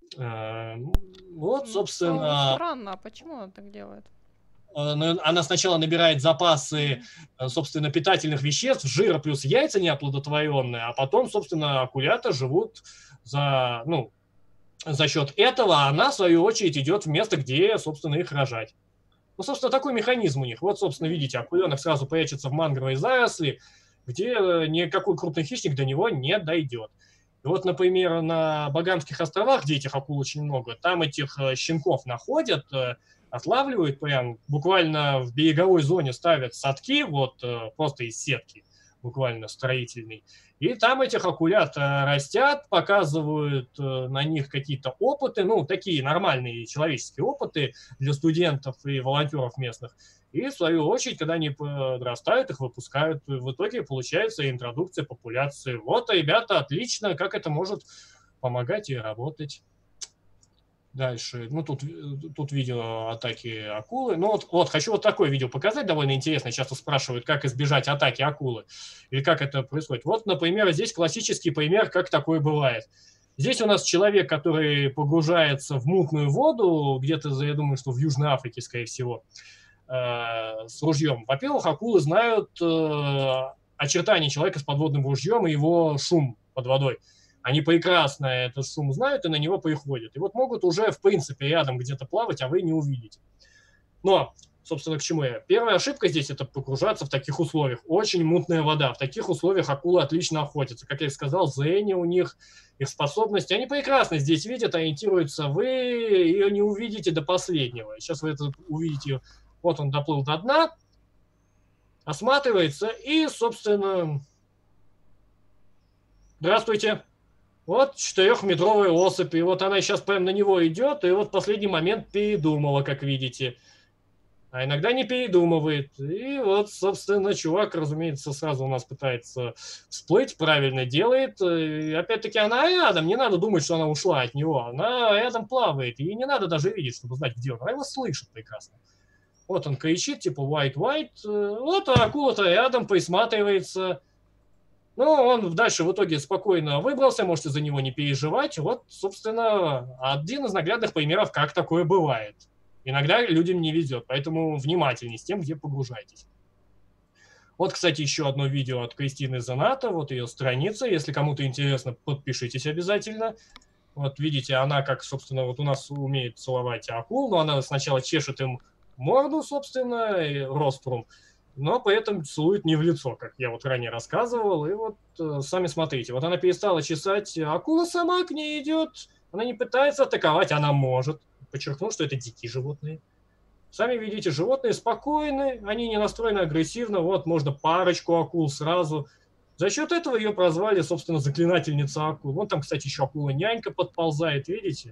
Вот, собственно... Странно, а почему она так делает? Она сначала набирает запасы, собственно, питательных веществ, жира плюс яйца неоплодотворенные, а потом, собственно, акулята живут за счет этого, а она, в свою очередь, идет в место, где, собственно, их рожать. Ну, собственно, такой механизм у них. Вот, собственно, видите, акуленок сразу прячется в мангровой заросли, где никакой крупный хищник до него не дойдет. И вот, например, на Багамских островах, где этих акул очень много, там этих щенков находят, отлавливают прям, буквально в береговой зоне ставят садки, вот просто из сетки, буквально строительной. И там этих акулят растят, показывают на них какие-то опыты, такие нормальные человеческие опыты для студентов и волонтеров местных. И, в свою очередь, когда они подрастают, их выпускают. И в итоге получается интродукция популяции. Вот, ребята, отлично, как это может помогать и работать. Дальше, тут видео атаки акулы. Вот хочу вот такое видео показать, довольно интересно. Часто спрашивают, как избежать атаки акулы, или как это происходит. Вот, например, здесь классический пример, как такое бывает. Здесь у нас человек, который погружается в мутную воду, где-то, я думаю, что в Южной Африке, скорее всего, с ружьем. Во-первых, акулы знают очертания человека с подводным ружьем и его шум под водой. Они прекрасно этот шум знают и на него приходят. И вот могут уже, в принципе, рядом где-то плавать, а вы не увидите. Но, собственно, к чему я? Первая ошибка здесь – это погружаться в таких условиях. Очень мутная вода. В таких условиях акулы отлично охотятся. Как я и сказал, зрение у них, их способности. Они прекрасно здесь видят, ориентируются. Вы ее не увидите до последнего. Сейчас вы это увидите. Вот он доплыл до дна, осматривается и, собственно, здравствуйте. Вот 4-метровая особь, и вот она сейчас прямо на него идет, и вот в последний момент передумала, как видите. А иногда не передумывает. И вот, собственно, чувак, разумеется, сразу у нас пытается всплыть, правильно делает. И опять-таки она рядом, не надо думать, что она ушла от него. Она рядом плавает, и не надо даже видеть, чтобы знать, где он. Она его слышит прекрасно. Вот он кричит, типа white, white. Вот акула-то рядом присматривается. Но он дальше в итоге спокойно выбрался, можете за него не переживать. Вот, собственно, один из наглядных примеров, как такое бывает. Иногда людям не везет, поэтому внимательней с тем, где погружаетесь. Вот, кстати, еще одно видео от Кристины Заната, вот ее страница. Если кому-то интересно, подпишитесь обязательно. Вот видите, она как, собственно, вот у нас умеет целовать акул, но она сначала чешет им морду, собственно, и рострум, но при этом целует не в лицо, как я вот ранее рассказывал. И вот сами смотрите, вот она перестала чесать, акула сама к ней идет, она не пытается атаковать, она может. Подчеркну, что это дикие животные. Сами видите, животные спокойны, они не настроены агрессивно, вот можно парочку акул сразу. За счет этого ее прозвали, собственно, заклинательница акул. Вон там, кстати, еще акула-нянька подползает, видите?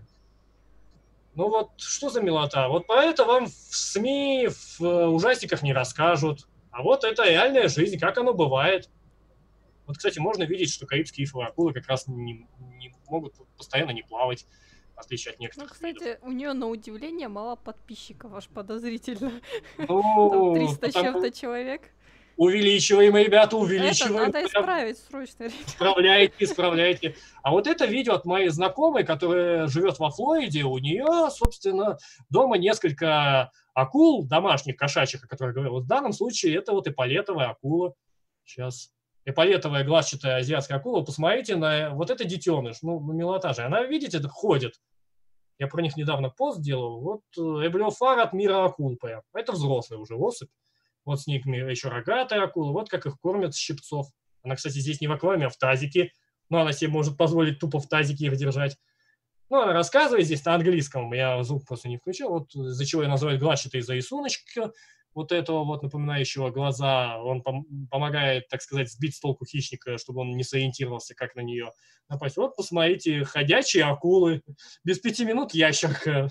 Ну вот, что за милота? Вот про это вам в СМИ, в ужастиках не расскажут. А вот это реальная жизнь, как оно бывает. Вот, кстати, можно видеть, что карибские ифовые акулы как раз не могут постоянно не плавать, в отличие от некоторых. Ну, кстати, видов. у нее на удивление мало подписчиков, аж подозрительно. Ну, Там 300 с чем-то человек. Увеличиваем, ребята, увеличиваем. Это надо исправить срочно. Исправляйте. А вот это видео от моей знакомой, которая живет во Флориде, у нее, собственно, дома несколько акул домашних, кошачьих, о которых я говорил. Вот в данном случае это вот эполетовая акула. Сейчас. Эполетовая глазчатая азиатская акула. Посмотрите на вот это детеныш. Ну, милота же. Она, видите, это ходит. Я про них недавно пост делал. Вот эблиофар от мира акул прям. Это взрослый уже особь. Вот с ними еще рогатая акула. Вот как их кормят с щипцов. Она, кстати, здесь не в аквариуме, а в тазике. Но она себе может позволить тупо в тазике их держать. Ну, она рассказывает здесь на английском. Я звук просто не включил. Вот из-за чего я называю глазчатый за рисуночка. Вот этого вот напоминающего глаза. Он помогает, так сказать, сбить с толку хищника, чтобы он не сориентировался, как на нее напасть. Вот посмотрите, ходячие акулы. Без 5 минут ящерка.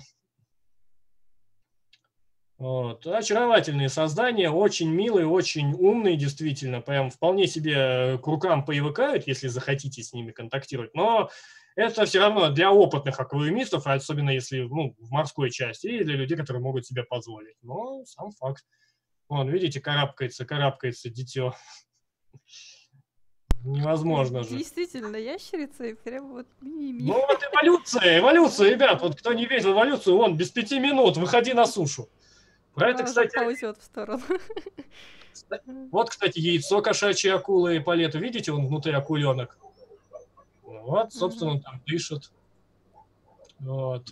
Вот. Очаровательные создания, очень милые, очень умные, действительно, прям вполне себе к рукам привыкают, если захотите с ними контактировать, но это все равно для опытных аквариумистов, особенно если в морской части, и для людей, которые могут себе позволить. Но сам факт. Вон, видите, карабкается дитё. Невозможно же. Действительно, ящерица и прям вот мими. Ну вот эволюция, ребят, вот кто не верит в эволюцию, вон, без 5 минут, выходи на сушу. Про это, кстати... ползет в сторону. Вот, кстати, яйцо кошачьей акулы эполета. Видите, он внутри акуленок. Вот, собственно, он там дышит. Вот.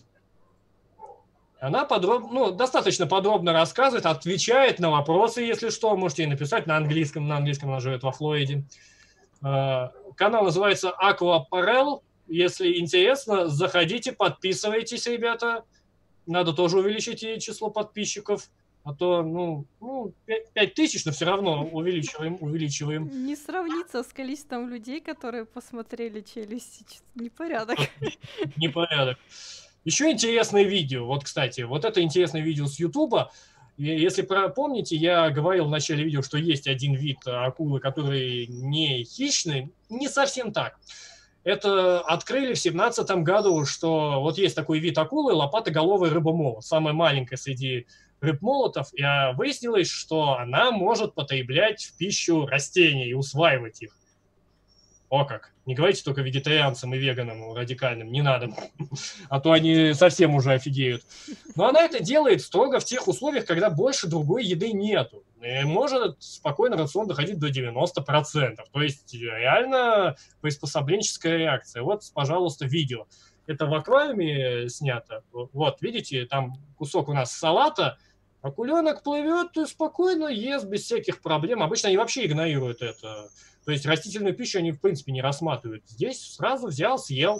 Она достаточно подробно рассказывает, отвечает на вопросы, если что. Можете ей написать на английском. На английском она живет во Флориде. Канал называется Aquaparel. Если интересно, заходите, подписывайтесь, ребята. Надо тоже увеличить ей число подписчиков. А то, 5000, но все равно увеличиваем. Не сравнится с количеством людей, которые посмотрели «Челюсти». Непорядок. Непорядок. Еще интересное видео. Вот, кстати, вот это интересное видео с Ютуба. Если помните, я говорил в начале видео, что есть один вид акулы, который не хищный. Не совсем так. Это открыли в 2017 году, что вот есть такой вид акулы, лопатоголовый рыбомолот. Самая маленькая среди рыб-молотов. И выяснилось, что она может потреблять в пищу растения и усваивать их. О как! Не говорите только вегетарианцам и веганам радикальным, не надо. А то они совсем уже офигеют. Но она это делает строго в тех условиях, когда больше другой еды нету. И может спокойно рацион доходить до 90%. То есть реально приспособленческая реакция. Вот, пожалуйста, видео. Это в аквариуме снято. Вот, видите, там кусок у нас салата. Акуленок плывет и спокойно ест без всяких проблем. Обычно они вообще игнорируют это. То есть растительную пищу они, в принципе, не рассматривают. Здесь сразу взял, съел.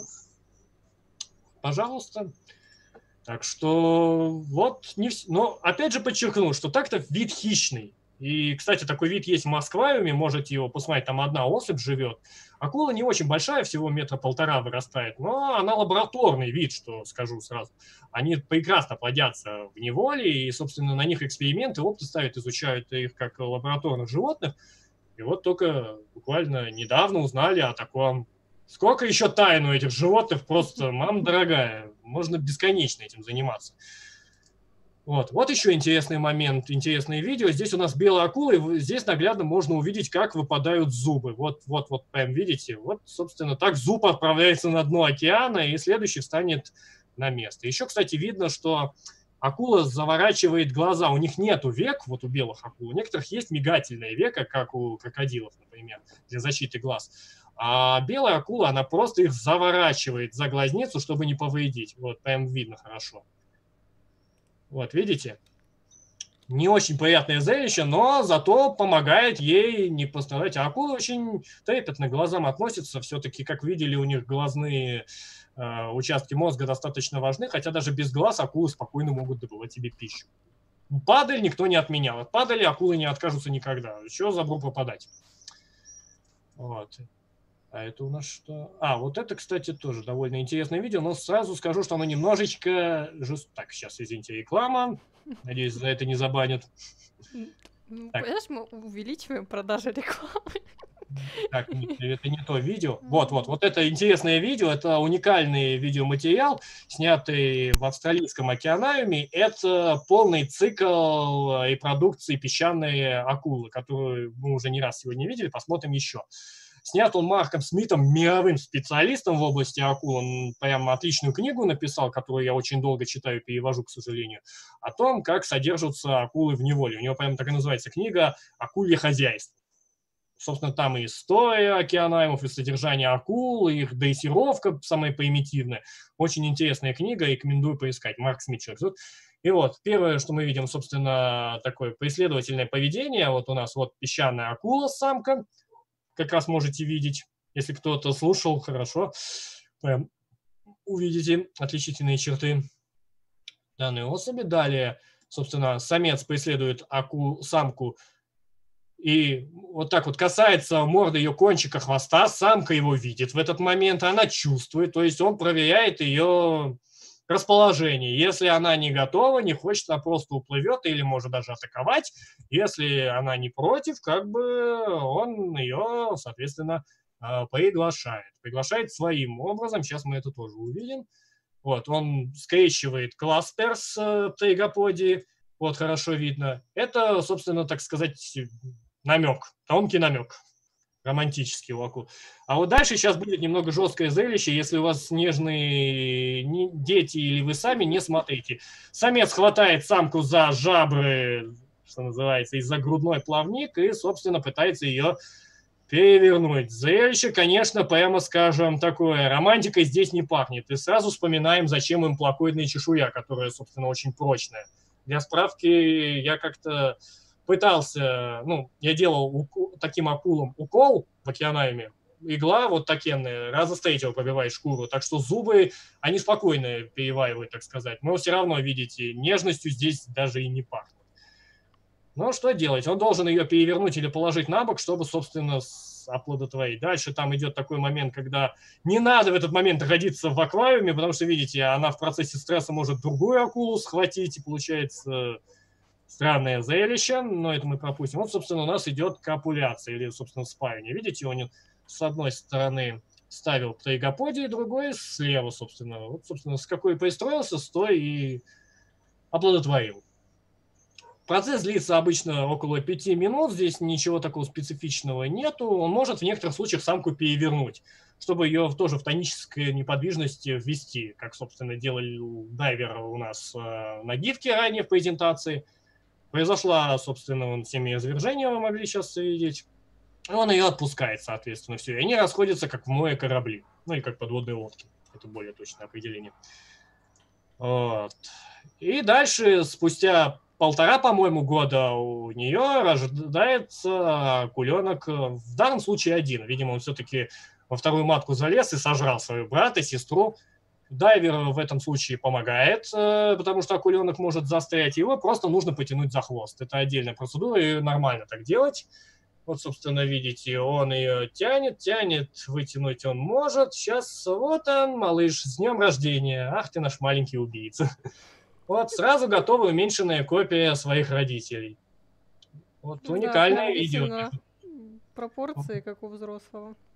Пожалуйста. Так что вот, но опять же подчеркну, что так-то вид хищный. И, кстати, такой вид есть в Москве, можете его посмотреть, там одна особь живет. Акула не очень большая, всего 1,5 метра вырастает, но она лабораторный вид, что скажу сразу. Они прекрасно плодятся в неволе, и, собственно, на них эксперименты, опыты ставят, изучают их как лабораторных животных. И вот только буквально недавно узнали о таком. Сколько еще тайн у этих животных, просто, мама дорогая, можно бесконечно этим заниматься. Вот еще интересный момент, интересное видео. Здесь у нас белая акула, и здесь наглядно можно увидеть, как выпадают зубы. Вот, прям видите. Вот, собственно, так зуб отправляется на дно океана, и следующий встанет на место. Еще, кстати, видно, что акула заворачивает глаза. У них нету век, вот у белых акул. У некоторых есть мигательное веко, как у крокодилов, например, для защиты глаз. А белая акула, она просто их заворачивает за глазницу, чтобы не повредить. Вот, прям видно хорошо. Вот, видите? Не очень приятное зрелище, но зато помогает ей не пострадать. А акулы очень трепетно к глазам относятся. Все-таки, как видели, у них глазные участки мозга достаточно важны, хотя даже без глаз акулы спокойно могут добывать себе пищу. Падаль никто не отменял. От падали акулы не откажутся никогда. Еще забыл попадать. Вот. А это у нас что? А, вот это, кстати, тоже довольно интересное видео, но сразу скажу, что оно немножечко Так, сейчас, извините, реклама. Надеюсь, за это не забанят. Понимаешь, мы увеличиваем продажи рекламы. Так, это не то видео. Вот это интересное видео, это уникальный видеоматериал, снятый в австралийском океанариуме. Это полный цикл репродукции песчаной акулы, которую мы уже не раз сегодня видели, посмотрим еще. Снят он Марком Смитом, мировым специалистом в области акул. Он прямо отличную книгу написал, которую я очень долго читаю, перевожу, к сожалению, о том, как содержатся акулы в неволе. У него прямо так и называется книга «Акулье хозяйство». Собственно, там и история океанариумов, и содержание акул, и их дрессировка самая примитивная. Очень интересная книга, рекомендую поискать. Марк Смит. И вот, первое, что мы видим, собственно, такое преследовательное поведение. Вот у нас вот песчаная акула, самка. Как раз можете видеть, если кто-то слушал, хорошо, увидите отличительные черты данной особи. Далее, собственно, самец преследует самку и вот так вот касается морды ее кончика хвоста, самка его видит в этот момент, она чувствует, то есть он проверяет ее расположение. Если она не готова, не хочет, она просто уплывет или может даже атаковать. Если она не против, как бы он ее, соответственно, приглашает. Приглашает своим образом. Сейчас мы это тоже увидим. Вот, он скрещивает кластер с тригоподией. Вот, хорошо видно. Это, собственно, так сказать, намек, тонкий намек. Романтический у акул. А вот дальше сейчас будет немного жесткое зрелище. Если у вас нежные дети или вы сами, не смотрите. Самец хватает самку за жабры, что называется, из-за грудной плавник и, собственно, пытается ее перевернуть. Зрелище, конечно, прямо скажем, такое. Романтикой здесь не пахнет. И сразу вспоминаем, зачем им плакоидная чешуя, которая, собственно, очень прочная. Для справки я как-то пытался, я делал таким акулам укол в океанариуме, игла вот такенная, раза с третьего пробивает шкуру, так что зубы, они спокойно переваривают, так сказать, но все равно, видите, нежностью здесь даже и не пахнет. Но что делать? Он должен ее перевернуть или положить на бок, чтобы, собственно, оплодотворить. Дальше там идет такой момент, когда не надо в этот момент находиться в аквариуме, потому что, видите, она в процессе стресса может другую акулу схватить, и получается странное зрелище, но это мы пропустим. Вот, собственно, у нас идет копуляция, или, собственно, спаривание. Видите, он с одной стороны ставил к тригоподии, другой слева, собственно. Вот, собственно, с какой пристроился, с той и оплодотворил. Процесс длится обычно около 5 минут, здесь ничего такого специфичного нету. Он может в некоторых случаях самку перевернуть, чтобы ее тоже в тонической неподвижности ввести, как, собственно, делал дайвер у нас на гифке ранее в презентации. Произошла, собственно, семяизвержение, вы могли сейчас видеть. И он ее отпускает, соответственно, все. И они расходятся, как в море корабли. Ну, или как подводные лодки. Это более точное определение. Вот. И дальше, спустя 1,5, по-моему, года у нее рождается акуленок. В данном случае один. Видимо, он все-таки во вторую матку залез и сожрал своего брата, сестру. Дайвер в этом случае помогает, потому что акуленок может застрять. Его просто нужно потянуть за хвост. Это отдельная процедура, и нормально так делать. Вот, собственно, видите, он ее тянет, вытянуть он может. Сейчас вот он, малыш, с днем рождения. Ах ты наш маленький убийца. Вот, сразу готова уменьшенная копия своих родителей. Вот, уникальное видео. Пропорции, как у взрослого.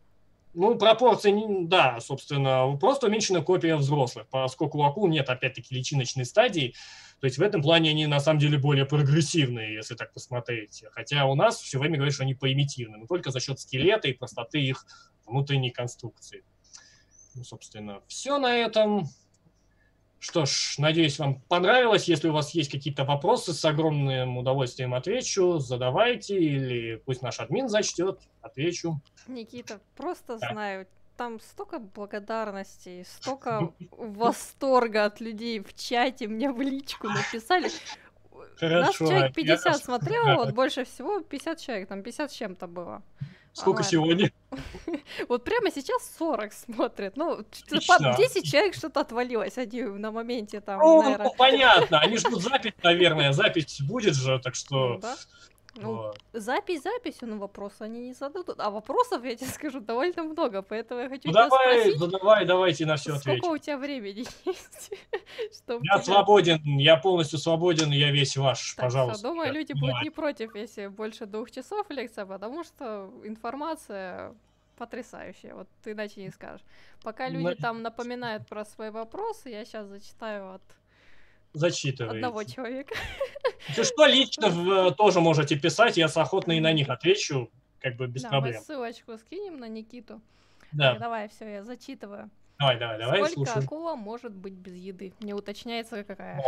Ну, пропорции, да, собственно, просто уменьшенная копия взрослых, поскольку у акул нет, опять-таки, личиночной стадии. То есть в этом плане они, на самом деле, более прогрессивные, если так посмотреть. Хотя у нас все время говорят, что они примитивны, но только за счет скелета и простоты их внутренней конструкции. Ну, собственно, все на этом. Что ж, надеюсь, вам понравилось. Если у вас есть какие-то вопросы, с огромным удовольствием отвечу. Задавайте, или пусть наш админ зачтет, отвечу. Никита, просто знаю, там столько благодарностей, столько восторга от людей в чате, мне в личку написали. Хорошо. Нас человек 50 смотрело, вот больше всего 50 человек, там 50 с чем-то было. Сколько сегодня? Вот прямо сейчас 40 смотрят. Ну, 10 человек что-то отвалилось, они на моменте там, наверное... Ну, понятно, они ждут запись, наверное, запись будет же, так что... Да. Ну, запись записью, но вопросы они не зададут. А вопросов, я тебе скажу, довольно много, поэтому я хочу тебя спросить... давайте на все ответить. Сколько у тебя времени есть? Я свободен, я полностью свободен, я весь ваш, пожалуйста. Думаю, люди будут не против, если больше 2 часов лекция, потому что информация потрясающая, вот ты иначе не скажешь. Пока люди там напоминают про свои вопросы, я сейчас зачитаю от... одного человека. Если что, лично тоже можете писать, я охотно и на них отвечу, как бы без проблем. Мы ссылочку скинем на Никиту. Да. Так, давай, все, я зачитываю. Давай, Сколько акула может быть без еды? Не уточняется, какая.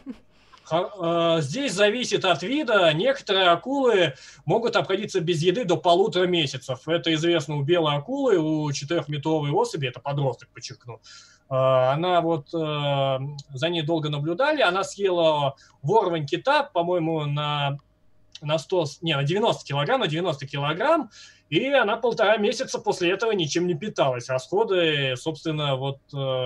Здесь зависит от вида. Некоторые акулы могут обходиться без еды до 1,5 месяцев. Это известно у белой акулы, у 4-метровой особи, это подросток, подчеркну. Она вот, за ней долго наблюдали, она съела ворвань кита, по-моему, на 90 килограмм, и она 1,5 месяца после этого ничем не питалась. Расходы, собственно, вот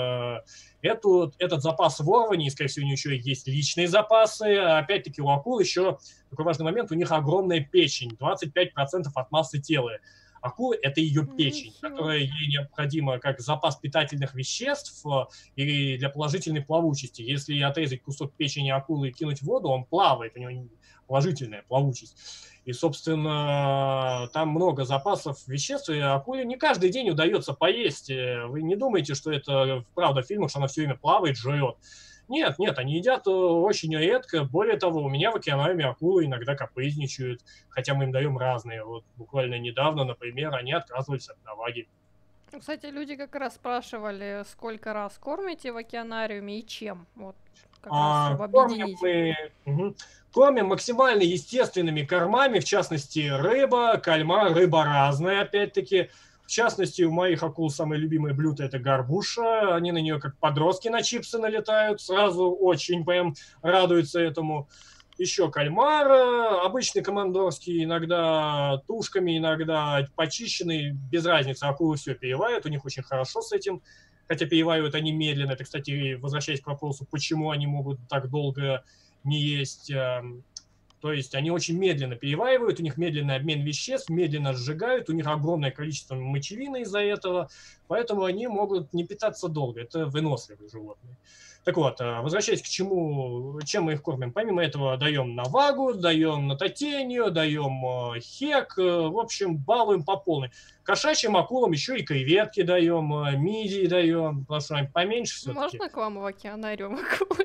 этот запас ворвани, скорее всего, у нее еще есть личные запасы. Опять-таки у акул еще такой важный момент, у них огромная печень, 25% от массы тела. Акула – это ее печень, которая ей необходима как запас питательных веществ и для положительной плавучести. Если отрезать кусок печени акулы и кинуть в воду, он плавает, у него положительная плавучесть. И, собственно, там много запасов веществ, и акуле не каждый день удается поесть. Вы не думаете, что это правда в фильмах, что она все время плавает, жрет. Нет, они едят очень редко. Более того, у меня в океанариуме акулы иногда капризничают, хотя мы им даем разные. Вот буквально недавно, например, они отказывались от наваги. Кстати, люди как раз спрашивали, сколько раз кормите в океанариуме и чем. Вот, как раз, чтобы объединить. Кормим максимально естественными кормами, в частности, рыба, кальмар, рыба разная, опять-таки. В частности, у моих акул самое любимое блюдо – это горбуша. Они на нее как подростки на чипсы налетают, сразу очень прям радуются этому. Еще кальмар, обычный командорский, иногда тушками, иногда почищенный, без разницы, акулы все переваривают, у них очень хорошо с этим, хотя переваривают они медленно. Это, кстати, возвращаясь к вопросу, почему они могут так долго не есть. То есть они очень медленно переваривают, у них медленный обмен веществ, медленно сжигают, у них огромное количество мочевины из-за этого, поэтому они могут не питаться долго. Это выносливые животные. Так вот, возвращаясь к чему, чем мы их кормим. Помимо этого даем навагу, даем натотению, даем хек, в общем, балуем по полной. Кошачьим акулам еще и креветки даем, мидии даем, потому что они поменьше все-таки. Можно к вам в океанариум акулы?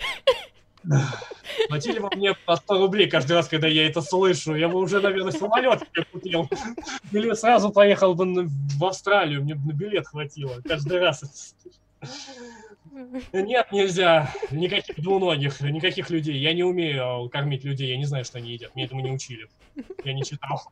Платили бы мне по 100 рублей каждый раз, когда я это слышу. Я бы уже, наверное, самолет купил. Или сразу поехал бы в Австралию. Мне бы на билет хватило. Каждый раз. Нет, нельзя. Никаких двуногих, никаких людей. Я не умею кормить людей. Я не знаю, что они едят. Мне этому не учили. Я не читал.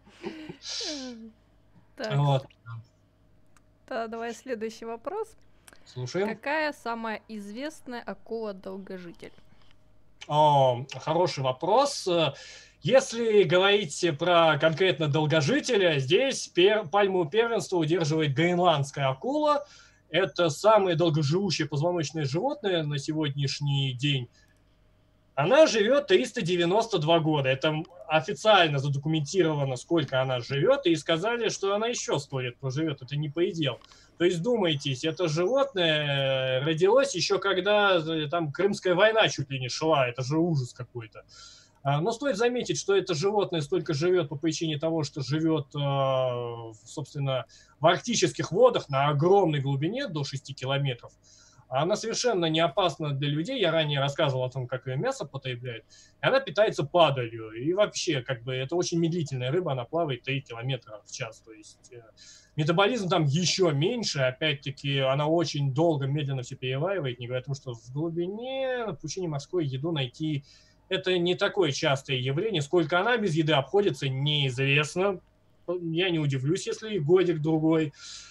Так. Вот. Да, давай следующий вопрос. Слушаем. Какая самая известная акула-долгожитель? Хороший вопрос. Если говорить про конкретно долгожителя, здесь пальму первенства удерживает гренландская акула. Это самое долгоживущее позвоночное животное на сегодняшний день. Она живет 392 года. Это официально задокументировано, сколько она живет, и сказали, что она еще 100 лет проживет. Это не предел. То есть, думайтесь, это животное родилось еще когда там Крымская война чуть ли не шла. Это же ужас какой-то. Но стоит заметить, что это животное столько живет по причине того, что живет, собственно, в арктических водах на огромной глубине, до 6 километров. Она совершенно не опасна для людей. Я ранее рассказывал о том, как ее мясо потребляют. И она питается падалью. И вообще, как бы, это очень медлительная рыба, она плавает 3 километра в час. То есть метаболизм там еще меньше. Опять-таки, она очень долго, медленно все переваривает. Не говоря о том, что в глубине, на пучине морской еду найти это не такое частое явление. Сколько она без еды обходится, неизвестно. Я не удивлюсь, если и годик-другой.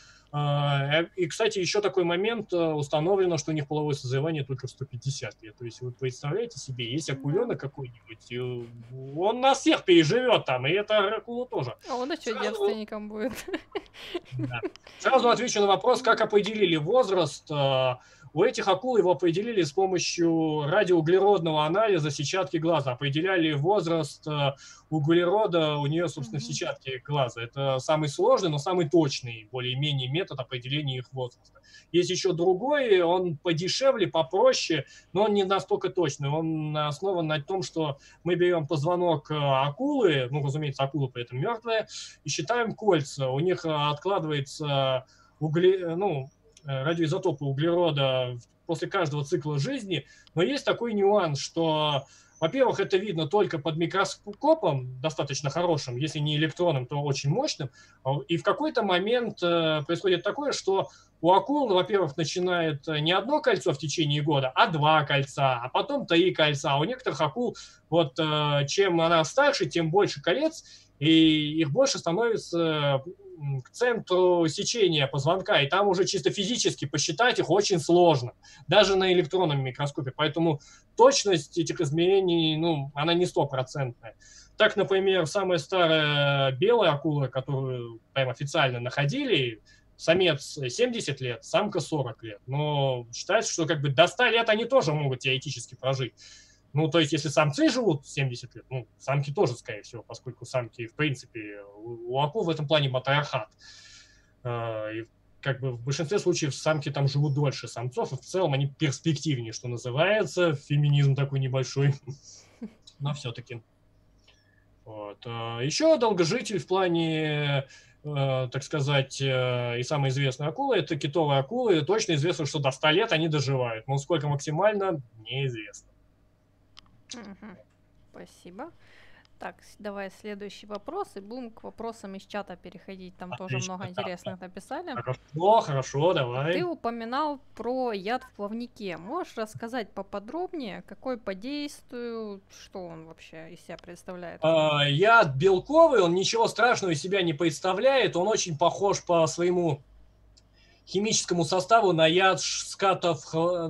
И, кстати, еще такой момент, установлено, что у них половое созревание только в 150 лет. То есть вы представляете себе, есть акуленок какой-нибудь, он нас всех переживет там, и это акула тоже. А он еще девственником будет. Да. Сразу отвечу на вопрос, как определили возраст. У этих акул его определили с помощью радиоуглеродного анализа сетчатки глаза. Определяли возраст углерода у нее, собственно, в сетчатке глаза. Это самый сложный, но самый точный, более-менее, метод определения их возраста. Есть еще другой, он подешевле, попроще, но он не настолько точный. Он основан на том, что мы берем позвонок акулы, ну, разумеется, акула при этом мертвая, и считаем кольца. У них откладывается радиоизотопы углерода после каждого цикла жизни, но есть такой нюанс, что, во-первых, это видно только под микроскопом, достаточно хорошим, если не электронным, то очень мощным, и в какой-то момент происходит такое, что у акул, во-первых, начинает не одно кольцо в течение года, а 2 кольца, а потом 3 кольца. А у некоторых акул, вот чем она старше, тем больше колец, и их больше становится к центру сечения позвонка, и там уже чисто физически посчитать их очень сложно, даже на электронном микроскопе, поэтому точность этих измерений, она не стопроцентная. Так, например, самая старая белая акула, которую прям официально находили, самец 70 лет, самка 40 лет, но считается, что как бы до 100 лет они тоже могут теоретически прожить. То есть, если самцы живут 70 лет, самки тоже, скорее всего, поскольку самки, в принципе, у акул в этом плане матриархат. И как бы в большинстве случаев самки там живут дольше самцов, и в целом они перспективнее, что называется. Феминизм такой небольшой, но все-таки. Вот. Еще долгожитель в плане, так сказать, и самая известная акула, это китовые акулы. И точно известно, что до 100 лет они доживают. Но сколько максимально, неизвестно. Спасибо. Так, давай следующий вопрос, и будем к вопросам из чата переходить. Там тоже много интересных написали. Хорошо, давай. Ты упоминал про яд в плавнике. Можешь рассказать поподробнее, какой по действию, что он вообще из себя представляет? Яд белковый, он ничего страшного из себя не представляет. Он очень похож по своему химическому составу на яд скатов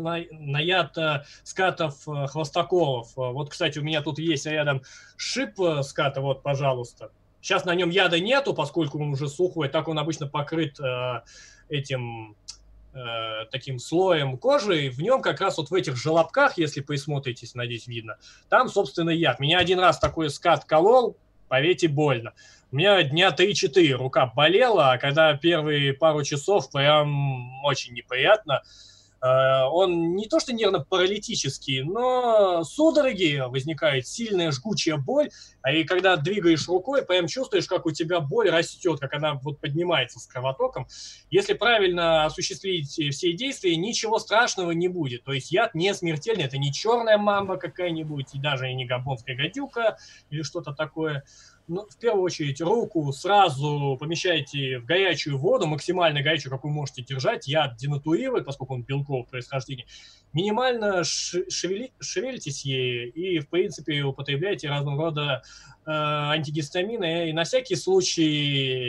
хвостоколов. Вот, кстати, у меня тут есть рядом шип ската, вот, пожалуйста. Сейчас на нем яда нету, поскольку он уже сухой, так он обычно покрыт этим таким слоем кожи, и в нем как раз вот в этих желобках, если присмотритесь, надеюсь, видно, там, собственно, яд. Меня один раз такой скат колол, поверьте, больно. У меня дня 3-4 рука болела, а когда первые пару часов прям очень неприятно. Он не то что нервно-паралитический, но судороги возникает, сильная жгучая боль, и когда двигаешь рукой, прям чувствуешь, как у тебя боль растет, как она вот поднимается с кровотоком. Если правильно осуществить все действия, ничего страшного не будет. То есть яд не смертельный, это не черная мамба какая-нибудь, и даже и не габонская гадюка или что-то такое. Но в первую очередь руку сразу помещайте в горячую воду, максимально горячую, какую можете держать. Яд денатурирует, поскольку он белкового происхождения. Минимально шевелитесь ей и, в принципе, употребляйте разного рода антигистамины. И на всякий случай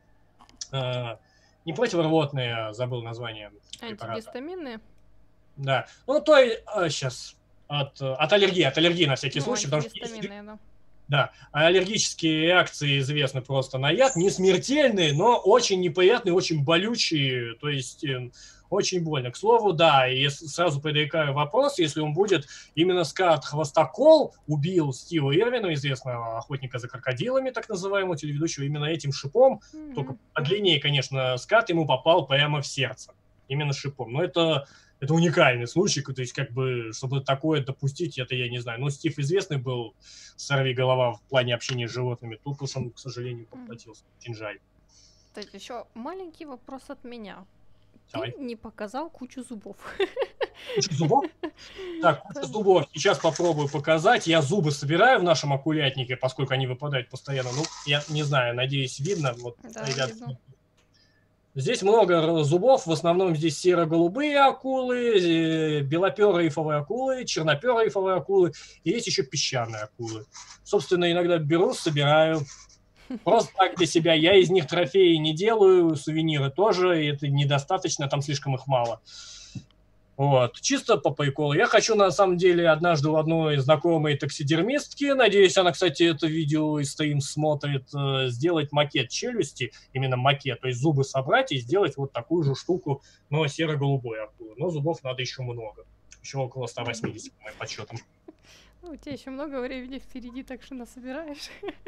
не противорвотные, забыл название препарата. Антигистамины? Да. Сейчас. От аллергии на всякий случай. Потому что да. Да, аллергические реакции известны просто на яд, не смертельные, но очень неприятные, очень болючие, то есть очень больно. К слову, да, и сразу предрекаю вопрос, если он будет именно скат хвостокол, убил Стива Ирвина, известного охотника за крокодилами, так называемого телеведущего, именно этим шипом, только подлиннее, конечно, скат ему попал прямо в сердце, именно шипом. Но это это уникальный случай, то есть как бы, чтобы такое допустить, это я не знаю. Но Стив известный был сорвиголова в плане общения с животными, тут уж он, к сожалению, поплатился. Очень жаль. Кстати, еще маленький вопрос от меня. Давай. Ты не показал кучу зубов. Кучу зубов? Так, кучу зубов. Сейчас попробую показать. Я зубы собираю в нашем окулятнике, поскольку они выпадают постоянно. Ну, я не знаю, надеюсь, видно. Вот, Да, ребят, видно. здесь много зубов. В основном здесь серо-голубые акулы, белоперые рифовые акулы, черноперые рифовые акулы. И есть еще песчаные акулы. Собственно, иногда беру, собираю. Просто так для себя. Я из них трофеи не делаю, сувениры тоже. И это недостаточно, там слишком их мало. Вот, чисто по приколу. Я хочу, на самом деле, однажды у одной знакомой таксидермистки, надеюсь, она, кстати, это видео и стрим смотрит, сделать макет челюсти, именно макет, то есть зубы собрать и сделать вот такую же штуку, но серо-голубой акулы. Но зубов надо еще много. Еще около 180, по моим подсчетам. Ну, у тебя еще много времени впереди, так что насобираешь.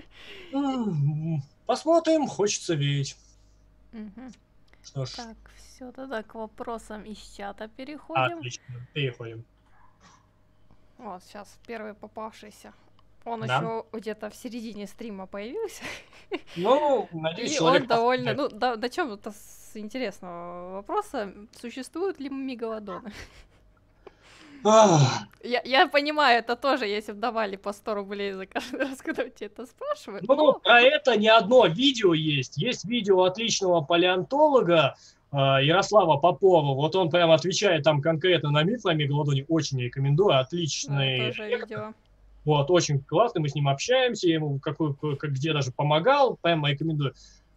Посмотрим, хочется верить. Что ж. Так, все, тогда к вопросам из чата переходим. Отлично, переходим. Вот, сейчас первый попавшийся. Он Да. еще где-то в середине стрима появился. Ну, надеюсь, и человек... он довольно... Ну, до чем-то с интересного вопроса. Существуют ли мегалодоны? Я понимаю, это тоже, если бы давали по 100 рублей за каждый раз, когда у тебя это спрашивают. Ну, про это не одно видео есть. Есть видео отличного палеонтолога Ярослава Попова. Вот он прямо отвечает там конкретно на миф о мегалодоне. Очень рекомендую. Отличный. Тоже видео. Вот, очень классно. Мы с ним общаемся. Я ему где даже помогал. Прямо рекомендую.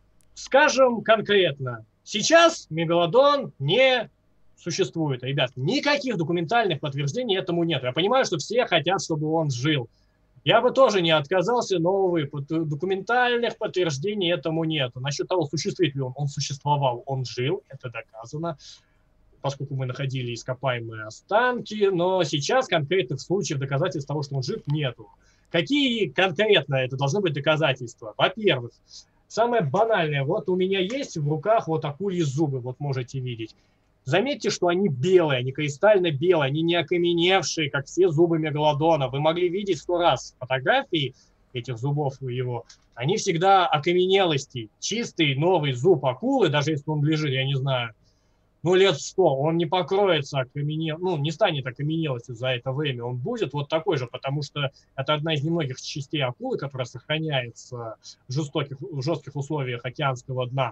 Скажем конкретно. Сейчас мегалодон не существует. Ребят, никаких документальных подтверждений этому нет. Я понимаю, что все хотят, чтобы он жил. Я бы тоже не отказался, но, увы, документальных подтверждений этому нет. Насчет того, существует ли он существовал, он жил, это доказано, поскольку мы находили ископаемые останки, но сейчас конкретных случаев доказательств того, что он жив, нету. Какие конкретно это должны быть доказательства? Во-первых, самое банальное, вот у меня есть в руках вот акульи зубы, вот можете видеть. Заметьте, что они белые, они кристально белые, они не окаменевшие, как все зубы мегалодона. Вы могли видеть 100 раз фотографии этих зубов у его. Они всегда окаменелости. Чистый новый зуб акулы, даже если он лежит, я не знаю, ну лет 100, он не покроется, не станет окаменелостью за это время. Он будет вот такой же, потому что это одна из немногих частей акулы, которая сохраняется в жестких условиях океанского дна.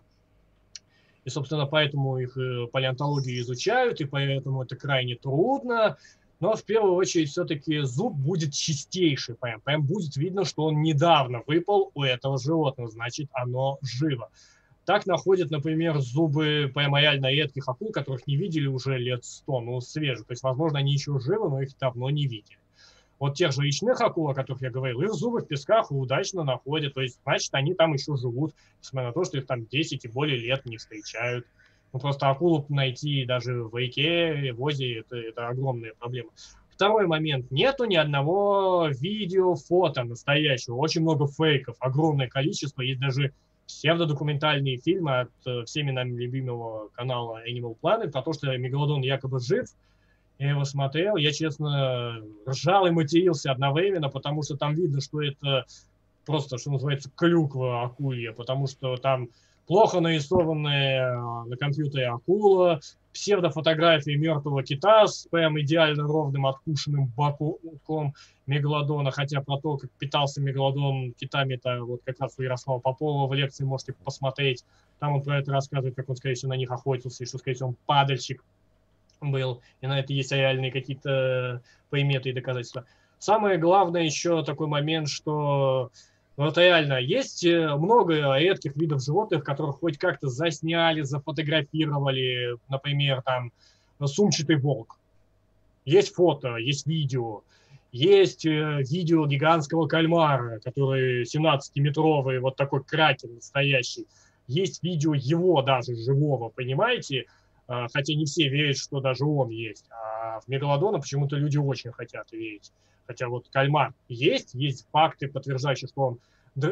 И, собственно, поэтому их палеонтологию изучают, и поэтому это крайне трудно. Но в первую очередь все-таки зуб будет чистейший. Прям будет видно, что он недавно выпал у этого животного, значит, оно живо. Так находят, например, зубы прямо реально редких акул, которых не видели уже лет 100, ну, свежих. То есть, возможно, они еще живы, но их давно не видели. Вот тех же речных акул, о которых я говорил, их зубы в песках удачно находят. То есть, значит, они там еще живут, несмотря на то, что их там 10 и более лет не встречают. Ну, просто акулу найти даже в реке, в озере, это огромная проблема. Второй момент. Нету ни одного видео, фото настоящего. Очень много фейков, огромное количество. Есть даже псевдодокументальные фильмы от всеми нами любимого канала Animal Planet про то, что мегалодон якобы жив. Я его смотрел, я, честно, ржал и матерился одновременно, потому что там видно, что это просто, что называется, клюква акулья, потому что там плохо нарисованная на компьютере акула, псевдофотографии мертвого кита с прям идеально ровным откушенным боком мегалодона, хотя про то, как питался мегалодон китами, это вот как раз у Ярослава Попова в лекции можете посмотреть, там он про это рассказывает, как он, скорее всего, на них охотился, и что, скорее всего, он падальщик был, и на это есть реальные какие-то приметы и доказательства. Самое главное еще такой момент, что вот реально есть много редких видов животных, которых хоть как-то засняли, зафотографировали, например, там сумчатый волк. Есть фото, есть видео. Есть видео гигантского кальмара, который 17-метровый, вот такой кракен настоящий. Есть видео его даже живого, понимаете? Хотя не все верят, что даже он есть. А в мегалодона почему-то люди очень хотят верить. Хотя вот кальмар есть факты, подтверждающие, что он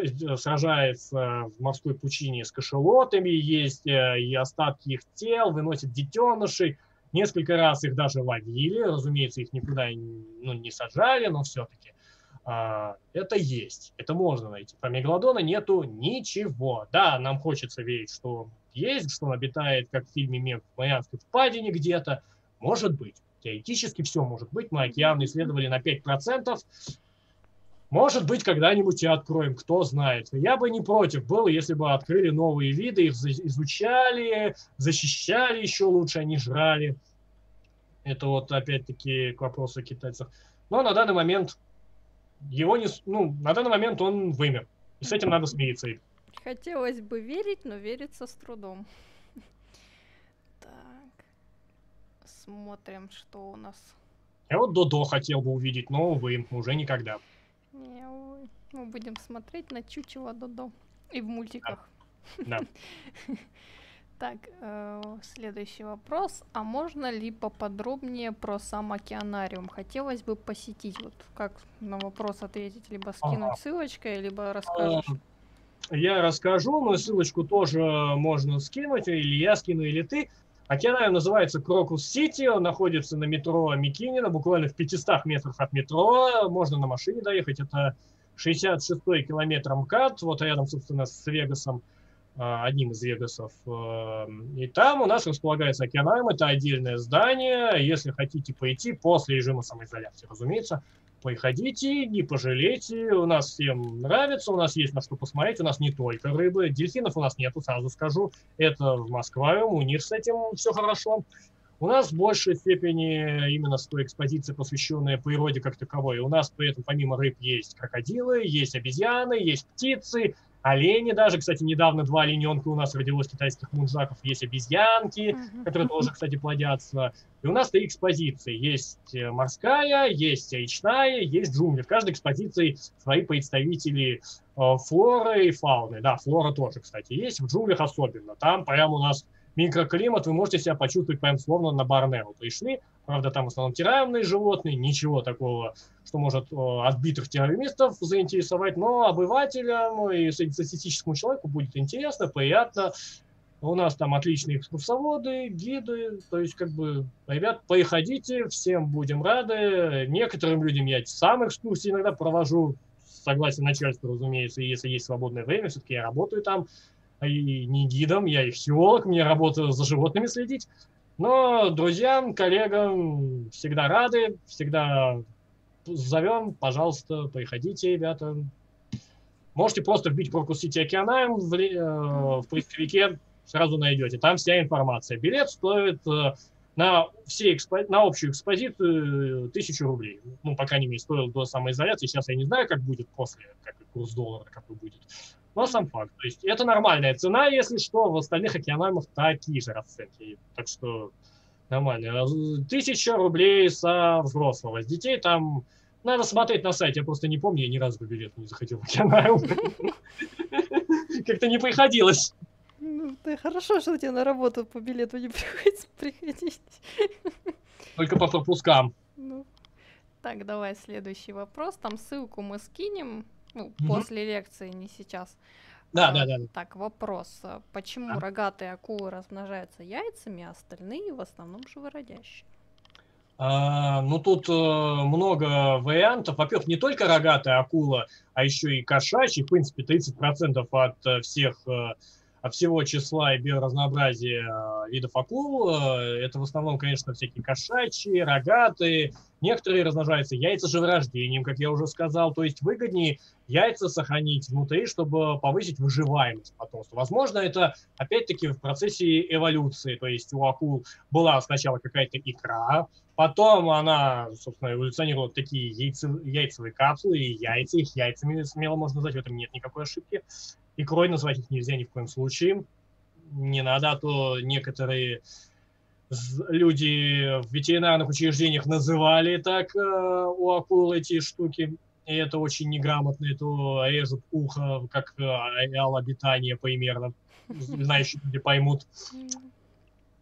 сражается в морской пучине с кашалотами, есть и остатки их тел, выносит детенышей. Несколько раз их даже ловили, разумеется, их никуда не сажали, но все-таки это есть, это можно найти. Про мегалодона нету ничего. Да, нам хочется верить, что есть, что он обитает, как в фильме «Мег» в Марианской впадине где-то. Может быть. Теоретически все может быть. Мы океан исследовали на 5%. Может быть, когда-нибудь и откроем, кто знает. Я бы не против был, если бы открыли новые виды, их изучали, защищали еще лучше, а не жрали. Это вот опять-таки к вопросу китайцев. Но на данный момент на данный момент он вымер. И с этим надо смириться. Хотелось бы верить, но верится с трудом. Так. Смотрим, что у нас. Я вот Додо хотел бы увидеть, но, увы, уже никогда. Не, увы. Мы будем смотреть на чучело Додо. И в мультиках. Да. Так, следующий вопрос. А можно ли поподробнее про сам океанариум? Хотелось бы посетить. Вот как на вопрос ответить? Либо скинуть ссылочкой, либо расскажешь. Я расскажу, но ссылочку тоже можно скинуть. Или я скину, или ты. Океанариум называется Крокус-Сити. Он находится на метро Микинина, буквально в 500 метрах от метро. Можно на машине доехать. Это 66-й километр МКАД. Вот рядом, собственно, с Вегасом. Одним из Вегасов. И там у нас располагается океанариум. Это отдельное здание. Если хотите пойти после режима самоизоляции, разумеется, приходите, не пожалейте. У нас всем нравится, у нас есть на что посмотреть. У нас не только рыбы. Дельфинов у нас нету, сразу скажу. Это в Москвариум, у них с этим все хорошо. У нас в большей степени именно с той экспозиции, посвященная природе как таковой. У нас при этом помимо рыб есть крокодилы, есть обезьяны, есть птицы, олени даже. Кстати, недавно 2 олененка у нас родилось китайских мунжаков. Есть обезьянки, которые тоже, кстати, плодятся. И у нас 3 экспозиции. Есть морская, есть речная, есть джунгли. В каждой экспозиции свои представители флоры и фауны. Да, флора тоже, кстати, есть. В джунглях особенно. Там прямо у нас микроклимат, вы можете себя почувствовать прям словно на Борнео пришли. Правда, там в основном террариумные животные, ничего такого, что может отбитых террористов заинтересовать, но обывателям и среднестатистическому человеку будет интересно, приятно. У нас там отличные экскурсоводы, гиды, то есть как бы, ребят, приходите, всем будем рады. Некоторым людям я сам экскурсии иногда провожу, согласен начальства, разумеется, и если есть свободное время, все-таки я работаю там. И не гидом, я ихтиолог, мне работа за животными следить. Но друзьям, коллегам всегда рады, всегда зовем, пожалуйста, приходите, ребята. Можете просто вбить Крокус-Сити океанариум в поисковике, сразу найдете. Там вся информация. Билет стоит на общую экспозицию 1000 рублей. Ну, по крайней мере, стоил до самоизоляции. Сейчас я не знаю, как будет после, как курс доллара какой будет. Но сам факт. То есть это нормальная цена, если что. В остальных океанариумах такие же расценки. Так что нормально. 1000 рублей со взрослого. С детей там надо смотреть на сайте. Я просто не помню, я ни разу по билету не заходил в океанариум. Как-то не приходилось. Ну, ты хорошо, что тебе на работу по билету не приходится приходить. Только по пропускам. Ну. Так, давай следующий вопрос. Там ссылку мы скинем. Ну, после лекции, не сейчас. Да. Так, вопрос. Почему рогатые акулы размножаются яйцами, а остальные в основном живородящие? Ну, тут много вариантов. Во-первых, не только рогатая акула, а еще и кошачьи. В принципе, 30% от всего числа и биоразнообразия видов акул. Это в основном, конечно, всякие кошачьи, рогатые. Некоторые размножаются яйцеживорождением, как я уже сказал. То есть выгоднее яйца сохранить внутри, чтобы повысить выживаемость потомства. Возможно, это опять-таки в процессе эволюции. То есть у акул была сначала какая-то икра, потом она, собственно, эволюционировала такие яйцевые капсулы, и яйца, их яйцами смело можно назвать, в этом нет никакой ошибки. Икрой назвать их нельзя ни в коем случае. Не надо, а то некоторые люди в ветеринарных учреждениях называли так у акул эти штуки. И это очень неграмотно, это режут ухо, как ареал обитания примерно. Знающие люди поймут.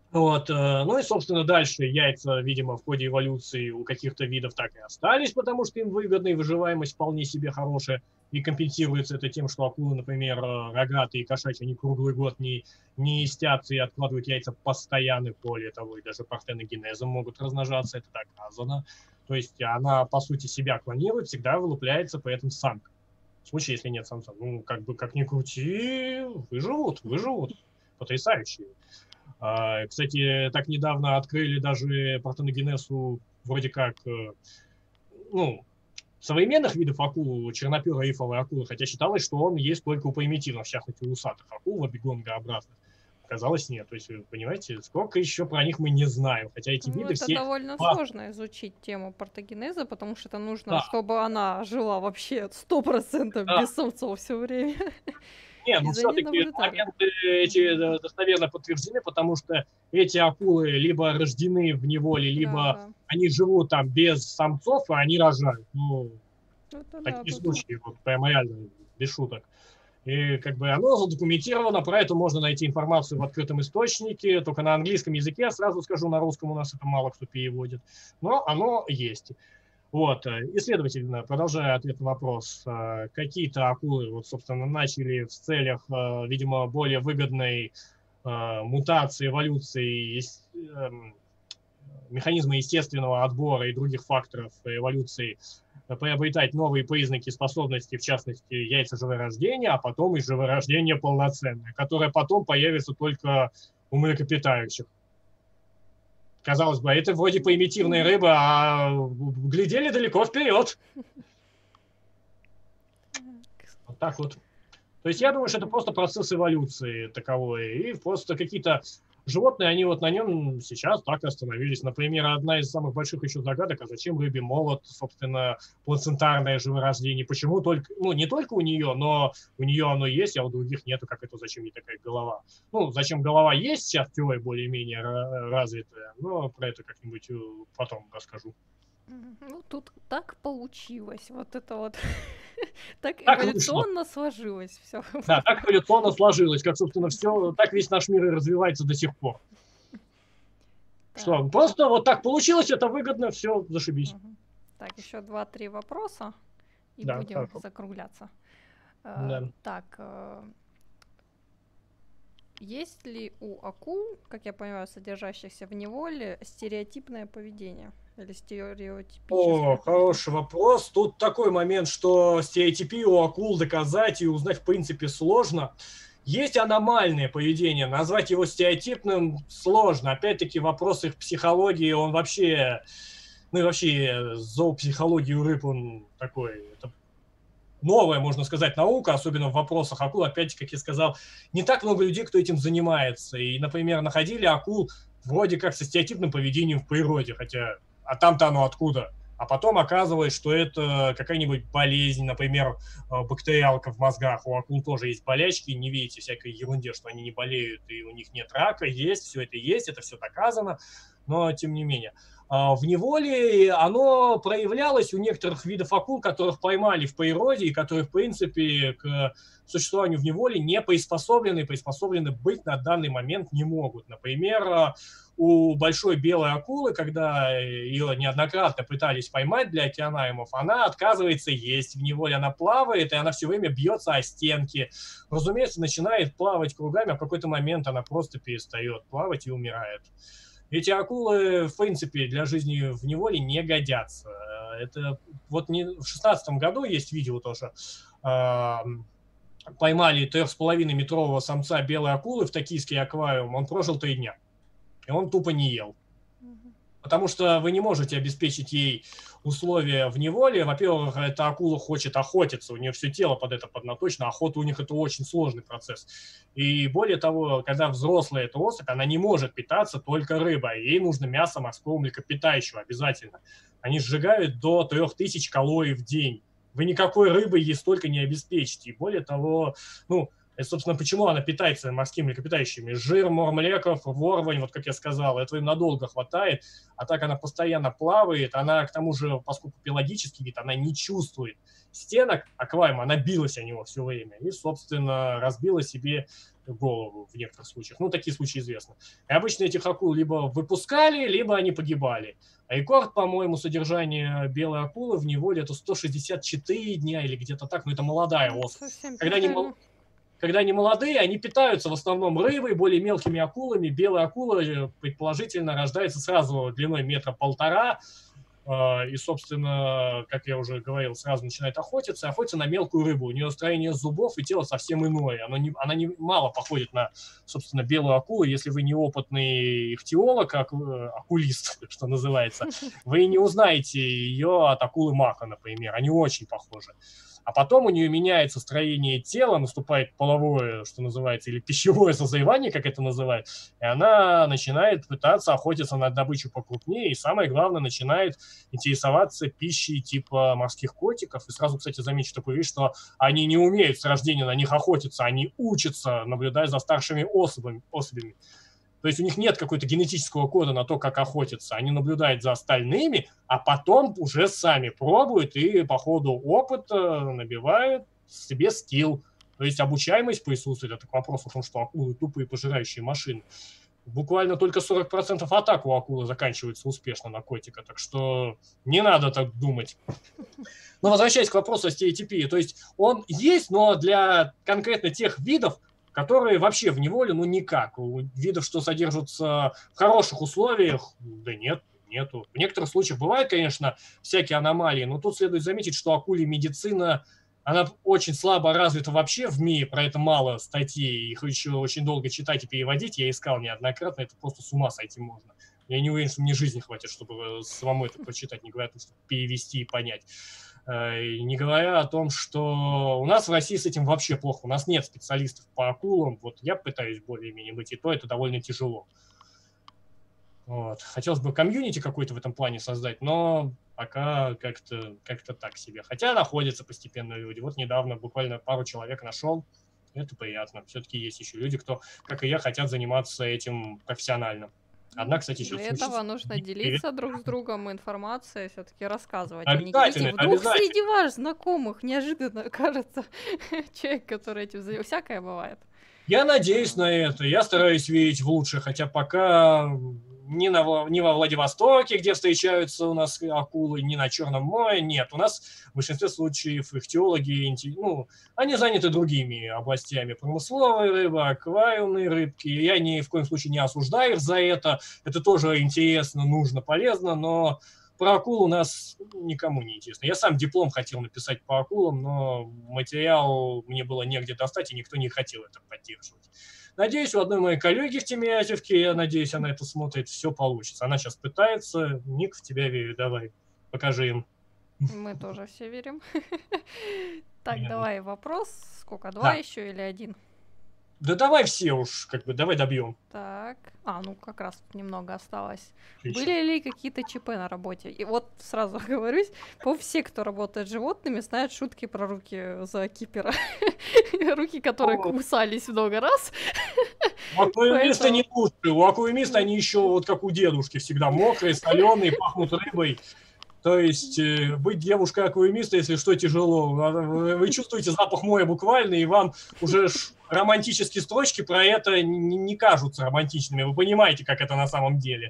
Вот, ну и, собственно, дальше яйца, видимо, в ходе эволюции у каких-то видов так и остались, потому что им выгодно, и выживаемость вполне себе хорошая, и компенсируется это тем, что акулы, например, рогатые и кошачьи, они круглый год не истятся и откладывают яйца постоянно, более того, и даже партеногенезом могут размножаться, это доказано. То есть она, по сути, себя клонирует, всегда вылупляется при этом самка. В случае, если нет самца. Ну, как бы, как ни крути, выживут. Потрясающие. Кстати, так недавно открыли даже партеногенезу вроде как, ну, современных видов акул, черноперой рифовой акулы, хотя считалось, что он есть только у примитивных, в частности, у усатых акул, лабигонгообразных. Оказалось, нет. То есть, вы понимаете, сколько еще про них мы не знаем, хотя эти Ну, виды это все... довольно сложно изучить тему партогенеза, потому что это нужно, Да, чтобы она жила вообще 100% да. без самцов все время. Не, И ну за ней все-таки наблюдали. моменты эти достоверно подтверждены, потому что эти акулы либо рождены в неволе, Да, либо да. они живут там без самцов, и они рожают. Ну, Это да, такие тут. случаи, вот прямо реально, без шуток. И как бы оно задокументировано, про это можно найти информацию в открытом источнике, только на английском языке, сразу скажу, на русском у нас это мало кто переводит, но оно есть. Вот, и, следовательно, продолжая ответ на вопрос, какие-то акулы, вот, собственно, начали в целях, видимо, более выгодной мутации, эволюции, механизма естественного отбора и других факторов эволюции приобретать новые признаки способности, в частности, яйцеживорождения, а потом и живорождение полноценное, которое потом появится только у млекопитающих. Казалось бы, это вроде примитивная рыба, а глядели далеко вперед. Вот так вот. То есть я думаю, что это просто процесс эволюции таковой. И просто какие-то животные, они вот на нем сейчас так и остановились. Например, одна из самых больших еще загадок, а зачем рыбе молот, собственно, плацентарное живорождение? Почему только, ну, не только у нее, но у нее оно есть, а у других нету, как это, зачем ей такая голова? Ну, зачем голова есть, сейчас теория более-менее развитая, но про это как-нибудь потом расскажу. Ну, тут так получилось. Вот это вот так Так вышло. эволюционно сложилось все. Да, так эволюционно сложилось, как, собственно, все, так весь наш мир и развивается до сих пор. Так. Что, просто вот так получилось, это выгодно, все, зашибись. Так, еще 2-3 вопроса, и Да, будем хорошо. закругляться. Да. Так, есть ли у акул, как я понимаю, содержащихся в неволе, стереотипное поведение? Или стереотипическое? О, хороший вопрос. Тут такой момент, что стереотипию у акул доказать и узнать в принципе сложно. Есть аномальное поведение, назвать его стереотипным сложно. Опять-таки вопрос их психологии, он вообще, ну и вообще зоопсихологии у рыб, он такой, это новая, можно сказать, наука, особенно в вопросах акул. Опять-таки, как я сказал, не так много людей, кто этим занимается. И, например, находили акул вроде как со стереотипным поведением в природе, хотя, а там-то оно откуда? А потом оказывается, что это какая-нибудь болезнь, например, бактериалка в мозгах. У акул тоже есть болячки, не видите всякой ерунде, что они не болеют и у них нет рака. Есть, это все доказано, но тем не менее. В неволе оно проявлялось у некоторых видов акул, которых поймали в природе и которые, в принципе, к существованию в неволе не приспособлены быть на данный момент не могут. Например, у большой белой акулы, когда ее неоднократно пытались поймать для океанариумов, она отказывается есть в неволе, она плавает, и она все время бьется о стенки. Разумеется, начинает плавать кругами, а в какой-то момент она просто перестает плавать и умирает. Эти акулы, в принципе, для жизни в неволе не годятся. Это вот не в 2016 году есть видео тоже. Поймали 3,5-метрового самца белой акулы в токийский аквариум. Он прожил 3 дня. И он тупо не ел. Потому что вы не можете обеспечить ей условия в неволе. Во-первых, эта акула хочет охотиться, у нее все тело под это поднаточено, охота у них это очень сложный процесс. И более того, когда взрослая эта особь, она не может питаться только рыбой, ей нужно мясо морского млекопитающего обязательно. Они сжигают до 3000 калорий в день. Вы никакой рыбой ей столько не обеспечите. И более того, ну, Это, собственно, почему она питается морскими млекопитающими. Жир, мормлеков, ворвань, вот как я сказал, этого им надолго хватает. А так она постоянно плавает. Она, к тому же, поскольку пелагический вид, она не чувствует стенок аквариума, она билась о него все время. И, собственно, разбила себе голову в некоторых случаях. Ну, такие случаи известны. И обычно этих акул либо выпускали, либо они погибали. А рекорд, по-моему, содержания белой акулы в неволе это 164 дня или где-то так, но это молодая особь. Когда они молодые, они питаются в основном рыбой, более мелкими акулами. Белая акула, предположительно, рождается сразу длиной 1,5 метра. И, собственно, как я уже говорил, сразу начинает охотиться на мелкую рыбу. У нее строение зубов и тело совсем иное. Она мало походит на, собственно, белую акулу. Если вы неопытный ихтиолог, акулист, что называется, вы не узнаете ее от акулы мака, например. Они очень похожи. А потом у нее меняется строение тела, наступает половое, что называется, или пищевое созревание, как это называют, и она начинает пытаться охотиться на добычу покрупнее, и самое главное, начинает интересоваться пищей типа морских котиков. И сразу, кстати, замечу такую вещь, что они не умеют с рождения на них охотиться, они учатся, наблюдая за старшими особями. То есть у них нет какого-то генетического кода на то, как охотиться. Они наблюдают за остальными, а потом уже сами пробуют и по ходу опыта набивают себе скилл. То есть обучаемость присутствует. Это к вопросу о том, что акулы тупые пожирающие машины. Буквально только 40% атак у акулы заканчивается успешно на котика. Так что не надо так думать. Но возвращаясь к вопросу о стереотипии. То есть он есть, но для конкретно тех видов, которые вообще в неволе, ну, никак. У видов, что содержатся в хороших условиях, да нету. В некоторых случаях бывают, конечно, всякие аномалии, но тут следует заметить, что акулья медицина, она очень слабо развита вообще в мире, про это мало статей, их еще очень долго читать и переводить, я искал неоднократно, это просто с ума сойти можно. Я не уверен, что мне жизни хватит, чтобы самому это прочитать, не говоря о том, чтобы перевести и понять. Не говоря о том, что у нас в России с этим вообще плохо. У нас нет специалистов по акулам. Вот я пытаюсь более-менее быть, и то это довольно тяжело. Вот. Хотелось бы комьюнити какой-то в этом плане создать, но пока как-то так себе. Хотя находятся постепенно люди. Вот недавно буквально пару человек нашел. Это приятно. Все-таки есть еще люди, кто, как и я, хотят заниматься этим профессионально. Одна, кстати, еще для этого нужно делиться друг с другом информацией, все-таки рассказывать. Обязательно, Вдруг среди ваших знакомых неожиданно кажется человек, который этим занимается. Всякое бывает. Я надеюсь на это. Я стараюсь верить в лучшее, хотя пока ни во Владивостоке, где встречаются у нас акулы, ни на Черном море, нет. У нас в большинстве случаев ихтиологи, они заняты другими областями. Промысловая рыба, аквариумные рыбки. Я ни в коем случае не осуждаю их за это. Это тоже интересно, нужно, полезно, но про акул у нас никому не интересно. Я сам диплом хотел написать по акулам, но материал мне было негде достать, и никто не хотел это поддерживать. Надеюсь, у одной моей коллеги в Тимирязевке, я надеюсь, она это смотрит, все получится. Она сейчас пытается. Ник, в тебя верю, давай, покажи им. Мы тоже все верим. Так, давай вопрос. Сколько, два еще или один? Да давай все уж, давай добьем. Так, как раз тут немного осталось. Отлично. Были ли какие-то ЧП на работе? И вот сразу оговорюсь, все, кто работает с животными, знают шутки про руки зоокипера. Руки, которые кусались много раз. У аквариумиста не лучше. У аквариумиста они еще, вот как у дедушки, всегда мокрые, соленые, пахнут рыбой. То есть быть девушкой-аквариумиста, если что, тяжело. Вы чувствуете запах моря буквально, и вам уже романтические строчки про это не кажутся романтичными. Вы понимаете, как это на самом деле.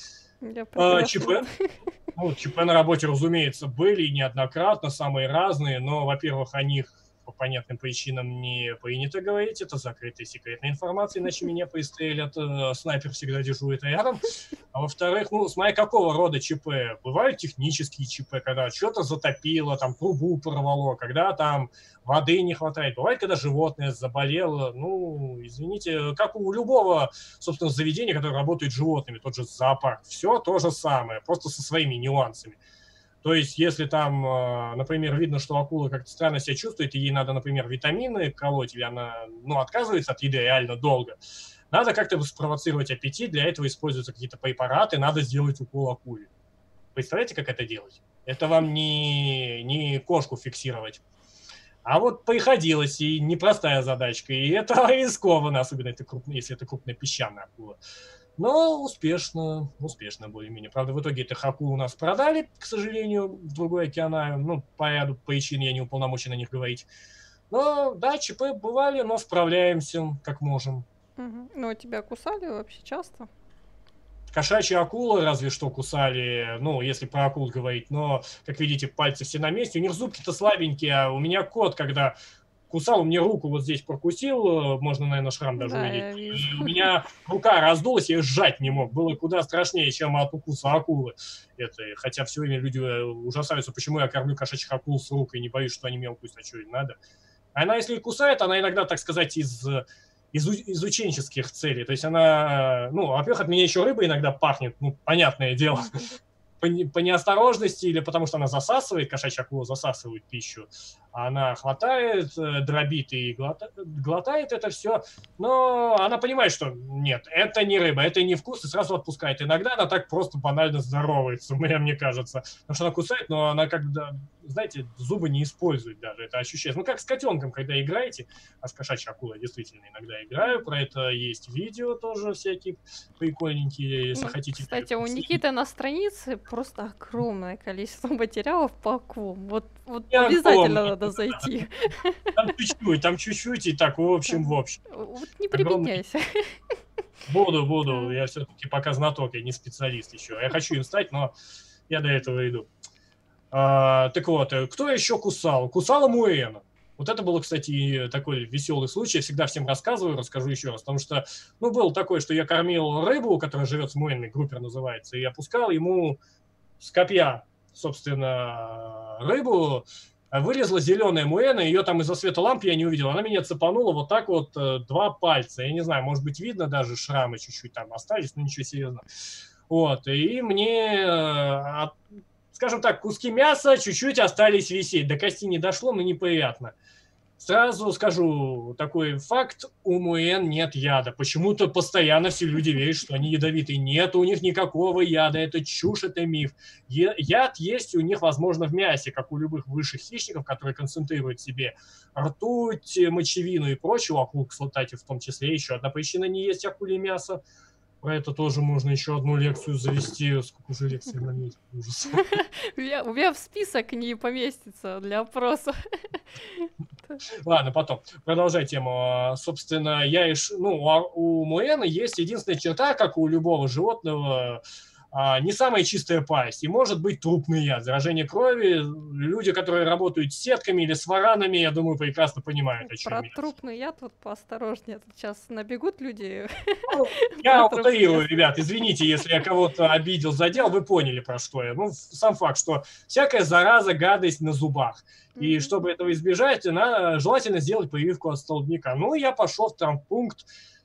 ЧП на работе, разумеется, были неоднократно, самые разные, но, во-первых, о них по понятным причинам не принято говорить, это закрытая секретная информация, иначе меня пристрелят, снайпер всегда дежурит рядом. А во-вторых, смотря какого рода ЧП. Бывают технические ЧП, когда что-то затопило, там трубу порвало, когда там воды не хватает. Бывает, когда животное заболело, извините, как у любого, собственно, заведения, которое работает с животными, тот же зоопарк, все то же самое, просто со своими нюансами. То есть, если там, например, видно, что акула как-то странно себя чувствует, и ей надо, например, витамины колоть, или она, отказывается от еды реально долго, надо как-то спровоцировать аппетит, для этого используются какие-то препараты, надо сделать укол акуле. Представляете, как это делать? Это вам не кошку фиксировать. А вот приходилось, и непростая задачка, и это рискованно, особенно если это крупная песчаная акула. Но успешно более-менее. Правда, в итоге этих акул у нас продали, к сожалению, в другой океанарий. Ну, по ряду причин я не уполномочен о них говорить. Но, да, ЧП бывали, но справляемся как можем. Ну, тебя кусали вообще часто? Кошачьи акулы разве что кусали, ну, если про акул говорить, но, как видите, пальцы все на месте. У них зубки-то слабенькие, а у меня кот, когда кусал, мне руку вот здесь прокусил, можно, наверное, шрам даже Да, увидеть. я вижу. И у меня рука раздулась, я сжать не мог. Было куда страшнее, чем от укуса акулы. Хотя все время люди ужасаются, почему я кормлю кошачьих акул с рук и не боюсь, что они меня укусят, а что им надо. Она, если и кусает, она иногда, так сказать, из ученческих целей. То есть она, ну, во-первых, от меня еще рыба иногда пахнет, ну, понятное дело, по неосторожности или потому что она засасывает, кошачья акула засасывает пищу, она хватает, дробит и глотает это все, но она понимает, что нет, это не рыба, это не вкус, и сразу отпускает. Иногда она так просто банально здоровается, мне кажется, потому что она кусает, но она когда, знаете, зубы не использует даже, это ощущение. Ну, как с котенком, когда играете, а с кошачьей акулой действительно иногда играю, про это есть видео тоже всякие прикольненькие, если хотите. Кстати, у Никиты на странице просто огромное количество материалов по акулам. Вот обязательно надо зайти. Там чуть-чуть, и так, в общем. Вот не прибедняйся. Буду. Я все-таки пока знаток, я не специалист еще. Я хочу им стать, но я до этого иду. Так вот, кто еще кусал? Кусала Муэна. Вот это было, кстати, такой веселый случай. Я всегда всем рассказываю, расскажу еще раз. Потому что, ну, было такое, что я кормил рыбу, которая живет с Муэной, группер называется, и опускал ему с копья, собственно, рыбу. Вылезла зеленая Муэна, ее там из-за света ламп я не увидел. Она меня цепанула вот так вот 2 пальца. Я не знаю, может быть, видно даже шрамы чуть-чуть там остались, но ничего серьезного. Вот, и мне, скажем так, куски мяса чуть-чуть остались висеть. До кости не дошло, но неприятно. Сразу скажу такой факт, у Муэн нет яда. Почему-то постоянно все люди верят, что они ядовитые. Нет у них никакого яда, это чушь, это миф. Яд есть у них, возможно, в мясе, как у любых высших хищников, которые концентрируют в себе ртуть, мочевину и прочего. Акул, кстати, в том числе еще одна причина не есть акулье мясо. Про это тоже можно еще одну лекцию завести. Сколько уже лекций на месяц? Ужас. У меня в список не поместится для опроса. Ладно, потом. Продолжай тему. Собственно, у Муэна есть единственная черта, как у любого животного, не самая чистая пасть. И может быть трупный яд, заражение крови. Люди, которые работают с сетками или с варанами, я думаю, прекрасно понимают, о чем Про я. трупный яд вот поосторожнее. Тут сейчас набегут люди. Я утрирую, ребят, извините, если я кого-то обидел, задел, вы поняли, про что я. Ну, сам факт, что всякая зараза, гадость на зубах. И чтобы этого избежать, желательно сделать прививку от столбняка. Ну, я пошел в травмпункт,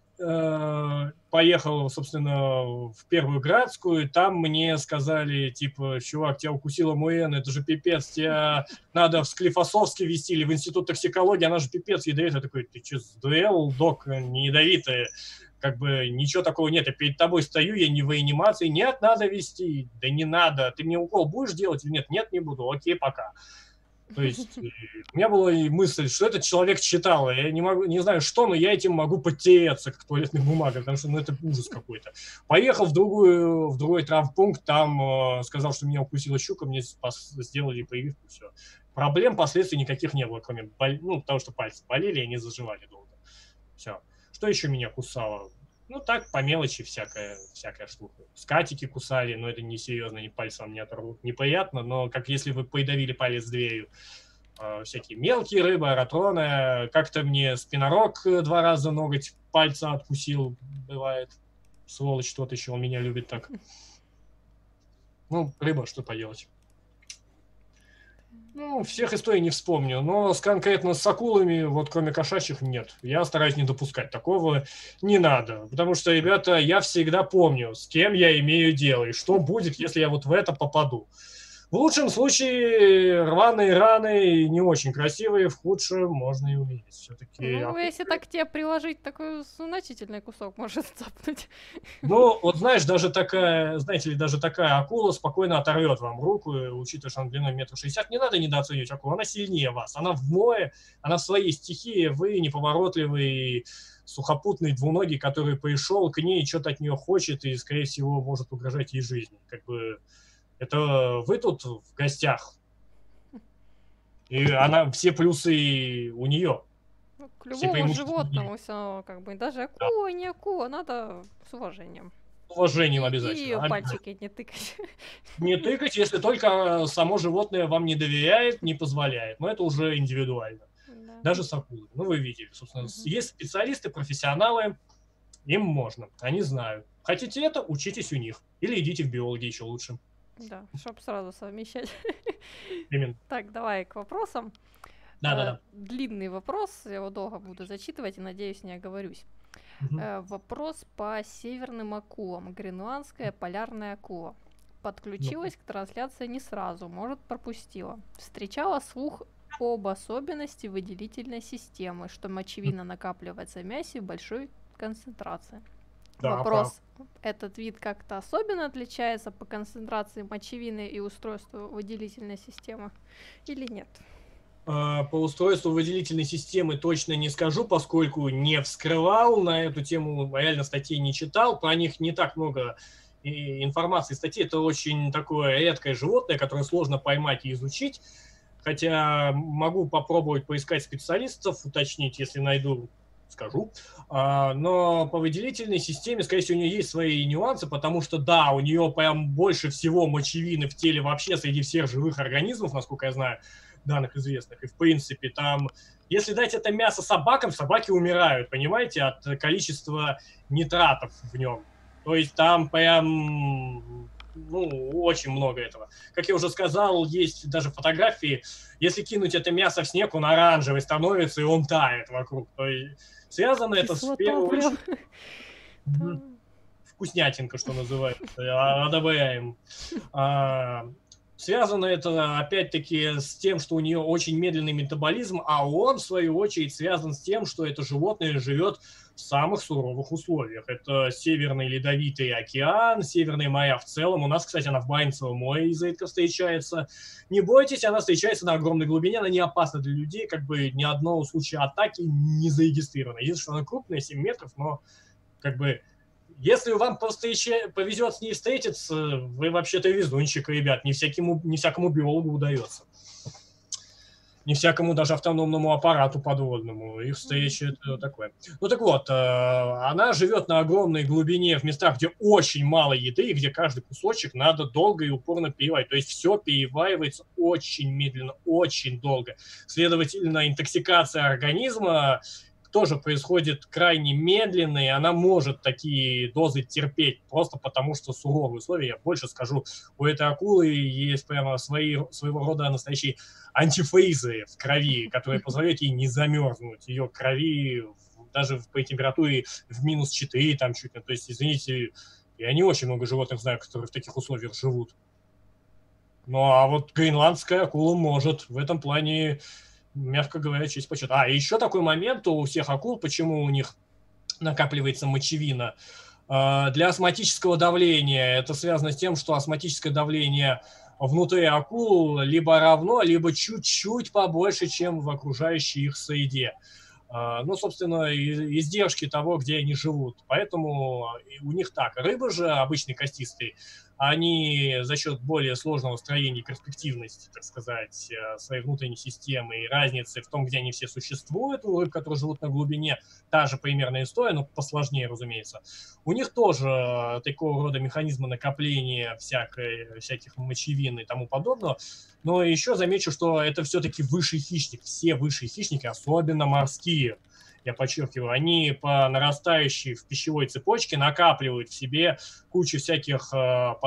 поехал, собственно, в Первую Градскую, там мне сказали, типа, чувак, тебя укусила Муэна, это же пипец, тебя надо в Склифосовске везти или в институт токсикологии, она же пипец ядовитая. Я такой, ты что, сдуэл, док, не ядовитая? Как бы ничего такого нет, я перед тобой стою, я не в реанимации, нет, надо везти, да не надо, ты мне укол будешь делать или нет? Нет, не буду, окей, пока. То есть у меня была и мысль, что этот человек читал, я не знаю что, но я этим могу потеряться, как туалетной бумагой, потому что это ужас какой-то. Поехал в другой травмпункт, там сказал, что меня укусила щука, мне сделали прививку, все. Проблем, последствий никаких не было, кроме того, что пальцы болели, и они заживали долго. Все. Что еще меня кусало? Ну, так, по мелочи всякая штука. Скатики кусали, но это не серьезно, ни пальцем не оторвут. Неприятно, но как если вы придавили палец дверью. Всякие мелкие рыбы, аратроны. Как-то мне спинорог 2 раза ноготь пальца откусил, бывает. Сволочь тот еще, он меня любит так. Ну, рыба, что поделать. Ну, всех историй не вспомню, но конкретно с акулами, вот кроме кошачьих, нет. Я стараюсь не допускать такого, не надо. Потому что, ребята, я всегда помню, с кем я имею дело, и что будет, если я вот в это попаду. В лучшем случае рваные раны не очень красивые, в худшем можно и умереть. Все-таки Ну, если так тебе приложить, такой значительный кусок может цапнуть. ну, вот знаешь, даже такая, знаете ли, даже такая акула спокойно оторвет вам руку, учитывая, что она длиной 1,60 м. Не надо недооценивать акулу, она сильнее вас. Она в море, она в своей стихии, вы неповоротливый, сухопутный двуногий, который пришел к ней, что-то от нее хочет и, скорее всего, может угрожать ей жизни. Как бы это вы тут в гостях, и она все плюсы у нее. Ну, к Все любому преимущества у животному нее. все, как бы, даже Да. акула, не акула, надо с уважением. С уважением И ее обязательно. пальчики не тыкать. Не тыкать, если только само животное вам не доверяет, не позволяет. Но это уже индивидуально. Да. Даже с акулой. Ну, вы видели, собственно. Мгм. Есть специалисты, профессионалы, им можно, они знают. Хотите это, учитесь у них. Или идите в биологи, еще лучше. Да, чтоб сразу совмещать. Именно. Так, давай к вопросам. Да-да-да. Длинный вопрос, я его долго буду зачитывать и, надеюсь, не оговорюсь. Мгм. Вопрос по северным акулам. Гренландская полярная акула. Подключилась к трансляции не сразу, может, пропустила. Встречала слух об особенности выделительной системы, что мочевина накапливается в мясе в большой концентрации. Да, Вопрос. Этот вид как-то особенно отличается по концентрации мочевины и устройству выделительной системы или нет? По устройству выделительной системы точно не скажу, поскольку не вскрывал на эту тему, реально статей не читал, про них не так много информации. Статьи — это очень такое редкое животное, которое сложно поймать и изучить, хотя могу попробовать поискать специалистов, уточнить, если найду, скажу. Но по выделительной системе, скорее всего, у нее есть свои нюансы, потому что, да, у нее прям больше всего мочевины в теле вообще среди всех живых организмов, насколько я знаю, данных известных. И, в принципе, там, если дать это мясо собакам, собаки умирают, понимаете, от количества нитратов в нем. То есть там прям, ну, очень много этого. Как я уже сказал, есть даже фотографии. Если кинуть это мясо в снег, он оранжевый становится, и он тает вокруг. То есть связано это в первую очередь... Вкуснятинка, что называется, одобряем. Связано это, опять-таки, с тем, что у нее очень медленный метаболизм, а он, в свою очередь, связан с тем, что это животное живет в самых суровых условиях. Это Северный Ледовитый океан, Северные моря в целом. У нас, кстати, она в Баренцевом море изредка встречается. Не бойтесь, она встречается на огромной глубине, она не опасна для людей, как бы ни одного случая атаки не зарегистрировано. Единственное, что она крупная, 7 метров, но как бы... Если вам просто еще повезет с ней встретиться, вы вообще-то везунчик, ребят. Не всякому биологу удается. Не всякому даже автономному аппарату подводному. Их встреча — это такое. Ну так вот, она живет на огромной глубине в местах, где очень мало еды, и где каждый кусочек надо долго и упорно переваривать. То есть все переваривается очень медленно, очень долго. Следовательно, интоксикация организма тоже происходит крайне медленно, и она может такие дозы терпеть просто потому, что суровые условия. Я больше скажу, у этой акулы есть прямо своего рода настоящие антифризы в крови, которые позволяют ей не замерзнуть. Ее крови даже по температуре в -4 там чуть ли. То есть, извините, я не очень много животных знаю, которые в таких условиях живут. Ну, а вот гренландская акула может. В этом плане, мягко говоря, честь почет. И еще такой момент у всех акул, почему у них накапливается мочевина. Для астматического давления это связано с тем, что астматическое давление внутри акул либо равно, либо чуть-чуть побольше, чем в окружающей их среде. Ну, собственно, издержки того, где они живут. Поэтому у них так. Рыбы же, обычные костистые, они за счет более сложного строения и перспективности, так сказать, своей внутренней системы и разницы в том, где они все существуют, у рыб, которые живут на глубине, та же примерная история, но посложнее, разумеется. У них тоже такого рода механизмы накопления всяких мочевин и тому подобного. Но еще замечу, что это все-таки высший хищник. Все высшие хищники, особенно морские, я подчеркиваю, они по нарастающей в пищевой цепочке накапливают в себе кучу всяких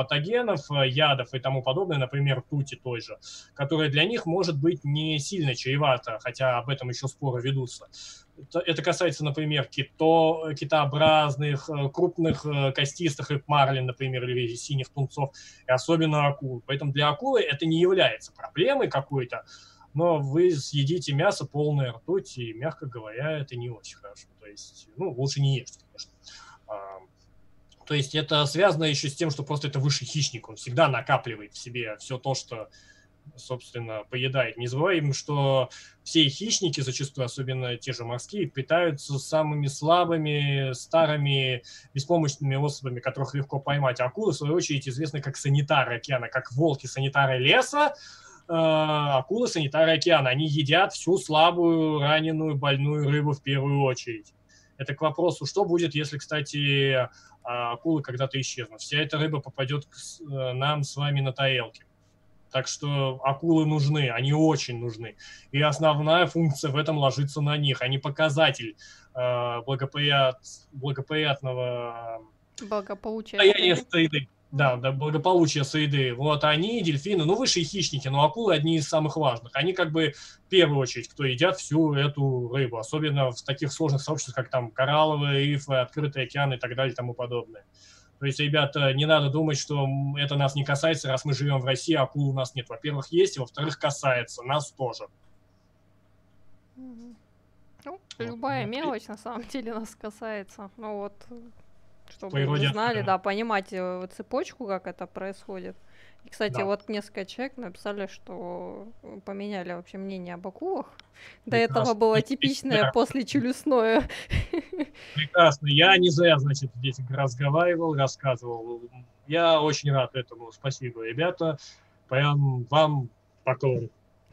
патогенов, ядов и тому подобное, например, ртути той же, которая для них может быть не сильно чревата, хотя об этом еще споры ведутся. Это касается, например, китообразных, крупных костистых рыб марлин, например, или синих тунцов, и особенно акул. Поэтому для акулы это не является проблемой какой-то, но вы съедите мясо полное ртуть, и, мягко говоря, это не очень хорошо. То есть, ну, лучше не ешьте, конечно. То есть это связано еще с тем, что просто это высший хищник, он всегда накапливает в себе все то, что, собственно, поедает. Не забываем, что все хищники, зачастую, особенно те же морские, питаются самыми слабыми, старыми, беспомощными особами, которых легко поймать. Акулы, в свою очередь, известны как санитары океана, как волки-санитары леса, акулы санитары океана. Они едят всю слабую, раненую, больную рыбу в первую очередь. Это к вопросу, что будет, если, кстати, акулы когда-то исчезнут. Вся эта рыба попадет нам с вами на тарелки. Так что акулы нужны, они очень нужны. И основная функция в этом ложится на них, а не показатель благоприятного благополучия среды. Да, благополучие среды. Вот они, дельфины, ну, высшие хищники, но акулы одни из самых важных. Они как бы в первую очередь, кто едят всю эту рыбу, особенно в таких сложных сообществах, как там коралловые рифы, открытый океан и так далее и тому подобное. То есть, ребята, не надо думать, что это нас не касается, раз мы живем в России, акул у нас нет. Во-первых, есть, и во-вторых, касается нас тоже. Ну, любая мелочь на самом деле нас касается. Ну вот, чтобы По вы знали, да, понимать цепочку, как это происходит. И, кстати, Да. вот несколько человек написали, что поменяли вообще мнение об акулах. До Прекрасно. этого было типичное послечелюстное. Прекрасно. Я не зря, значит, здесь разговаривал, рассказывал. Я очень рад этому. Спасибо, ребята. Прям вам поклон.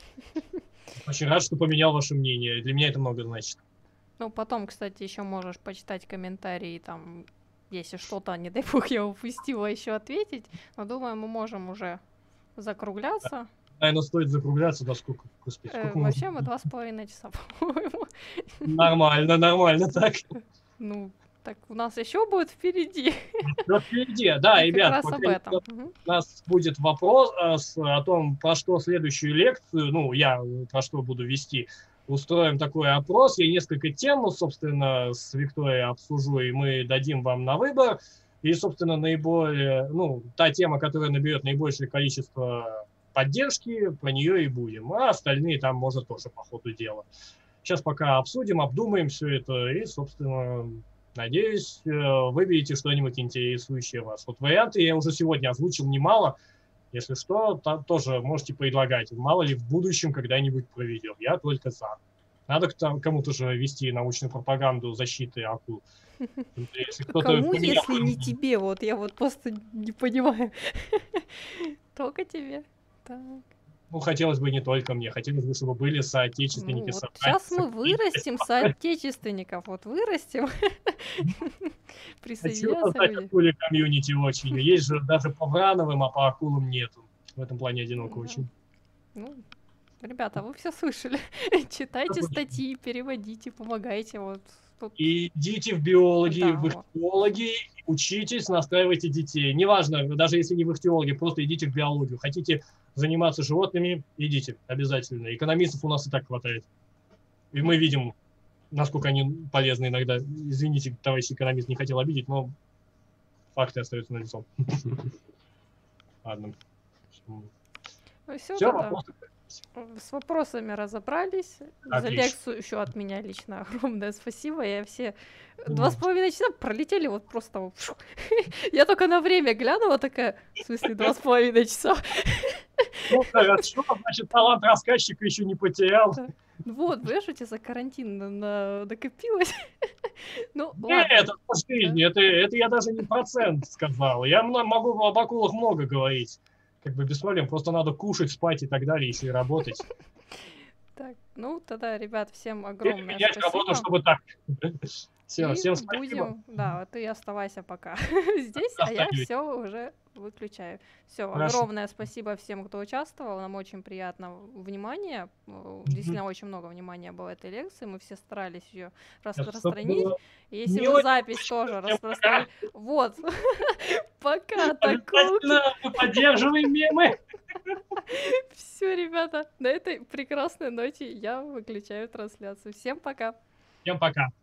Очень рад, что поменял ваше мнение. Для меня это много значит. Ну, потом, кстати, еще можешь почитать комментарии, там, если что-то, не дай бог, я упустила, еще ответить. Но думаю, мы можем уже закругляться. Наверное, стоит закругляться, до сколько? Господи, сколько вообще мы 2,5 часа, по-моему. Нормально так. Ну, так у нас еще будет впереди. Впереди, да, ребят. Как раз об этом. У нас будет вопрос о том, про что следующую лекцию, ну, я про что буду вести. Устроим такой опрос. Я несколько тем, собственно, с Викторией обсужу, и мы дадим вам на выбор. И, собственно, наиболее, ну, та тема, которая наберет наибольшее количество поддержки, про нее и будем. А остальные там, может, тоже по ходу дела. Сейчас пока обсудим, обдумаем все это и, собственно, надеюсь, выберете что-нибудь интересующее вас. Вот варианты я уже сегодня озвучил немало. Если что, тоже можете предлагать. Мало ли в будущем когда-нибудь проведем. Я только за. Надо кому-то же вести научную пропаганду защиты акул. Кому, если не тебе? Вот я вот просто не понимаю. Только тебе. Так. Ну, хотелось бы не только мне. Хотелось бы, чтобы были соотечественники. Ну, вот сейчас мы вырастим соотечественников. Вот вырастим. Присоединяться люди. Комьюнити очень. Есть же даже по Врановым, а по акулам нету. В этом плане одиноко очень. Ну, ребята, вы все слышали. Читайте статьи, переводите, помогайте. Вот. Идите в биологи, в ихтиологи, учитесь, настраивайте детей. Неважно, даже если не в ихтиологи, просто идите в биологию. Хотите заниматься животными, идите обязательно. Экономистов у нас и так хватает. И мы видим, насколько они полезны иногда. Извините, товарищ экономист, не хотел обидеть, но факты остаются налицо. Ладно. Все, вопросы. С вопросами разобрались. Отлично. За лекцию еще от меня лично огромное спасибо. Я все 2,5 часа пролетели вот просто. Я только на время глянула такая, в смысле 2,5 часа. Ну, хорошо, значит, талант рассказчика еще не потерял. Вот, понимаешь, у тебя за карантин накопилось. Ну, нет, это по жизни, это я даже не процент сказал. Я могу об акулах много говорить. Как бы без проблем, просто надо кушать, спать и так далее, еще и работать. Так, ну тогда, ребят, всем огромное спасибо. Работу, чтобы так. Всем спасибо. Будем, да, ты оставайся пока здесь, а я все уже выключаю. Все, Хорошо. огромное спасибо всем, кто участвовал. Нам очень приятно внимание. Действительно, очень много внимания было этой лекции. Мы все старались ее распространить. Если вы запись тоже распространите... Вот. Пока, такой. Мы поддерживаем мемы. Все, ребята, на этой прекрасной ноте я выключаю трансляцию. Всем пока. Всем пока.